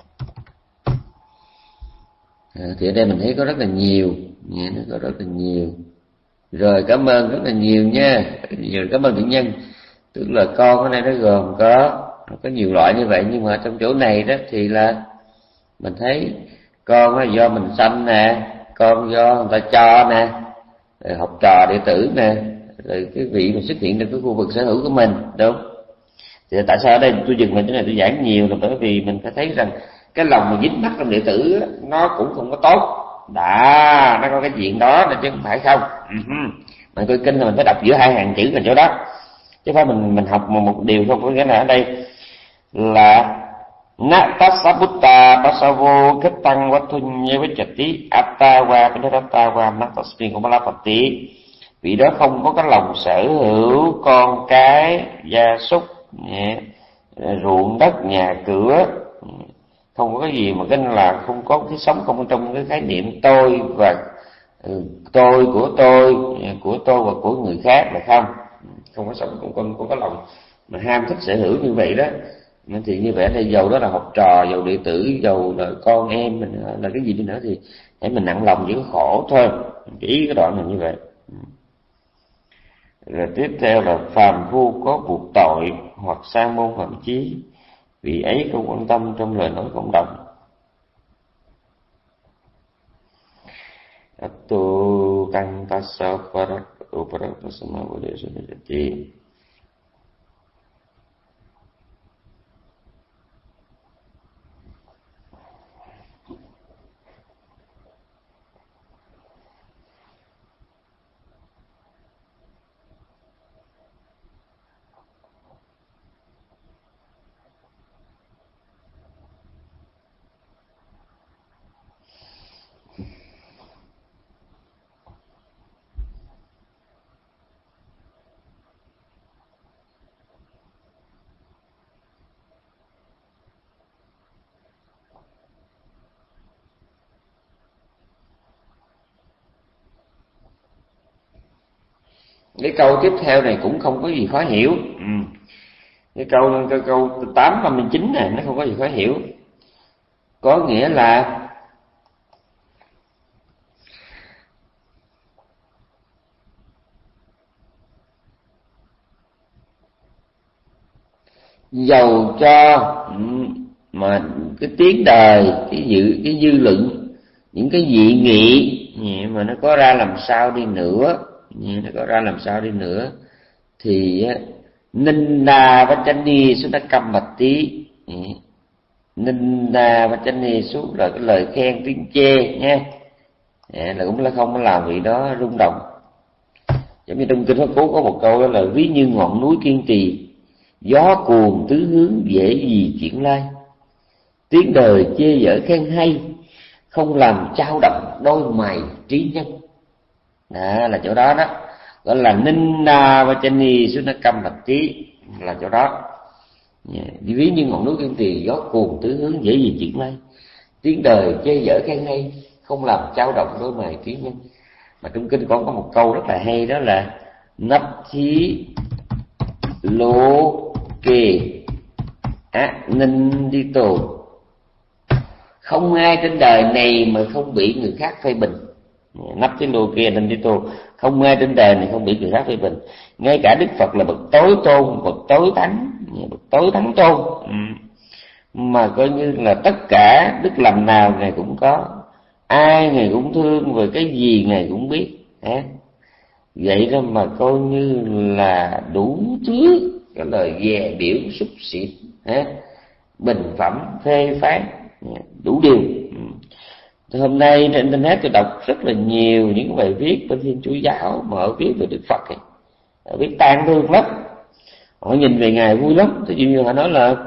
À, thì ở đây mình thấy có rất là nhiều, nghe nó có rất là nhiều. Rồi cảm ơn rất là nhiều nha, nhiều cảm ơn thiện nhân. Tức là con ở đây nó gồm có có nhiều loại như vậy, nhưng mà trong chỗ này đó thì là mình thấy con là do mình sanh nè, con do người ta cho nè, rồi học trò đệ tử nè, rồi cái vị mà xuất hiện trong cái khu vực sở hữu của mình, đúng. Thì tại sao ở đây tôi dừng mình cái này tôi giảng nhiều là bởi vì mình phải thấy rằng cái lòng mà dính mắc trong đệ tử nó cũng không có tốt. Đã, nó có cái chuyện đó chứ không phải không. Uh-huh. Mình coi kinh là mình phải đọc giữa hai hàng chữ là chỗ đó, chứ phải mình mình học một, một điều không có nghĩa là ở đây là na tasabutta pasavo kettang watunya vechati attawa penadattawa natasmin kumalapati. Vì đó không có cái lòng sở hữu con cái, gia súc, ruộng đất, nhà cửa, không có cái gì mà cái là không có cái sống không trong cái khái niệm tôi và tôi của tôi của tôi và của người khác là không, không có sống không có, không có lòng mà ham thích sở hữu như vậy đó. Thì như vậy thì dầu đó là học trò, dầu đệ tử, dầu là con em mình là cái gì đi nữa thì để mình nặng lòng chỉ có khổ thôi. Chỉ cái đoạn này như vậy. Rồi tiếp theo là phàm phu có buộc tội hoặc sa môn phạm chí, vì ấy không quan tâm trong lời nói cộng đồng. Tu tăng tassa parat uparat samavadesati. Cái câu tiếp theo này cũng không có gì khó hiểu. Ừ. Cái câu câu, câu tám năm mươi chín này nó không có gì khó hiểu. Có nghĩa là dầu cho mà cái tiếng đời, cái dự cái dư luận, những cái dị nghị mà nó có ra làm sao đi nữa, nó có ra làm sao đi nữa thì Ninda Vachani Sunakam Mati. Ninda Vachani suốt là cái lời khen tiếng chê nha, là cũng là không có làm vị đó rung động. Giống như trong kinh Pháp Cú có một câu đó là ví như ngọn núi kiên trì, gió cuồng tứ hướng dễ gì chuyển lai. Tiếng đời chê dở khen hay, không làm chao động đôi mày trí nhân. Đó là chỗ đó đó, gọi là Ninna Vachani Sunakam Mati, là chỗ đó. Ví như ngọn núi kiên trì, gió cuồng tứ hướng dễ gì chuyển lai. Tiếng đời chê dở khen hay, không làm chao động đôi mày trí nhân. Mà trong kinh còn có một câu rất là hay, đó là Nắp thí lô kê á ninh đi tù. Không ai trên đời này mà không bị người khác phê bình. Nắp thí lô kê ninh đi tù, không ai trên đời này không bị người khác phê bình. Ngay cả Đức Phật là bậc tối tôn, bậc tối thắng, bậc tối thắng tôn, mà coi như là tất cả đức lành nào Ngài cũng có, ai Ngài cũng thương, về cái gì Ngài cũng biết. Vậy đó mà coi như là đủ thứ cái lời dè biểu xúc xịt, bình phẩm phê phán đủ điều. Hôm nay trên internet tôi đọc rất là nhiều những bài viết bên Thiên Chúa giáo mà họ viết về Đức Phật ấy, họ viết tang thương lắm. Họ nhìn về Ngài vui lắm. Ví dụ như họ nói là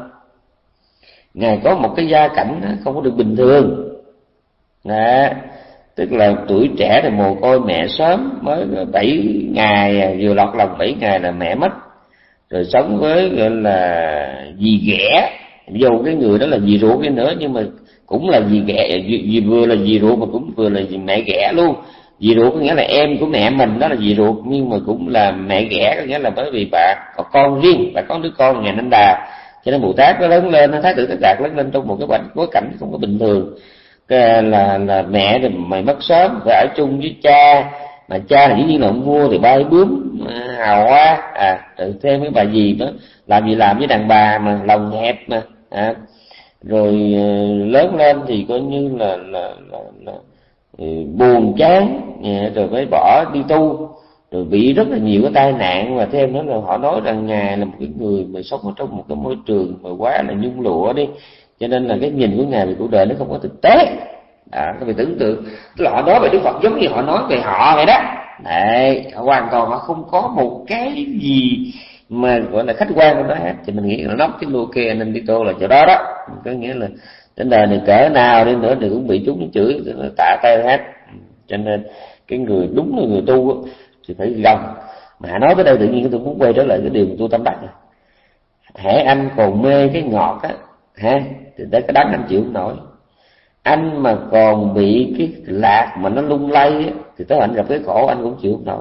Ngài có một cái gia cảnh không có được bình thường. Đó, tức là tuổi trẻ thì mồ côi mẹ sớm, mới bảy ngày vừa lọt lòng bảy ngày là mẹ mất, rồi sống với gọi là dì ghẻ, dù cái người đó là dì ruột đi nữa nhưng mà cũng là dì ghẻ, dì vừa là dì ruột mà cũng vừa là dì mẹ ghẻ luôn. Dì ruột có nghĩa là em của mẹ mình, đó là dì ruột, nhưng mà cũng là mẹ ghẻ, có nghĩa là bởi vì bà có con riêng, bà có đứa con nhà Nanda Đà, cho nên Bồ Tát nó lớn lên, nó Thái tử Tất Đạt lớn lên trong một cái bối cảnh không có bình thường. Cái là là mẹ thì mày mất sớm, phải ở chung với cha, mà cha là dĩ nhiên là ông vua thì bay bướm hào hoa, à rồi thêm cái bà gì đó làm gì làm với đàn bà mà lòng hẹp mà, à, rồi lớn lên thì coi như là là là, là, là buồn chán, rồi mới bỏ đi tu, rồi bị rất là nhiều cái tai nạn. Và thêm nữa là họ nói rằng Ngài là một cái người mà sống ở trong một cái môi trường mà quá là nhung lụa đi, cho nên là cái nhìn của Ngài về cuộc đời nó không có thực tế. À, các bạn tưởng tượng, tức là họ nói về Đức Phật giống như họ nói về họ vậy đó. Đấy, hoàn toàn nó không có một cái gì mà gọi là khách quan của nó hết. Thì mình nghĩ là nóc cái lô kê nên đi tô là chỗ đó đó. Có nghĩa là trên đời này cỡ nào đi nữa thì cũng bị chúng chửi tạ tay hết. Cho nên cái người đúng là người tu thì phải gần. Mà nói tới đây tự nhiên tôi muốn quay trở lại cái điều mà tu tâm đắc này. Hễ anh còn mê cái ngọt á, ha, thì tới cái đắng anh chịu không nổi. Anh mà còn bị cái lạc mà nó lung lay á, thì tới anh gặp cái khổ anh cũng chịu không nổi.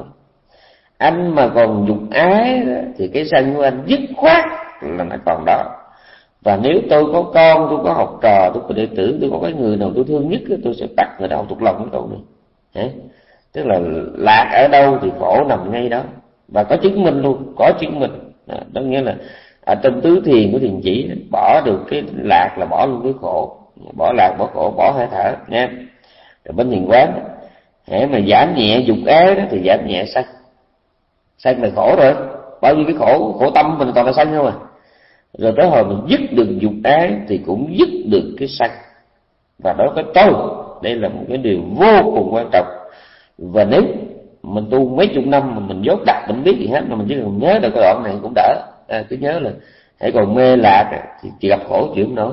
Anh mà còn dục ái đó, thì cái sân của anh dứt khoát là nó còn đó. Và nếu tôi có con, tôi có học trò, tôi có đệ tử, tôi có cái người nào tôi thương nhất, tôi sẽ tắt người đạo thuộc lòng cái câu này. Hả? Tức là lạc ở đâu thì khổ nằm ngay đó. Và có chứng minh luôn, có chứng minh. Đó, đó nghĩa là ở trong tứ thiền của thiền chỉ, bỏ được cái lạc là bỏ luôn cái khổ. Bỏ lạc, bỏ khổ, bỏ hơi thở nha. Rồi bên thiền quán, hễ mà giảm nhẹ dục ái đó thì giảm nhẹ sân. Sân là khổ rồi, bao nhiêu cái khổ, khổ tâm mình toàn là sân không à. Rồi tới hồi mình dứt được dục ái thì cũng dứt được cái sân. Và đó cái tôi, đây là một cái điều vô cùng quan trọng. Và nếu mình tu mấy chục năm mà mình dốt đặt, mình biết gì hết, mà mình chỉ cần nhớ được cái đoạn này cũng đỡ. À, cứ nhớ là hãy còn mê lạc thì chỉ gặp khổ chịu không nổi.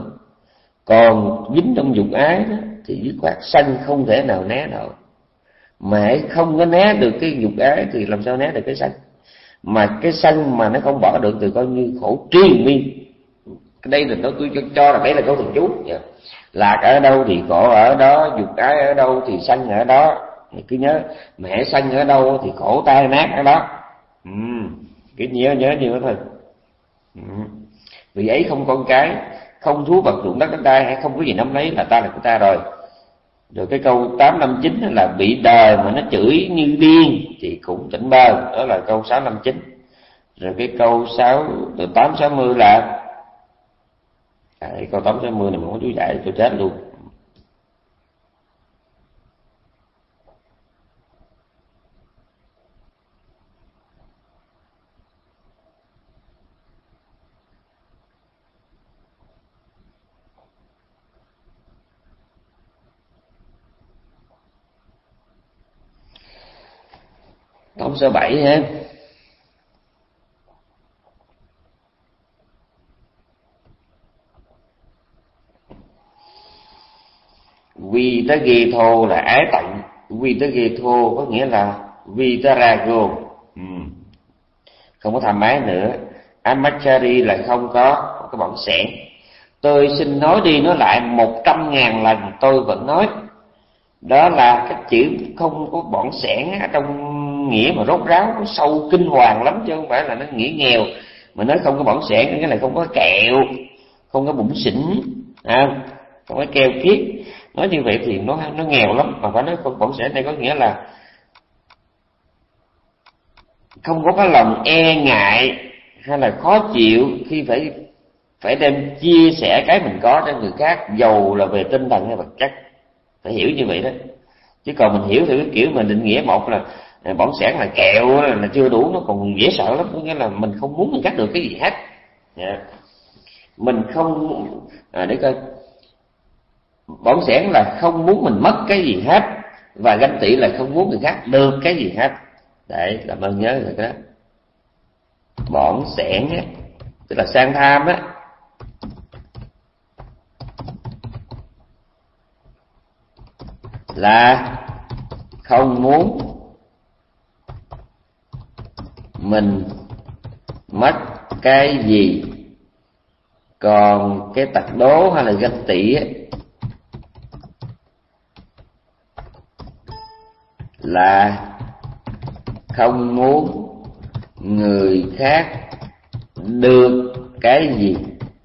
Còn dính trong dục ái đó, thì dứt khoát sân không thể nào né nổi. Mà hãy không có né được cái dục ái thì làm sao né được cái sân. Mà cái sân mà nó không bỏ được thì coi như khổ triền miên. Cái đây là nó tôi cho, cho là đấy là câu thần chú. Lạc ở đâu thì khổ ở đó, dục ái ở đâu thì sân ở đó. Cứ nhớ mẹ sân ở đâu thì khổ tan nát ở đó. Ừ, cứ nhớ nhớ như đó thôi. Ừ. Vì ấy không con cái, không thú vật ruộng đất đất đai, hay không có gì nắm lấy là ta là của ta rồi. Rồi cái câu tám năm chín là bị đời mà nó chửi như điên thì cũng tỉnh bơ, đó là câu sáu năm chín. Rồi cái câu sáu từ tám sáu mươi là à, câu tám sáu mươi này mà có chú giải tôi chết luôn. Câu số bảy ha. Vì ta ghi thô là ái tận, vì ta ghi thô có nghĩa là vì ta rago, ừ. Không có tham ái nữa. Amachari là không có cái bỏng sẻn. Tôi xin nói đi nói lại một trăm ngàn lần tôi vẫn nói, đó là cái chữ không có bỏng sẻn ở trong nghĩa mà rốt ráo, nó sâu kinh hoàng lắm, chứ không phải là nó nghĩa nghèo. Mà nói không có bỏng sẻn cái này không có kẹo, không có bụng xỉn, à, không có keo kiết. Nói như vậy thì nó nó nghèo lắm. Mà phải nói không bỏng sẻn đây có nghĩa là không có cái lòng e ngại hay là khó chịu khi phải phải đem chia sẻ cái mình có cho người khác, dầu là về tinh thần hay vật chất. Phải hiểu như vậy đó. Chứ còn mình hiểu theo cái kiểu mình định nghĩa một là bỏng sẻn là kẹo là chưa đủ, nó còn dễ sợ lắm. Có nghĩa là mình không muốn người khác được cái gì hết. Yeah. Mình không à, để coi, bỏng sẻn là không muốn mình mất cái gì hết, và ganh tị là không muốn người khác được cái gì hết. Đấy, làm ơn nhớ rồi đó. Bỏng sẻn á, tức là sang tham á, là không muốn mình mất cái gì. Còn cái tật đố hay là ganh tị á, là không muốn người khác được cái gì.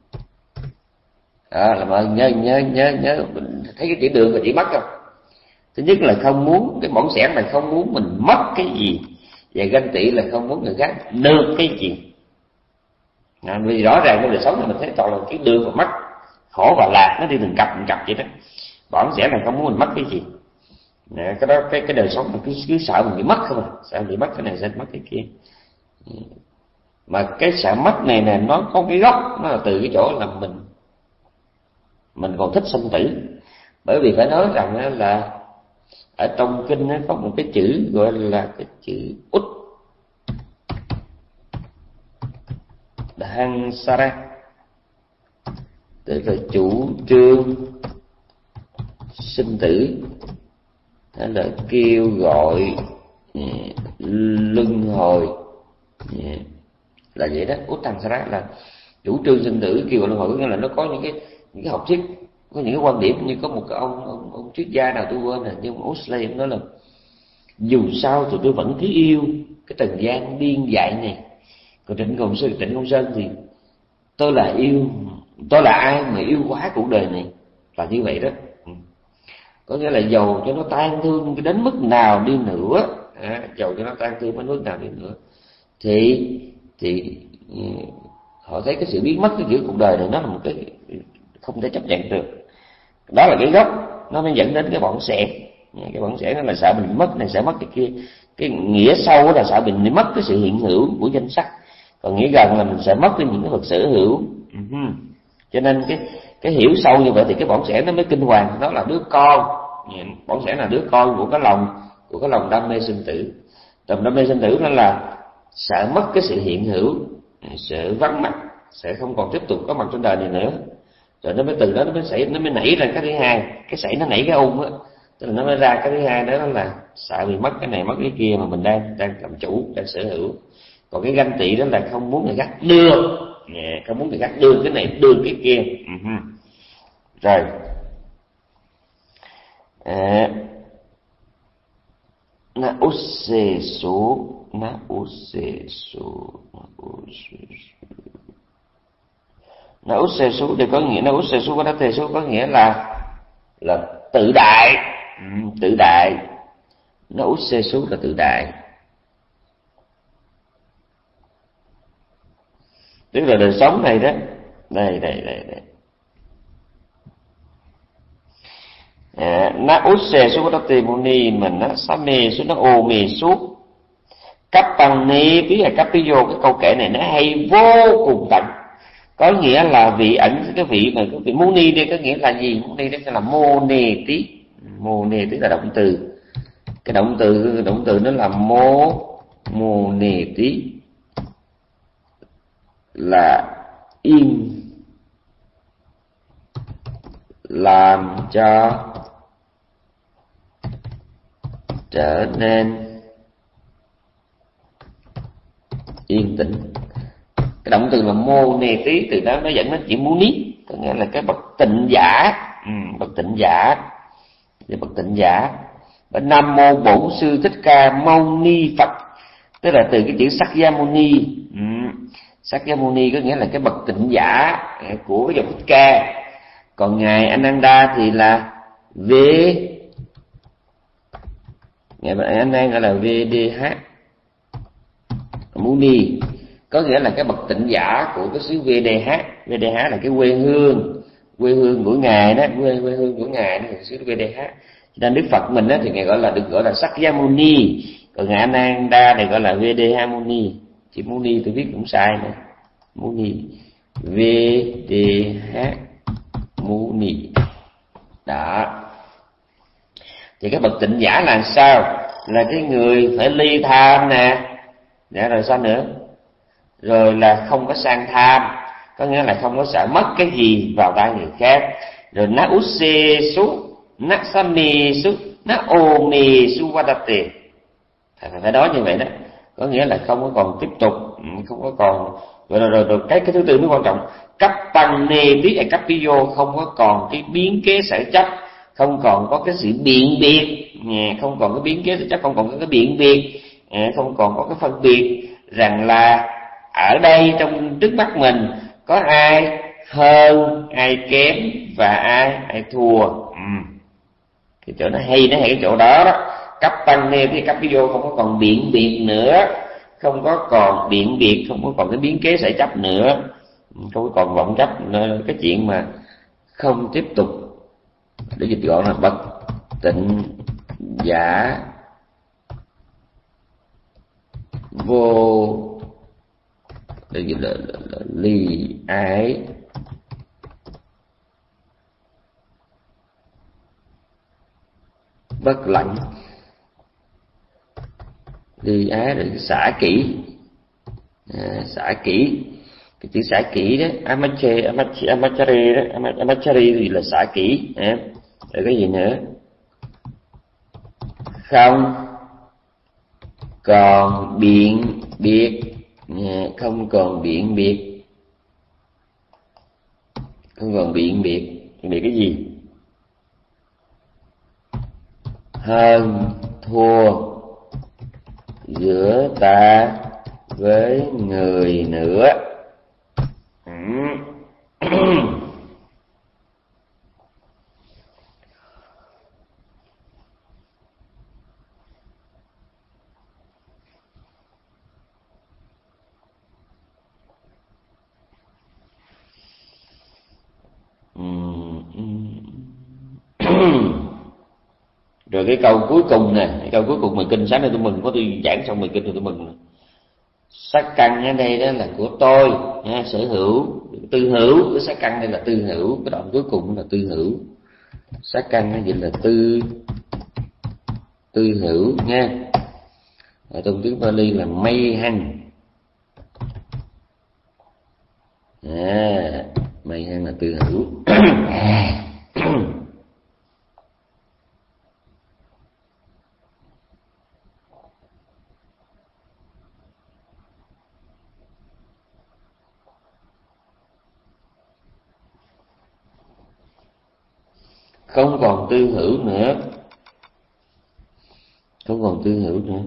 Đó, làm ơn nhớ nhớ nhớ nhớ thấy cái chữ được và chữ mất không? Thứ nhất là không muốn, cái bỏng sẻn là không muốn mình mất cái gì, và ganh tị là không muốn người khác được cái gì. À, vì rõ ràng trong đời sống này mình thấy toàn là cái được và mất, khổ và lạc nó đi từng cặp từng cặp vậy đó. Bỏng sẻn là không muốn mình mất cái gì. Nè, cái đó cái cái đời sống mình cứ cứ sợ mình bị mất không à, sợ bị mất cái này sẽ mất cái kia. Mà cái sợ mất này nè, nó có cái gốc, nó là từ cái chỗ là mình mình còn thích sinh tử. Bởi vì phải nói rằng là ở trong kinh nó có một cái chữ gọi là cái chữ út đăng sara, tức là chủ trương sinh tử, hay là kêu gọi luân hồi, là vậy đó. Út đăng sara là chủ trương sinh tử, kêu gọi luân hồi, nghĩa là nó có những cái những cái học thuyết, có những cái quan điểm. Như có một cái ông ông, ông triết gia nào tôi quên rồi, nhưng ông Osley nói là dù sao thì tôi vẫn cứ yêu cái trần gian điên dại này. Còn Trịnh Công Sơn, Trịnh Công Sơn thì tôi là yêu, tôi là ai mà yêu quá cuộc đời này, là như vậy đó. Có nghĩa là dầu cho nó tan thương đến mức nào đi nữa, à, dầu cho nó tan thương đến mức nào đi nữa, thì thì họ thấy cái sự biến mất cái giữa cuộc đời này nó là một cái không thể chấp nhận được. Đó là cái gốc nó mới dẫn đến cái bỏng sẻn. Cái bỏng sẻn là sợ mình mất này, sợ mất cái kia. Cái nghĩa sâu là sợ mình mất cái sự hiện hữu của danh sắc, còn nghĩa gần là mình sẽ mất đi những cái vật sở hữu. Uh-huh. Cho nên cái cái hiểu sâu như vậy thì cái bỏng sẻn nó mới kinh hoàng. Nó là đứa con, bỏng sẻn là đứa con của cái lòng của cái lòng đam mê sinh tử. Lòng đam mê sinh tử nó là sợ mất cái sự hiện hữu, sợ vắng mặt, sẽ không còn tiếp tục có mặt trên đời này nữa. Rồi nó mới từ đó nó mới xảy nó mới nảy ra cái thứ hai, cái xảy nó nảy cái ung á, tức là nó mới ra cái thứ hai đó là sợ bị mất cái này mất cái kia mà mình đang đang làm chủ, đang sở hữu. Còn cái ganh tị đó là không muốn người khác đưa, không muốn người khác đưa cái này đưa cái kia. Uh-huh. Rồi à, na usse số na usse số na usse na usse số thì có nghĩa na usse số có thể số có nghĩa là là tự đại. Ừ, tự đại. Na usse số là tự đại, tức là đời sống này đó. Đây đây đây đây na usse số có thể muni mình nó sa mê số nó ô mê số cấp bằng ni biết là cấp ví dụ cái câu kể này nó hay vô cùng tận. Có nghĩa là vị ẩn cái vị mà cái vị muni đây có nghĩa là gì? Muni đây là mô nê tí. Mô nê tí là động từ. Cái động từ cái động từ nó là mô mô nê tí, là yên, làm cho trở nên yên tĩnh. Cái động từ là mô nê tí, từ đó nó dẫn đến chữ muni, có nghĩa là cái bậc tịnh giả. Ừ, bậc tịnh giả, thì bậc tịnh giả. Và Nam mô Bổn Sư Thích Ca Mâu Ni Phật, tức là từ cái chữ Sakyamuni. Ừ. Sakyamuni có nghĩa là cái bậc tịnh giả của cái dòng Thích Ca. Còn ngài Ananda thì là V, ngài Ananda gọi là vê đê hát Muni, có nghĩa là cái bậc tịnh giả của cái xứ vê đê hát. vê đê hát là cái quê hương, quê hương của ngài đó, quê quê hương của ngài đó, xứ vê đê hát. Nên Đức Phật mình đó thì ngài gọi là được gọi là Sakyamuni, còn ngài Ananda thì gọi là vê đê hát Muni. Chữ Muni tôi viết cũng sai nè, Muni, vê đê hát Muni đó. Thì cái bậc tịnh giả là sao? Là cái người phải ly tham nè, dạ, rồi sao nữa? Rồi là không có sang tham, có nghĩa là không có sợ mất cái gì vào tay người khác. Rồi na usse su, na sami su, na ome su wadate, phải phải đó như vậy đó. Có nghĩa là không có còn tiếp tục, không có còn rồi rồi, rồi, rồi cái cái thứ tư mới quan trọng. Cấp tăng nê tí là cấp ví vô, không có còn cái biến kế sở chấp, không còn có cái sự biện biệt, không còn cái biến kế sở chấp, không còn có cái biện biệt, không còn có cái phân biệt rằng là ở đây trong trước mắt mình có ai hơn, ai kém và ai ai thua. Ừ. Cái chỗ nó hay nó hay cái chỗ đó đó. Cấp tăng nê thì cấp ví vô không có còn biện biệt nữa, không có còn biện biệt, không có còn cái biến kế sở chấp nữa, không có còn vọng chấp cái chuyện mà không tiếp tục. Để dịch gọn là bậc tịnh giả vô để dịch là, là, là ly ái bất lạnh, ly á rồi xả kỹ, à, xả kỹ. Cái chữ xả kỹ đó, amache, amache, amachari đó, amachari thì là xả kỹ. À, rồi cái gì nữa? Không còn biện biệt, à, không còn biện biệt, không còn biện biệt. Biện biệt cái gì? Hơn thua giữa ta với người nữa. Rồi cái câu cuối cùng nè, cái câu cuối cùng mà kinh sáng nay tôi mừng, có tôi giảng xong bài kinh rồi tôi mừng. Sắc căn ở đây đó là của tôi, nha, sở hữu, tư hữu. Cái sắc căn đây là tư hữu, cái đoạn cuối cùng là tư hữu. Sắc căn nó vậy là tư tư hữu nha. Ở trong tiếng Pali là mây hăng. À, mây hăng là tư hữu. Không còn tư hữu nữa, không còn tư hữu nữa.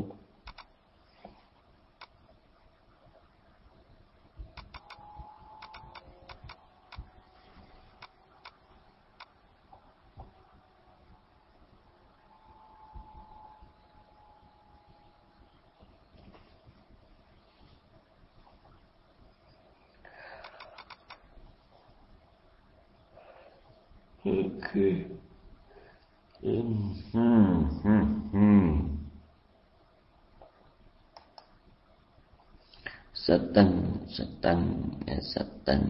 Okay. Hmm, hmm, hmm. Satan, Satan, Satan.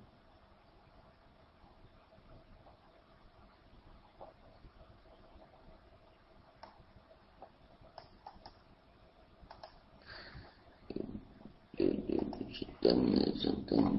Satan, Satan.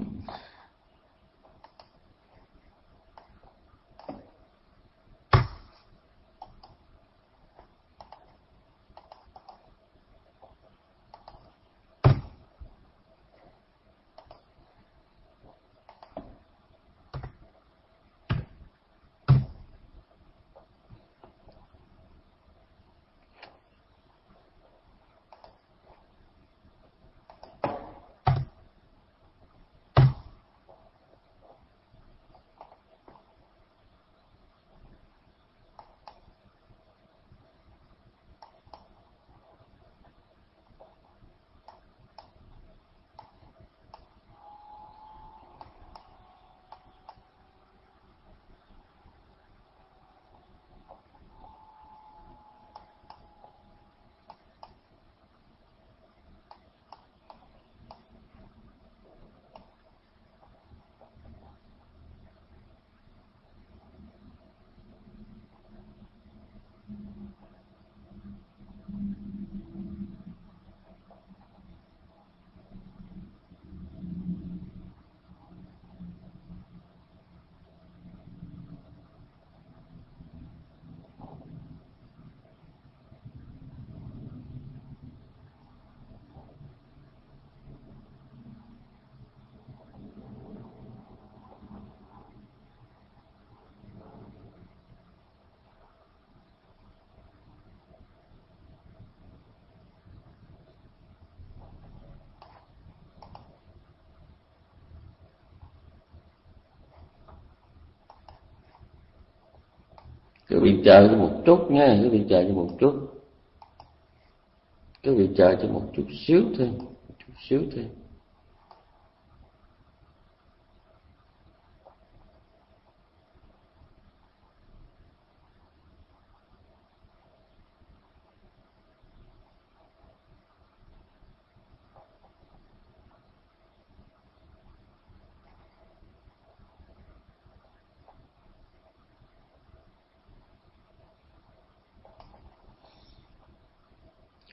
Các vị chờ cho một chút nha, các vị chờ cho một chút, các vị chờ cho một chút xíu thôi, một chút xíu thôi.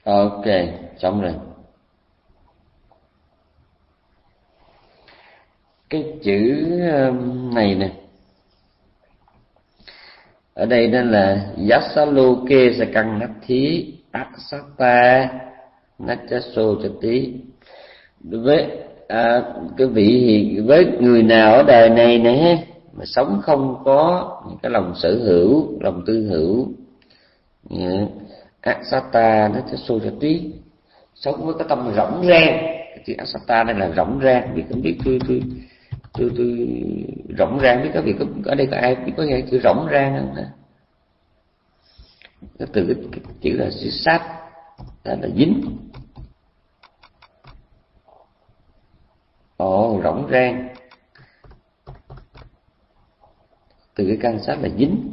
Ok, xong rồi. Cái chữ này nè, ở đây đó là Yasaloke Sakannati Aksata Nachaso Chati. Với à, cái vị hiền, với người nào ở đời này nè mà sống không có cái lòng sở hữu, lòng tư hữu, Aksata Nachaso Chati, sống với cái tâm rỗng rang. Chữ Aksata đây là rỗng rang, vì không biết tôi tôi tôi tôi rỗng rang, biết các vị có ở đây có ai biết có nghe chữ rỗng rang không nè? Từ cái, cái chữ là chữ sát, đó là dính. Ồ, rỗng rang, từ cái căn sát là dính.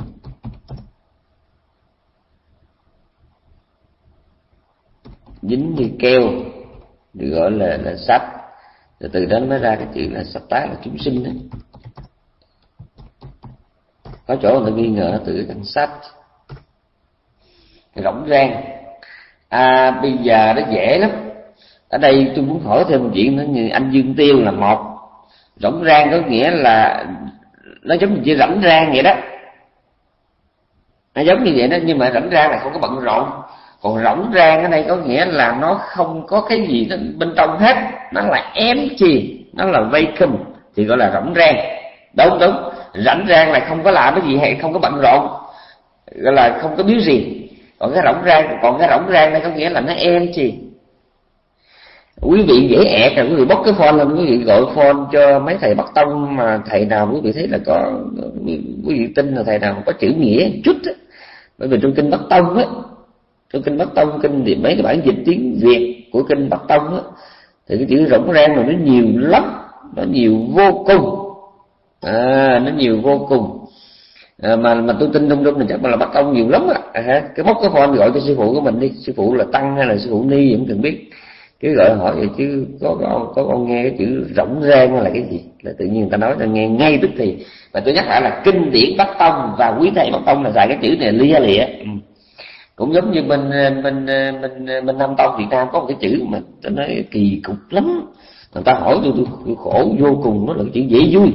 Dính như keo được gọi là là sắt, rồi từ đó mới ra cái chữ là sắp tá, là chúng sinh đó. Có chỗ người ta nghi ngờ từ cái căn sắt rỗng rang. À, bây giờ nó dễ lắm. Ở đây tôi muốn hỏi thêm một chuyện nữa, như anh Dương Tiêu là một. Rỗng rang có nghĩa là nó giống như chữ rảnh rang vậy đó, nó giống như vậy đó, nhưng mà rảnh rang là không có bận rộn. Còn rỗng rang ở đây có nghĩa là nó không có cái gì bên trong hết, nó là empty, nó là vacuum, thì gọi là rỗng rang. Đúng đúng, rảnh rang là không có làm cái gì hay không có bận rộn, gọi là không có biết gì. Còn cái rỗng rang, còn cái rỗng rang đây có nghĩa là nó empty. Quý vị dễ ẹt rồi, quý vị bóc cái phone lên, quý vị gọi phone cho mấy thầy Bắc Tông, mà thầy nào quý vị thấy là có, quý vị tin là thầy nào có chữ nghĩa chút á. Bởi vì trong kinh Bắc Tông á, trong kinh Bắc Tông, kinh thì mấy cái bản dịch tiếng Việt của kinh Bắc Tông á, thì cái chữ rỗng rang mà nó nhiều lắm, nó nhiều vô cùng, à, nó nhiều vô cùng. À, mà mà tôi tin đông đông là chắc là Bắc Tông nhiều lắm á. À, cái móc cái phone gọi cho sư phụ của mình đi, sư phụ là Tăng hay là sư phụ Ni cũng cần biết, cứ gọi hỏi vậy chứ có có có con nghe cái chữ rỗng rang là cái gì, là tự nhiên người ta nói là nghe ngay tức thì. Và tôi nhắc lại là kinh điển Bắc Tông và quý thầy Bắc Tông là xài cái chữ này lia lịa. Ừ. Cũng giống như bên bên bên bên Nam Tông Việt Nam có một cái chữ mà tôi nói kỳ cục lắm, người ta hỏi tôi, tôi, tôi khổ vô cùng, nó là cái chữ dễ vui.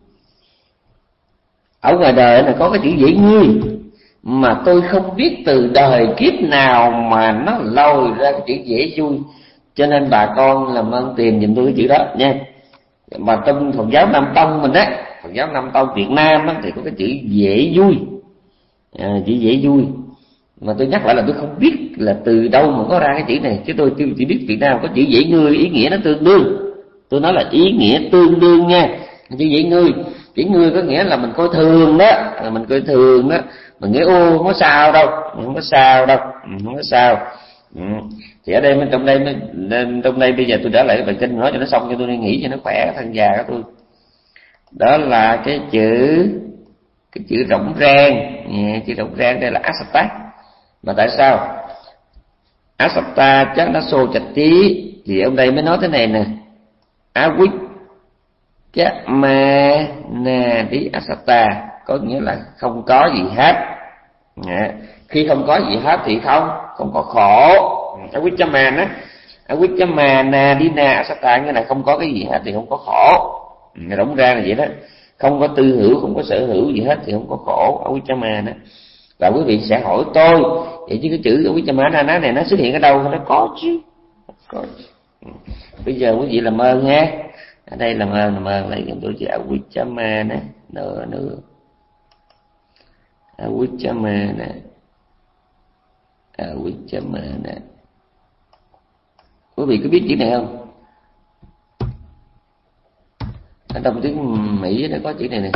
Ở ngoài đời này có cái chữ dễ ngươi, mà tôi không biết từ đời kiếp nào mà nó lôi ra cái chữ dễ vui, cho nên bà con làm ơn tìm giùm tôi cái chữ đó nha. Mà trong Phật giáo Nam Tông mình á, Phật giáo Nam Tông Việt Nam á, thì có cái chữ dễ vui, à, chữ dễ vui. Mà tôi nhắc lại là tôi không biết là từ đâu mà có ra cái chữ này, chứ tôi chỉ biết Việt Nam có chữ dễ ngươi, ý nghĩa nó tương đương. Tôi nói là ý nghĩa tương đương nha. Chữ dễ ngươi, chữ ngươi có nghĩa là mình coi thường đó, là mình coi thường đó, mình nghĩ ô không có sao đâu, không có sao đâu, không có sao. Ừ. Thì ở đây trong đây trong đây bây giờ tôi trở lại bài kinh nói cho nó xong, cho tôi đi nghỉ cho nó khỏe thân già của tôi. Đó là cái chữ cái chữ rỗng rang, chữ rỗng rang đây là asata. Mà tại sao asata chắc nó xô chạch tí, thì ông đây mới nói thế này nè, awit chắc ma na tí asata, có nghĩa là không có gì hết. À, khi không có gì hết thì không không có khổ. Awichamana, awichamana dina asata, nghĩa là không có cái gì hết thì không có khổ. Rỗng ra là vậy đó, không có tư hữu, không có sở hữu gì hết thì không có khổ. Awichamana. Và quý vị sẽ hỏi tôi, vậy chứ cái chữ awichamana này nó xuất hiện ở đâu? Nó có chứ, có chứ. Bây giờ quý vị làm ơn ha, ở đây làm ơn làm ơn lấy cho tôi chữ awichamana nữa nữa. Awichamana, awichamana. Quý vị có biết chữ này không? Ở trong tiếng Mỹ nó có chữ này nè.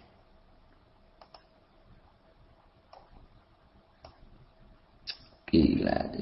Kỳ lạ đi.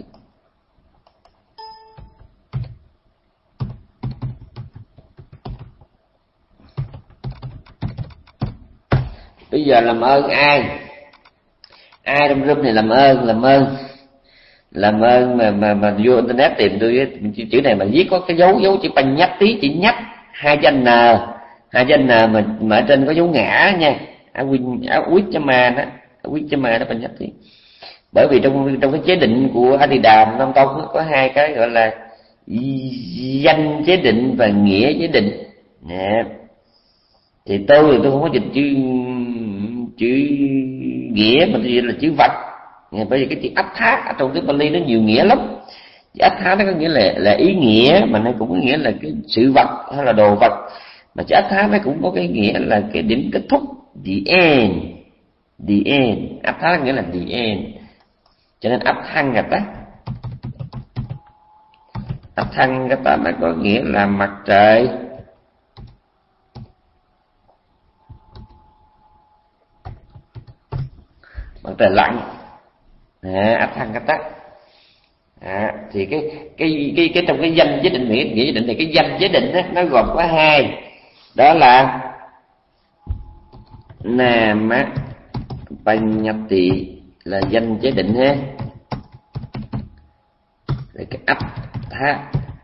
Bây giờ làm ơn ai? Ai trong room này làm ơn, làm ơn, làm ơn mà mà mà vô internet tìm tôi chữ này mà viết có cái dấu dấu chữ banh nhắc tí, chỉ nhắc hai chân n, hai chân n mà mà ở trên có dấu ngã nha. Áo win áo quýt cho ma đó, áo quýt cho ma đó banh nhắc tí. Bởi vì trong trong cái chế định của A Di Đà Nam Tông có hai cái gọi là danh chế định và nghĩa chế định. Nè. Thì tôi thì tôi không có dịch chữ chữ nghĩa mà tôi dịch là chữ vật. Nè, bởi vì cái chữ ách thá ở trong tiếng Pali nó nhiều nghĩa lắm. Ách thá nó có nghĩa là là ý nghĩa, mà nó cũng có nghĩa là cái sự vật hay là đồ vật. Mà chữ ách thá nó cũng có cái nghĩa là cái điểm kết thúc, the end, the end. Ách thá nghĩa là the end. Cho nên ách thăng gạch á, ách thăng gạch á nó có nghĩa là mặt trời. Mặt trời lặn. À, ách thăng gạch á. À, thì cái cái cái cái trong cái danh chế định nghĩa nghĩa chế định thì cái danh chế định đó, nó gồm có hai, đó là Nama Panyati là danh chế định ha, rồi cái ách thá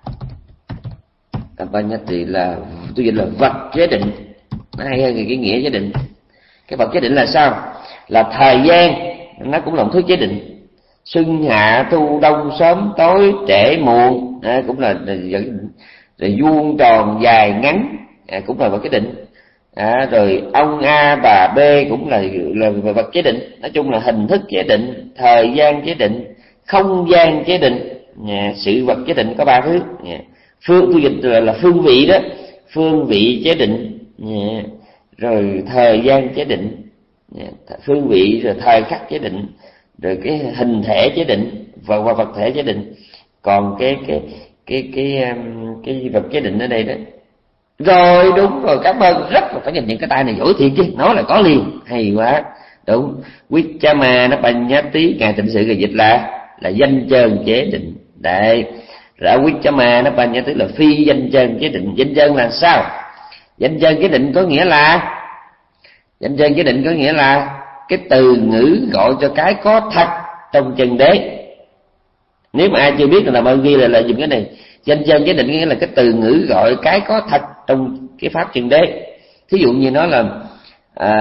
Panyati là tôi dịch là vật chế định, nó hay hơn cái nghĩa chế định. Cái vật chế định là sao? Là thời gian, nó cũng là một thứ chế định. Xuân hạ thu đông sớm tối trễ muộn, à, cũng là rồi vuông tròn dài ngắn, à, cũng là vật chế định. À, rồi ông A bà B cũng là là vật chế định. Nói chung là hình thức chế định, thời gian chế định, không gian chế định, à, sự vật chế định có ba thứ. À, phương tôi dịch là, là phương vị đó, phương vị chế định, à, rồi thời gian chế định, à, phương vị rồi thời khắc chế định, rồi cái hình thể chế định và, và vật thể chế định. Còn cái cái cái cái cái, cái vật chế định ở đây đó. Rồi đúng rồi, cảm ơn, rất là phải nhìn những cái tay này giỏi thiệt chứ, nói là có liền, hay quá. Đúng, Vichama nó Panyati, ngài tịnh sự dịch là là danh chân chế định. Đấy, rồi Vichama nó Panyati là phi danh chân chế định. Danh chân là sao? Danh chân chế định có nghĩa là danh chân chế định có nghĩa là cái từ ngữ gọi cho cái có thật trong chân đế. Nếu mà ai chưa biết thì làm ơn ghi là là dùng cái này. Danh chân chế định nghĩa là cái từ ngữ gọi cái có thật trong cái pháp chân đế. Thí dụ như nó là à,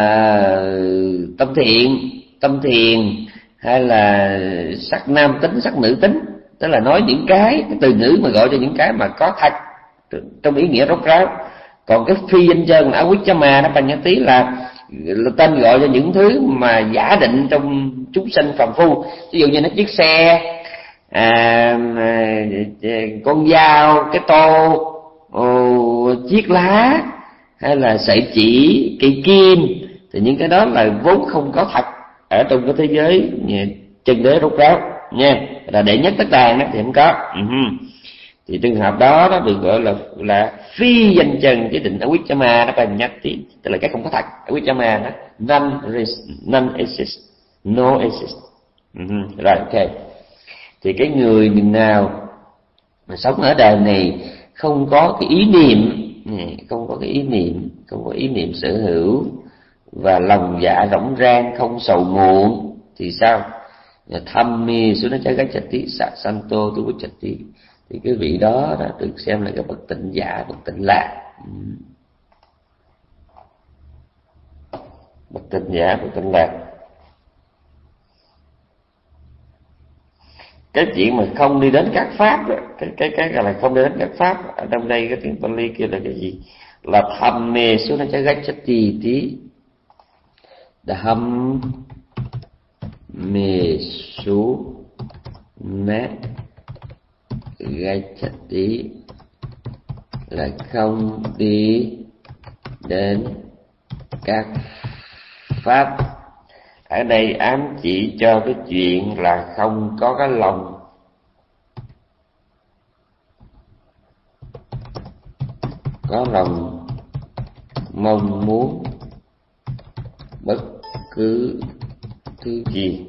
tâm thiện, tâm thiền, hay là sắc nam tính, sắc nữ tính, tức là nói những cái, cái từ ngữ mà gọi cho những cái mà có thật trong ý nghĩa rốt ráo. Còn cái phi danh chân là Avicchama nó Panyati là là tên gọi cho những thứ mà giả định trong chúng sinh phàm phu. Ví dụ như nó chiếc xe, à, à, con dao, cái tô, ồ, chiếc lá, hay là sợi chỉ, cây kim, thì những cái đó là vốn không có thật ở trong cái thế giới chân đế rốt ráo nha. Là đệ nhất tất đàn đó thì không có. Uh-huh. Thì trường hợp đó nó được gọi là là phi danh chân chế định. Avicchama nó phải nhắc tí, tức là cái không có thật. Avicchama nó non non exist, no exist. Uh-huh. Rồi ok. Thì cái người nào mà sống ở đời này không có cái ý niệm, không có cái ý niệm, không có ý niệm sở hữu và lòng dạ rỗng rang, không sầu muộn thì sao? Thammi sunachagachati sasanto tuvuchati, thì cái vị đó đã được xem là cái bậc tịnh giả, bậc tịnh lạc. Bậc tịnh giả, bậc tịnh lạc. Cái chuyện mà không đi đến các pháp đó, cái cái cái gọi là không đi đến các pháp ở trong đây cái tiếng Pali kia là cái gì? Là thammi sunachagachati tí, dham mê su na gachati là không đi đến các pháp. Ở đây ám chỉ cho cái chuyện là không có cái lòng có lòng mong muốn bất cứ thứ gì.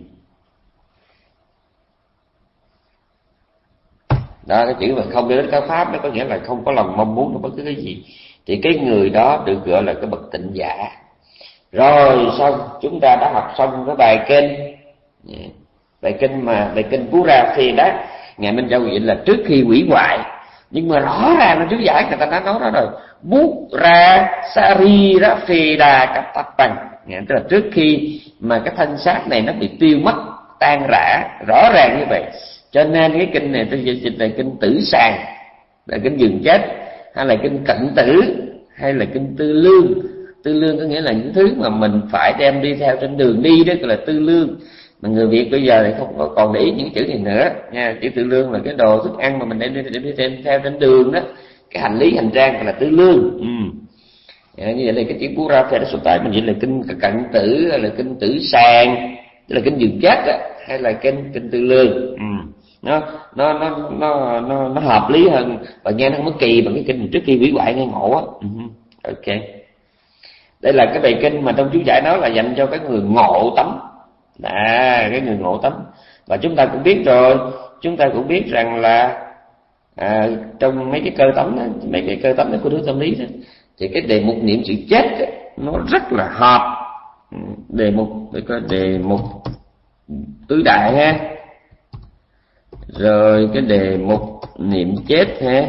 Đó, cái chữ mà không đi đến các pháp nó có nghĩa là không có lòng mong muốn bất cứ cái gì. Thì cái người đó được gọi là cái bậc tịnh giả. Rồi xong, chúng ta đã học xong cái bài kinh, bài kinh mà bài kinh Pura Phi đó, ngài Minh Châu dịch là trước khi hủy hoại, nhưng mà rõ ràng là chú giải người ta đã nói đó rồi. Pura Sari ra Phi Đà Kaptapan, tức là trước khi mà cái thân xác này nó bị tiêu mất, tan rã rõ ràng như vậy. Cho nên cái kinh này tôi dịch là kinh tử sàng, là kinh giường chết, hay là kinh cận tử, hay là kinh tư lương. Tư lương có nghĩa là những thứ mà mình phải đem đi theo trên đường đi, đó gọi là tư lương. Mà người Việt bây giờ thì không có còn để ý những chữ này nữa nha. Chữ tư lương là cái đồ thức ăn mà mình đem đi, đem đi đem theo trên đường đó, cái hành lý hành trang gọi là tư lương. Ừ. À, như vậy là cái chữ Pura Phê Sutta mình vậy là kinh cận tử, hay là kinh tử sàng, là kinh giường chết đó, hay là kinh kinh tư lương. Ừ. nó nó nó nó nó nó hợp lý hơn và nghe nó không có kỳ bằng cái kinh trước khi hủy hoại nghe ngộ á. Ừ. Ok, đây là cái bài kinh mà trong chú giải nói là dành cho cái người ngộ tánh, à cái người ngộ tánh. Và chúng ta cũng biết rồi, chúng ta cũng biết rằng là à, trong mấy cái cơ tánh đó, mấy cái cơ tánh của đứa tâm lý đó, thì cái đề mục niệm sự chết đó, nó rất là hợp. Đề mục để coi đề mục tứ đại ha, rồi cái đề mục niệm chết ha,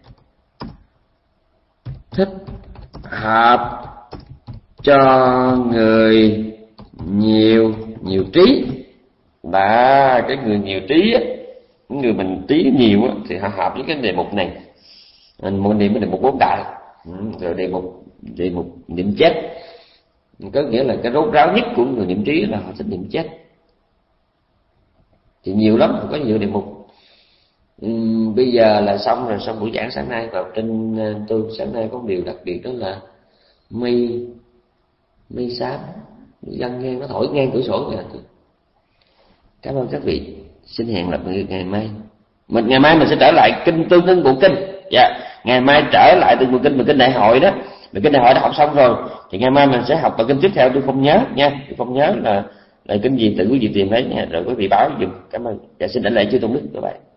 thích hợp cho người nhiều nhiều trí. Và cái người nhiều trí á, người mình trí nhiều á, thì họ hợp với cái đề mục này. Mình muốn niệm cái đề mục bốn đại, rồi đề mục đề mục niệm chết, có nghĩa là cái rốt ráo nhất của người niệm trí là họ thích niệm chết. Thì nhiều lắm, có nhiều đề mục. Uhm, bây giờ là xong rồi, xong buổi giảng sáng nay. Vào trên tôi sáng nay có một điều đặc biệt, đó là mây mây xám văng ngang, nó thổi ngang cửa sổ kìa. Cảm ơn các vị. Xin hẹn gặp lại ngày mai. Mình ngày mai mình sẽ trở lại kinh tương ưng bộ kinh. Dạ, ngày mai trở lại từ bộ kinh, bộ kinh đại hội đó. Bộ kinh đại hội đã học xong rồi, thì ngày mai mình sẽ học bài kinh tiếp theo. Tôi không nhớ nha, tôi không nhớ là là kinh gì, tự quý vị tìm đấy nha, rồi quý vị báo dùm. Cảm ơn. Dạ, xin đảnh lễ chư tôn đức các bạn.